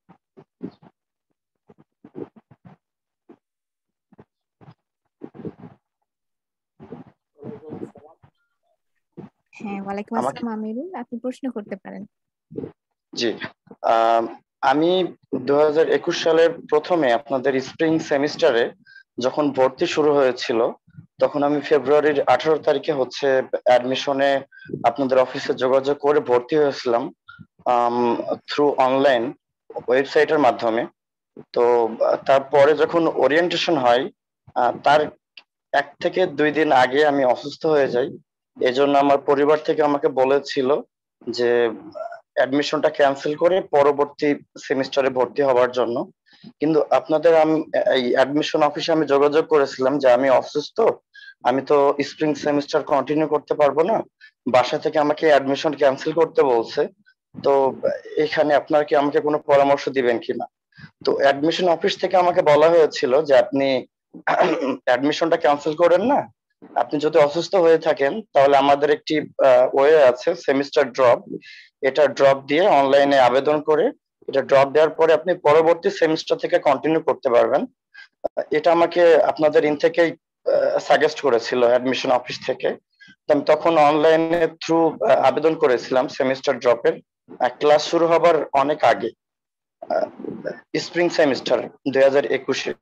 S1: হ্যাঁ, ওয়ালাইকুম আসসালাম আমিরুল, আপনি প্রশ্ন করতে পারেন।
S13: জি, আমি দু হাজার একুশ সালের প্রথমে আপনাদের স্প্রিং সেমিস্টারে যখন ভর্তি শুরু হয়েছিল তখন আমি ফেব্রুয়ারির আঠারো তারিখে হচ্ছে অ্যাডমিশনে আপনাদের অফিসে যোগাযোগ করে ভর্তি হয়েছিলাম থ্রু অনলাইন ওয়েবসাইটের মাধ্যমে। তো তারপরে যখন ওরিয়েন্টেশন হয় তার এক থেকে দুই দিন আগে আমি অসুস্থ হয়ে যাই। এজন্য আমার পরিবার থেকে আমাকে বলেছিল যে অ্যাডমিশনটা ক্যান্সেল করে পরবর্তী সেমিস্টারে ভর্তি হওয়ার জন্য। কিন্তু আপনাদের আমি এই অ্যাডমিশন অফিসে আমি যোগাযোগ করেছিলাম যে আমি অসুস্থ, আমি তো স্প্রিং সেমিস্টার কন্টিনিউ করতে পারবো না, বাসা থেকে আমাকে অ্যাডমিশন ক্যান্সেল করতে বলছে। তো এখানে আপনারা কি আমাকে কোনো পরামর্শ দিবেন কিনা? তো অ্যাডমিশন অফিস থেকে আমাকে বলা হয়েছিল যে আপনি অ্যাডমিশনটা ক্যান্সেল করেন না, আপনি যদি অসুস্থ হয়ে থাকেন তাহলে আমাদের একটি ওয়ে আছে সেমিস্টার ড্রপ, এটা ড্রপ দিয়ে অনলাইনে আবেদন করে এটা ড্রপ দেওয়ার পরে আপনি পরবর্তী সেমিস্টার থেকে কন্টিনিউ করতে পারবেন। এটা আমাকে আপনাদের ইন থেকেই সাজেস্ট করেছিল অ্যাডমিশন অফিস থেকে। আমি তখন অনলাইনে থ্রু আবেদন করেছিলাম সেমিস্টার ড্রপের, ক্লাস শুরু হবার অনেক আগে স্প্রিং সেমিস্টার দুই হাজার একুশে।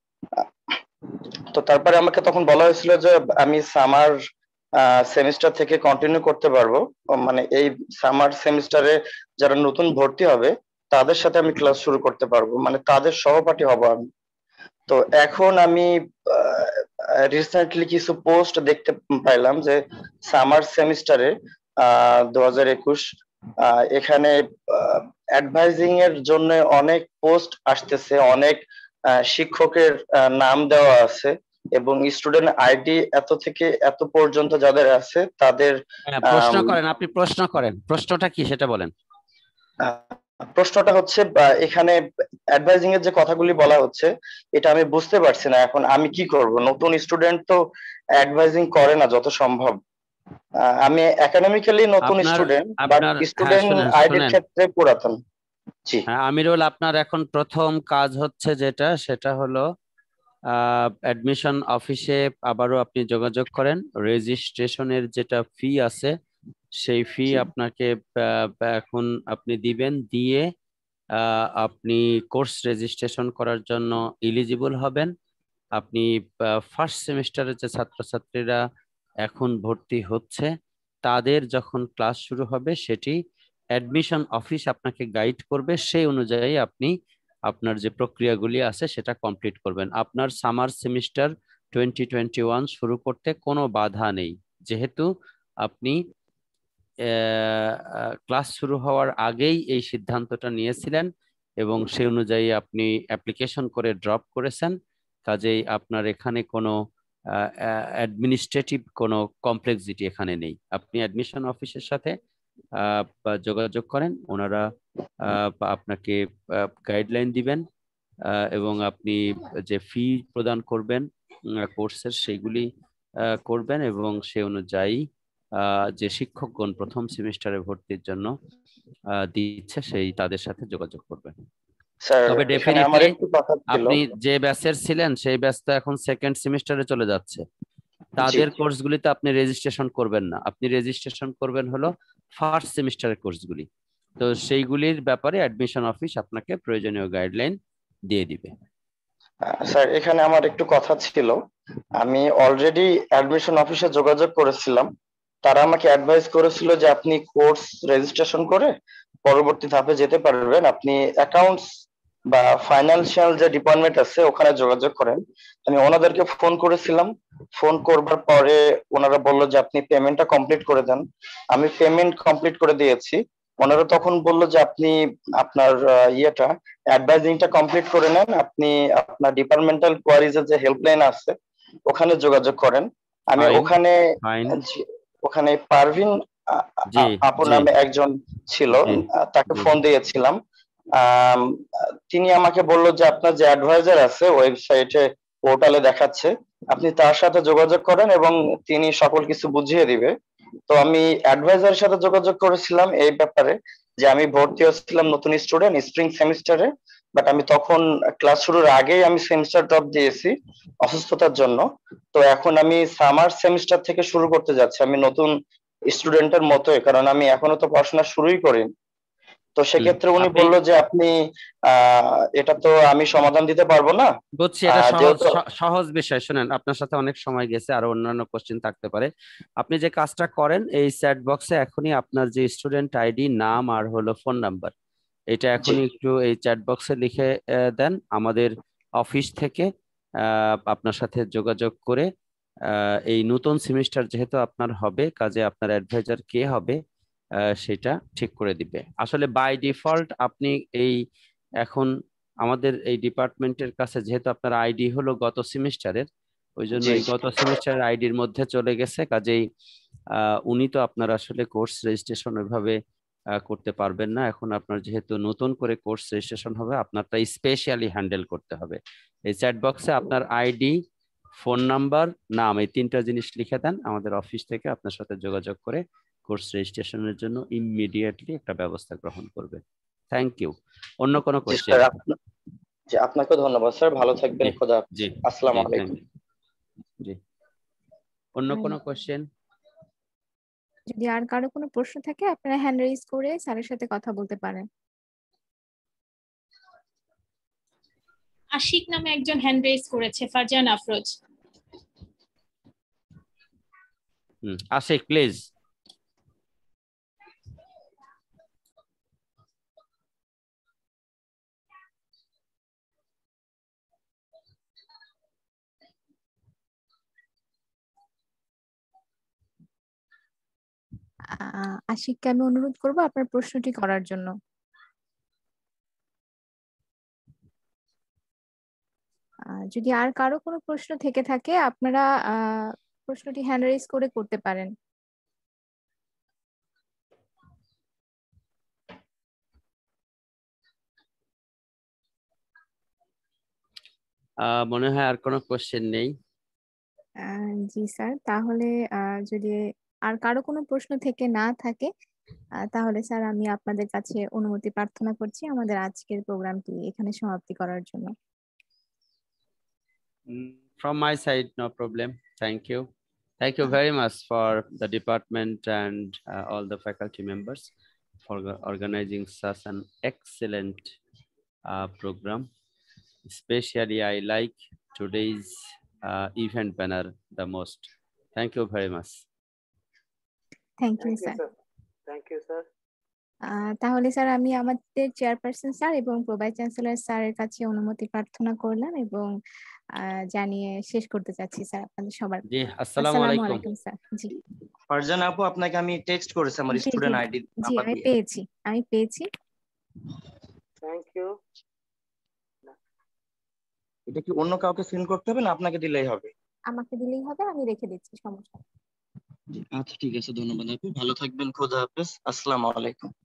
S13: তো তারপরে আমাকে তখন বলা হয়েছিল যে আমি সামার সেমিস্টার থেকে কন্টিনিউ করতে পারবো, মানে এই সামার সেমিস্টারে যারা নতুন ভর্তি হবে তাদের সাথে আমি ক্লাস শুরু করতে পারবো, মানে তাদের সহপাঠী হব আমি। তো এখন আমি রিসেন্টলি কিছু পোস্ট দেখতে পাইলাম যে সামার সেমিস্টারে আহ দু হাজার একুশ এখানে অ্যাডভাইজিং এর জন্য অনেক পোস্ট আসতেছে, অনেক শিক্ষকের নাম দেওয়া আছে এবং স্টুডেন্ট আইডি এত থেকে এত পর্যন্ত যাদের আছে তাদের
S3: প্রশ্ন করেন। আপনি প্রশ্ন করেন, প্রশ্নটা কি সেটা বলেন।
S13: প্রশ্নটা হচ্ছে এখানে অ্যাডভাইজিং এর যে কথাগুলি বলা হচ্ছে এটা আমি বুঝতে পারছি না, এখন আমি কি করব? নতুন স্টুডেন্ট তো অ্যাডভাইজিং করে না যত সম্ভব। আমি একাডেমিক্যালি নতুন স্টুডেন্ট বাট স্টুডেন্ট আইডির ক্ষেত্রে পুরাতন। জি
S3: হ্যাঁ আমিরুল, আপনার এখন প্রথম কাজ হচ্ছে যেটা সেটা হলো অ্যাডমিশন অফিসে আবারও আপনি যোগাযোগ করেন। রেজিস্ট্রেশনের যেটা ফি আছে সেই ফি আপনাকে এখন আপনি দিবেন, দিয়ে আপনি কোর্স রেজিস্ট্রেশন করার জন্য এলিজিবল হবেন। আপনি ফার্স্ট সেমিস্টারের যে ছাত্রছাত্রীরা এখন ভর্তি হচ্ছে তাদের যখন ক্লাস শুরু হবে সেটি অ্যাডমিশন অফিস আপনাকে গাইড করবে, সেই অনুযায়ী আপনি আপনার যে প্রক্রিয়াগুলি আছে সেটা কমপ্লিট করবেন। আপনার summer semester twenty twenty one শুরু করতে কোনো বাধা নেই, যেহেতু আপনি ক্লাস শুরু হওয়ার আগেই এই সিদ্ধান্তটা নিয়েছিলেন এবং সেই অনুযায়ী আপনি অ্যাপ্লিকেশন করে ড্রপ করেছেন। কাজেই আপনার এখানে কোনো অ্যাডমিনিস্ট্রেটিভ কোনো কমপ্লেক্সিটি এখানে নেই। আপনি অ্যাডমিশন অফিসের সাথে যোগাযোগ করেন, ওনারা আপনাকে গাইডলাইন দিবেন এবং আপনি যে ফি প্রদান করবেন কোর্সের সেইগুলি করবেন এবং সে অনুযায়ী যে শিক্ষকগণ প্রথম সেমিস্টারে ভর্তির জন্য দিচ্ছে সেই তাদের সাথে যোগাযোগ করবেন। তবে ডেফিনেটলি আপনি যে ব্যাচের ছিলেন সেই ব্যাচ তো এখন সেকেন্ড সেমিস্টারে চলে যাচ্ছে, তাদের কোর্সগুলিতে আপনি রেজিস্ট্রেশন করবেন না, আপনি রেজিস্ট্রেশন করবেন হলো ফার্স্ট সেমিস্টারের কোর্সগুলি। তো সেইগুলির ব্যাপারে অ্যাডমিশন অফিস আপনাকে প্রয়োজনীয় গাইডলাইন দিয়ে দিবে।
S13: স্যার এখানে আমার একটু কথা ছিল, আমি অলরেডি অ্যাডমিশন অফিসে যোগাযোগ করেছিলাম, তারা আমাকে অ্যাডভাইস করেছিল যে আপনি কোর্স রেজিস্ট্রেশন করে পরবর্তী ধাপে যেতে পারবেন, আপনি অ্যাকাউন্টস বা ফাইন্যান্সিয়াল যে ডিপার্টমেন্ট আছে ওখানে যোগাযোগ করেন। আমি ওনাদেরকে ফোন করেছিলাম, ফোন করবার পরে ওনারা বললো যে আপনি পেমেন্টটা কমপ্লিট করে দেন। আমি পেমেন্ট কমপ্লিট করে দিয়েছি। ওনারা তখন বললো যে আপনি আপনার ইয়েটা অ্যাডভাইজিংটা কমপ্লিট করে নেন, আপনি আপনার ডিপার্টমেন্টাল কোয়ারিজ এর যে হেল্পলাইন আছে ওখানে যোগাযোগ করেন। আমি ওখানে ওখানে পারভিন আপু নামে একজন ছিল, তাকে ফোন দিয়েছিলাম। তিনি আমাকে বললো যে আপনার যে অ্যাডভাইজার আছে ওয়েবসাইটে পোর্টালে দেখাচ্ছে, আপনি তার সাথে যোগাযোগ করেন এবং তিনি সকল কিছু বুঝিয়ে দিবে। তো আমি অ্যাডভাইজারের সাথে যোগাযোগ করেছিলাম এই ব্যাপারে যে আমি ভর্তি হচ্ছিলাম নতুন স্টুডেন্ট স্প্রিং সেমিস্টারে, বাট আমি তখন ক্লাস শুরুর আগেই আমি সেমিস্টার ড্রপ দিয়েছি অসুস্থতার জন্য। তো এখন আমি সামার সেমিস্টার থেকে শুরু করতে যাচ্ছি, আমি নতুন স্টুডেন্টের মতোই, কারণ আমি এখনো তো পড়াশোনা শুরুই করিনি। তো সেক্ষেত্রে উনি বললো যে আপনি আহ এটা তো আমি সমাধান দিতে পারবো না।
S3: বুঝছি, এটা সহজ সহজ বিষয়। শুনেন, আপনার সাথে অনেক সময় গেছে, আরো অন্যান্য কোশ্চেন থাকতে পারে। আপনি যে কাজটা করেন এই চ্যাট বক্সে এখনই আপনার যে স্টুডেন্ট আইডি, নাম আর হলো ফোন নাম্বার, এটা এখনই একটু এই চ্যাট বক্সে লিখে দেন। আমাদের অফিস থেকে আহ আপনার সাথে যোগাযোগ করে আহ এই নতুন সেমিস্টার যেহেতু আপনার হবে, কাজে আপনার অ্যাডভাইজার কে হবে সেটা ঠিক করে দিবে। আসলে বাই ডিফল্ট আপনি এই এখন আমাদের এই ডিপার্টমেন্টের কাছে যেহেতু আপনার আইডি হলো গত সেমিস্টারের, ওই জন্য এই গত সেমিস্টারের আইডির মধ্যে চলে গেছে, কাজেই আহ উনি তো আপনার আসলে কোর্স রেজিস্ট্রেশন ওইভাবে করতে পারবেন না। এখন আপনার যেহেতু নতুন করে কোর্স রেজিস্ট্রেশন হবে, আপনারটা স্পেশালি হ্যান্ডেল করতে হবে। এই চ্যাট বক্সে আপনার আইডি, ফোন নাম্বার, নাম, এই তিনটা জিনিস লিখে দেন। আমাদের অফিস থেকে আপনার সাথে যোগাযোগ করে কোর্স রেজিস্ট্রেশনের জন্য ইমিডিয়েটলি একটা ব্যবস্থা গ্রহণ করবে। Thank you. অন্য কোনো কোশ্চেন?
S13: জি, আপনাকে ধন্যবাদ স্যার, ভালো থাকবেন, খোদা হাফেজ।
S3: জি,
S13: আসসালামু আলাইকুম।
S3: জি, অন্য কোনো কোশ্চেন?
S1: যদি আর কারো কোনো প্রশ্ন থাকে আপনারা হ্যান্ড রেইজ করে স্যারের সাথে কথা বলতে পারেন।
S14: আশিক নামে একজন হ্যান্ড রেইজ করেছে, ফারজান আফরোজ।
S3: হুম, আশিক প্লিজ।
S1: আশিককে আমি অনুরোধ করবো আপনার প্রশ্নটি করার জন্য। যদি আর কারো কোনো প্রশ্ন থেকে থাকে আপনারা আহ প্রশ্নটি হ্যান্ড রেইজ করে করতে পারেন।
S3: মনে হয় আর কোনো কোশ্চেন নেই।
S1: জি স্যার, তাহলে যদি আর কারো কোনো প্রশ্ন থেকে না থাকে তাহলে স্যার আমি আপনাদের কাছে অনুমতি প্রার্থনা করছি আমাদের আজকের প্রোগ্রামটি এখানে সমাপ্তি করার জন্য।
S3: From my side, no problem. Thank you. Thank you very much for the department and uh, all the faculty members for organizing such an excellent uh, program. Especially I like today's uh, event banner the most. Thank you very much.
S1: Thank you, sir.
S12: Thank you, sir.
S1: তাহলে sir আমি আমাদের chairperson sir এবং pro vice chancellor স্যারের কাছে অনুমতি প্রার্থনা করলাম এবং জানিয়ে শেষ করতে চাচ্ছি স্যার আপনাদের সবার।
S3: জি, আসসালামু আলাইকুম
S1: স্যার। জি,
S15: ফারজান আপু আপনাকে আমি টেক্সট করেছি আমার স্টুডেন্ট আইডি
S1: জি, আমি পেয়েছি আমি পেয়েছি
S12: থ্যাংক ইউ।
S15: এটা কি অন্য কাউকে সেন্ড করতে হবে না আপনাকে দিলেই হবে?
S1: আমাকে দিলেই হবে, আমি রেখে দিচ্ছি, সমস্যা নেই।
S15: আচ্ছা ঠিক আছে, ধন্যবাদ আপু, ভালো থাকবেন, খোদা হাফেজ, আসসালামু আলাইকুম।